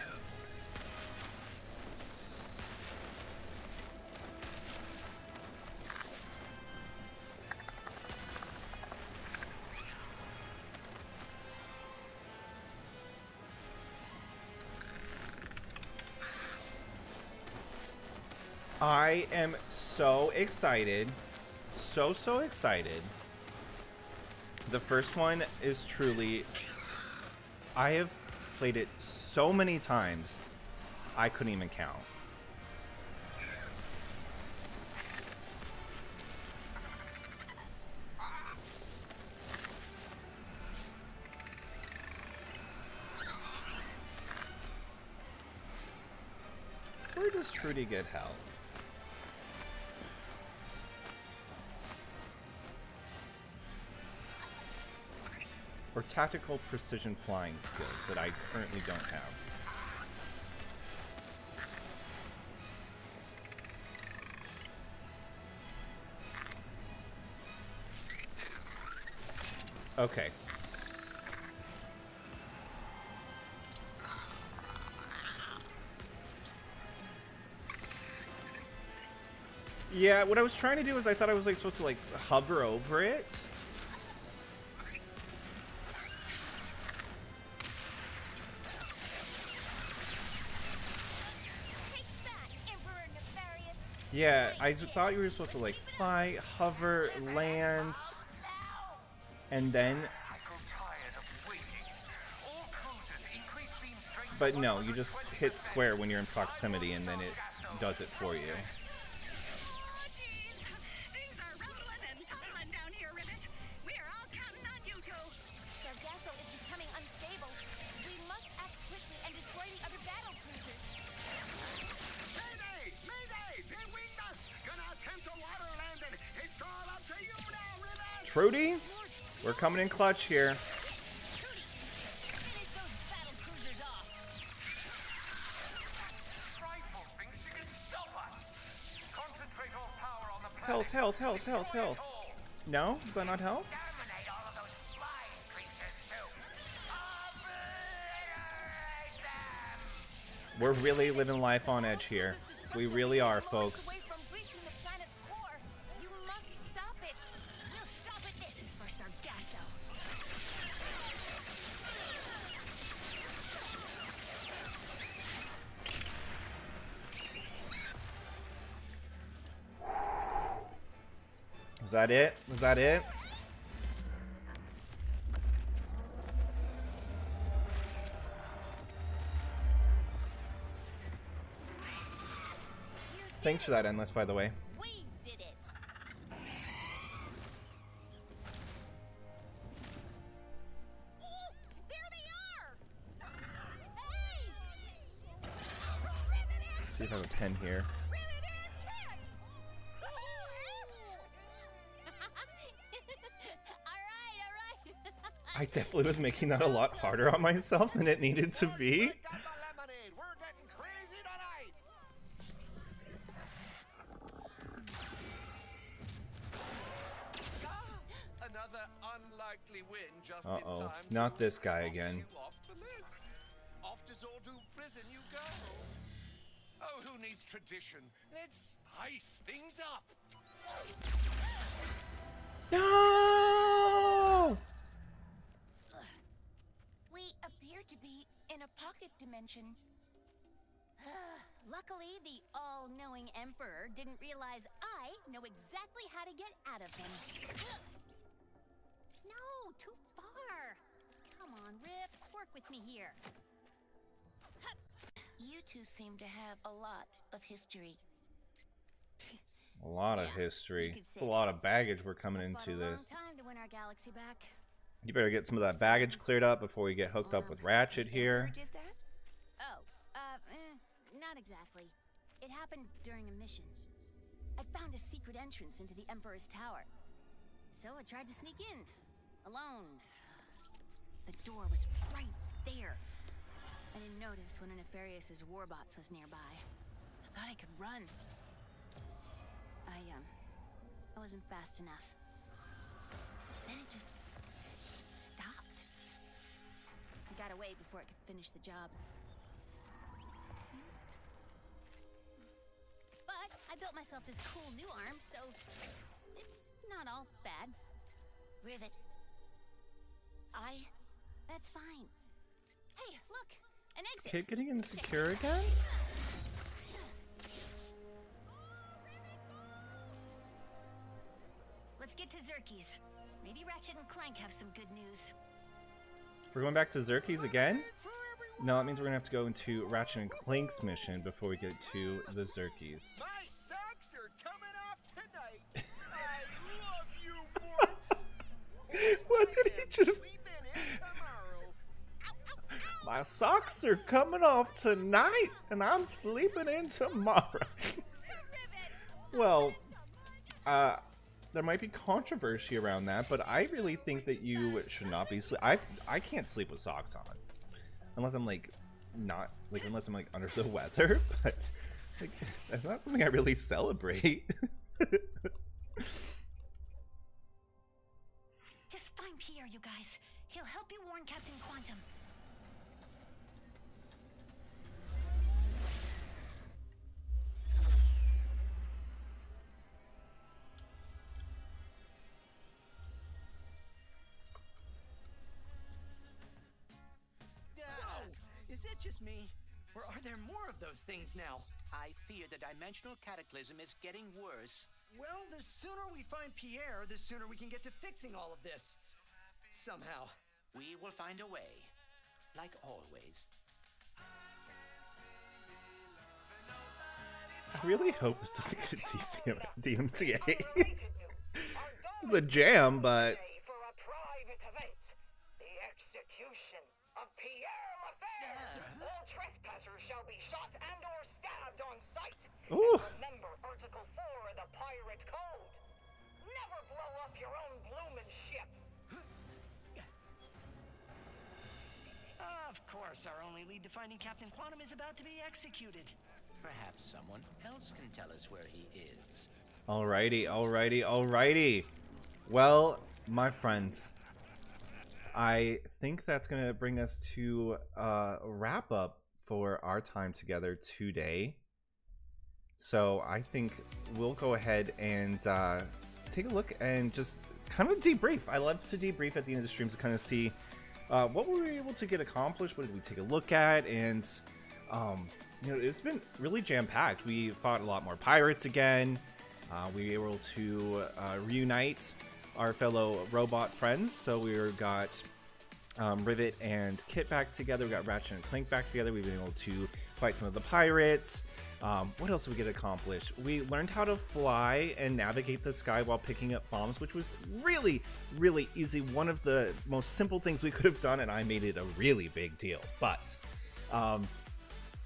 Speaker 2: I am so excited. So, so excited. The first one is truly... I have played it so many times, I couldn't even count. Where does Trudy get health? Or tactical precision flying skills that I currently don't have. Okay. Yeah, what I was trying to do is I thought I was like supposed to like hover over it. Yeah, I thought you were supposed to like fly, hover, land, and then... But no, you just hit square when you're in proximity and then it does it for you. Trudy, we're coming in clutch here. Health, health, health, health, health. No? Does that not help? We're really living life on edge here. We really are, folks. Was that it? Was that it? Thanks for that, Endless, by the way.
Speaker 7: We did it. Oh, there they are. Hey!
Speaker 2: Let's see if I have a pen here. I definitely was making that a lot harder on myself than it needed to be.
Speaker 11: We're getting crazy tonight.
Speaker 4: Another unlikely win just
Speaker 2: Uh
Speaker 4: in
Speaker 2: oh,
Speaker 4: time.
Speaker 2: not
Speaker 4: to
Speaker 2: this guy
Speaker 4: cross
Speaker 2: again.
Speaker 4: you off the list. Off to Zordu prison you go. Oh, who needs tradition? Let's spice things up.
Speaker 2: No!
Speaker 3: We appear to be in a pocket dimension. Luckily, the all-knowing Emperor didn't realize I know exactly how to get out of him. No, too far. Come on, Rips, work with me here. You two seem to have a lot of history.
Speaker 2: A lot of
Speaker 3: Yeah,
Speaker 2: history.
Speaker 3: you could
Speaker 2: It's
Speaker 3: say
Speaker 2: a lot of
Speaker 3: that.
Speaker 2: baggage we're coming
Speaker 3: Fought
Speaker 2: into
Speaker 3: a long
Speaker 2: this.
Speaker 3: time to win our galaxy back.
Speaker 2: You better get some of that baggage cleared up before we get hooked up with Ratchet here.
Speaker 3: Did that? Oh, uh, eh, not exactly. It happened during a mission. I found a secret entrance into the Emperor's tower. So I tried to sneak in. Alone. The door was right there. I didn't notice one of Nefarious' warbots was nearby. I thought I could run. I, um, I wasn't fast enough. Then it just stopped. I got away before it could finish the job. But I built myself this cool new arm, so it's not all bad. Rivet. I... That's fine. Hey, look! An exit!
Speaker 2: Kid getting insecure again?
Speaker 3: Let's get to Zerky's. Maybe Ratchet and Clank have some good news.
Speaker 2: We're going back to Zerky's again? No, that means we're gonna have to go into Ratchet and Clank's mission before we get to the Zerky's.
Speaker 11: My socks are coming off tonight. I love you, Morts.
Speaker 2: What did he just...
Speaker 11: Sleeping in tomorrow.
Speaker 2: My socks are coming off tonight, and I'm sleeping in tomorrow. Well, uh, there might be controversy around that, but I really think that you should not be sleep. I I can't sleep with socks on, unless I'm like not like unless I'm like under the weather. But like, that's not something I really celebrate.
Speaker 3: Just find Pierre, you guys. He'll help you warn Captain Quantum.
Speaker 6: Whoa! Is it just me? Or are there more of those things now?
Speaker 5: I fear the dimensional cataclysm is getting worse.
Speaker 6: Well, the sooner we find Pierre, the sooner we can get to fixing all of this. Somehow.
Speaker 5: We will find a way. Like always.
Speaker 2: I really hope this doesn't get a D M C A. This is the jam, but
Speaker 8: For a private event, the execution of Pierre Lefebvre. All trespassers shall be shot and or stabbed on sight.
Speaker 2: Ooh.
Speaker 8: Remember Article four of the Pirate Code. Never blow up your own bloomin' ship.
Speaker 6: Of course, our only lead to finding Captain Quantum is about to be executed.
Speaker 5: Perhaps someone else can tell us where he is.
Speaker 2: alrighty, alrighty, alrighty. Well, my friends, I think that's gonna bring us to uh, a wrap up for our time together today. So I think we'll go ahead and uh, take a look and just kind of debrief. I love to debrief at the end of the streams to kind of see uh, what were we able to get accomplished, what did we take a look at, and um, you know, it's been really jam-packed. We fought a lot more pirates again. Uh, we were able to uh, reunite our fellow robot friends. So we were, got um, Rivet and Kit back together. We got Ratchet and Clank back together. We've been able to fight some of the pirates. Um, what else did we get accomplished? We learned how to fly and navigate the sky while picking up bombs, which was really, really easy. One of the most simple things we could have done, and I made it a really big deal. But um,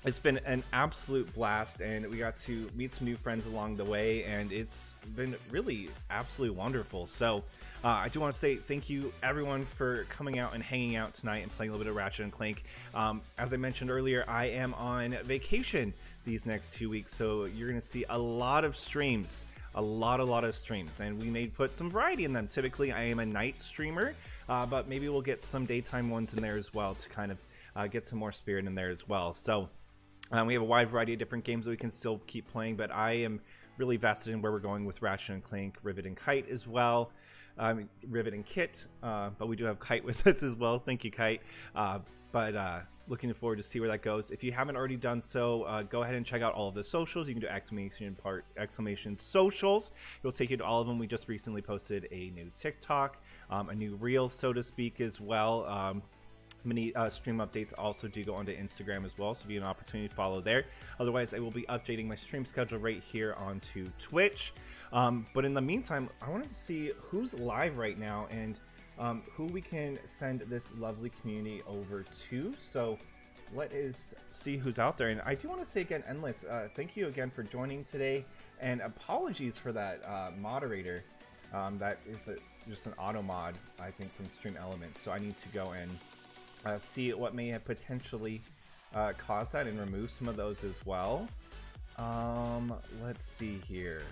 Speaker 2: it's been an absolute blast, and we got to meet some new friends along the way, and it's been really absolutely wonderful. So uh, I do want to say thank you everyone for coming out and hanging out tonight and playing a little bit of Ratchet and Clank. Um, as I mentioned earlier, I am on vacation these next two weeks, so you're going to see a lot of streams, a lot, a lot of streams, and we may put some variety in them. Typically, I am a night streamer, uh, but maybe we'll get some daytime ones in there as well to kind of uh, get some more spirit in there as well. So Um, we have a wide variety of different games that we can still keep playing, but I am really vested in where we're going with Ratchet and Clank, Rivet and Kite as well. Um, Rivet and Kit, uh, but we do have Kite with us as well. Thank you, Kite. Uh, but uh, looking forward to see where that goes. If you haven't already done so, uh, go ahead and check out all of the socials. You can do exclamation part exclamation socials. It'll take you to all of them. We just recently posted a new TikTok, um, a new reel, so to speak, as well. Um, Many uh, stream updates also do go onto Instagram as well, so if you have an opportunity to follow there. Otherwise, I will be updating my stream schedule right here onto Twitch. Um, but in the meantime, I wanted to see who's live right now and um, who we can send this lovely community over to. So let us see who's out there. And I do want to say again, Endless, uh, thank you again for joining today. And apologies for that uh, moderator. Um, that is a, just an auto mod, I think, from Stream Elements. So I need to go and Uh, see what may have potentially uh, caused that and remove some of those as well. Um, let's see here.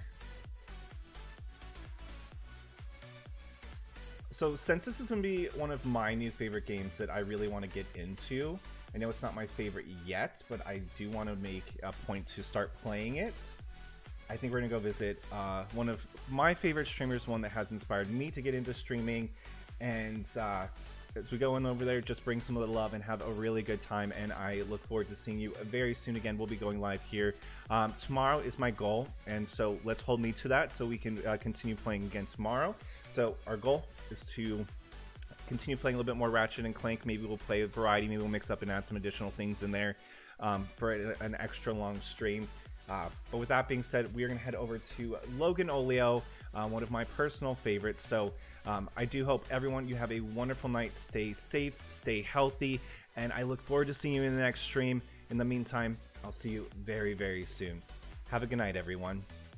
Speaker 2: So since this is going to be one of my new favorite games that I really want to get into, I know it's not my favorite yet, but I do want to make a point to start playing it. I think we're going to go visit uh, one of my favorite streamers, one that has inspired me to get into streaming, and uh, as we go in over there, just bring some of the love and have a really good time, and I look forward to seeing you very soon. Again, we'll be going live here. Um, tomorrow is my goal, and so let's hold me to that so we can uh, continue playing again tomorrow. So our goal is to continue playing a little bit more Ratchet and Clank. Maybe we'll play a variety, maybe we'll mix up and add some additional things in there um, for an extra long stream. Uh, but with that being said, we are going to head over to Logan Olio, uh, one of my personal favorites. So um, I do hope everyone, you have a wonderful night. Stay safe, stay healthy, and I look forward to seeing you in the next stream. In the meantime, I'll see you very, very soon. Have a good night, everyone.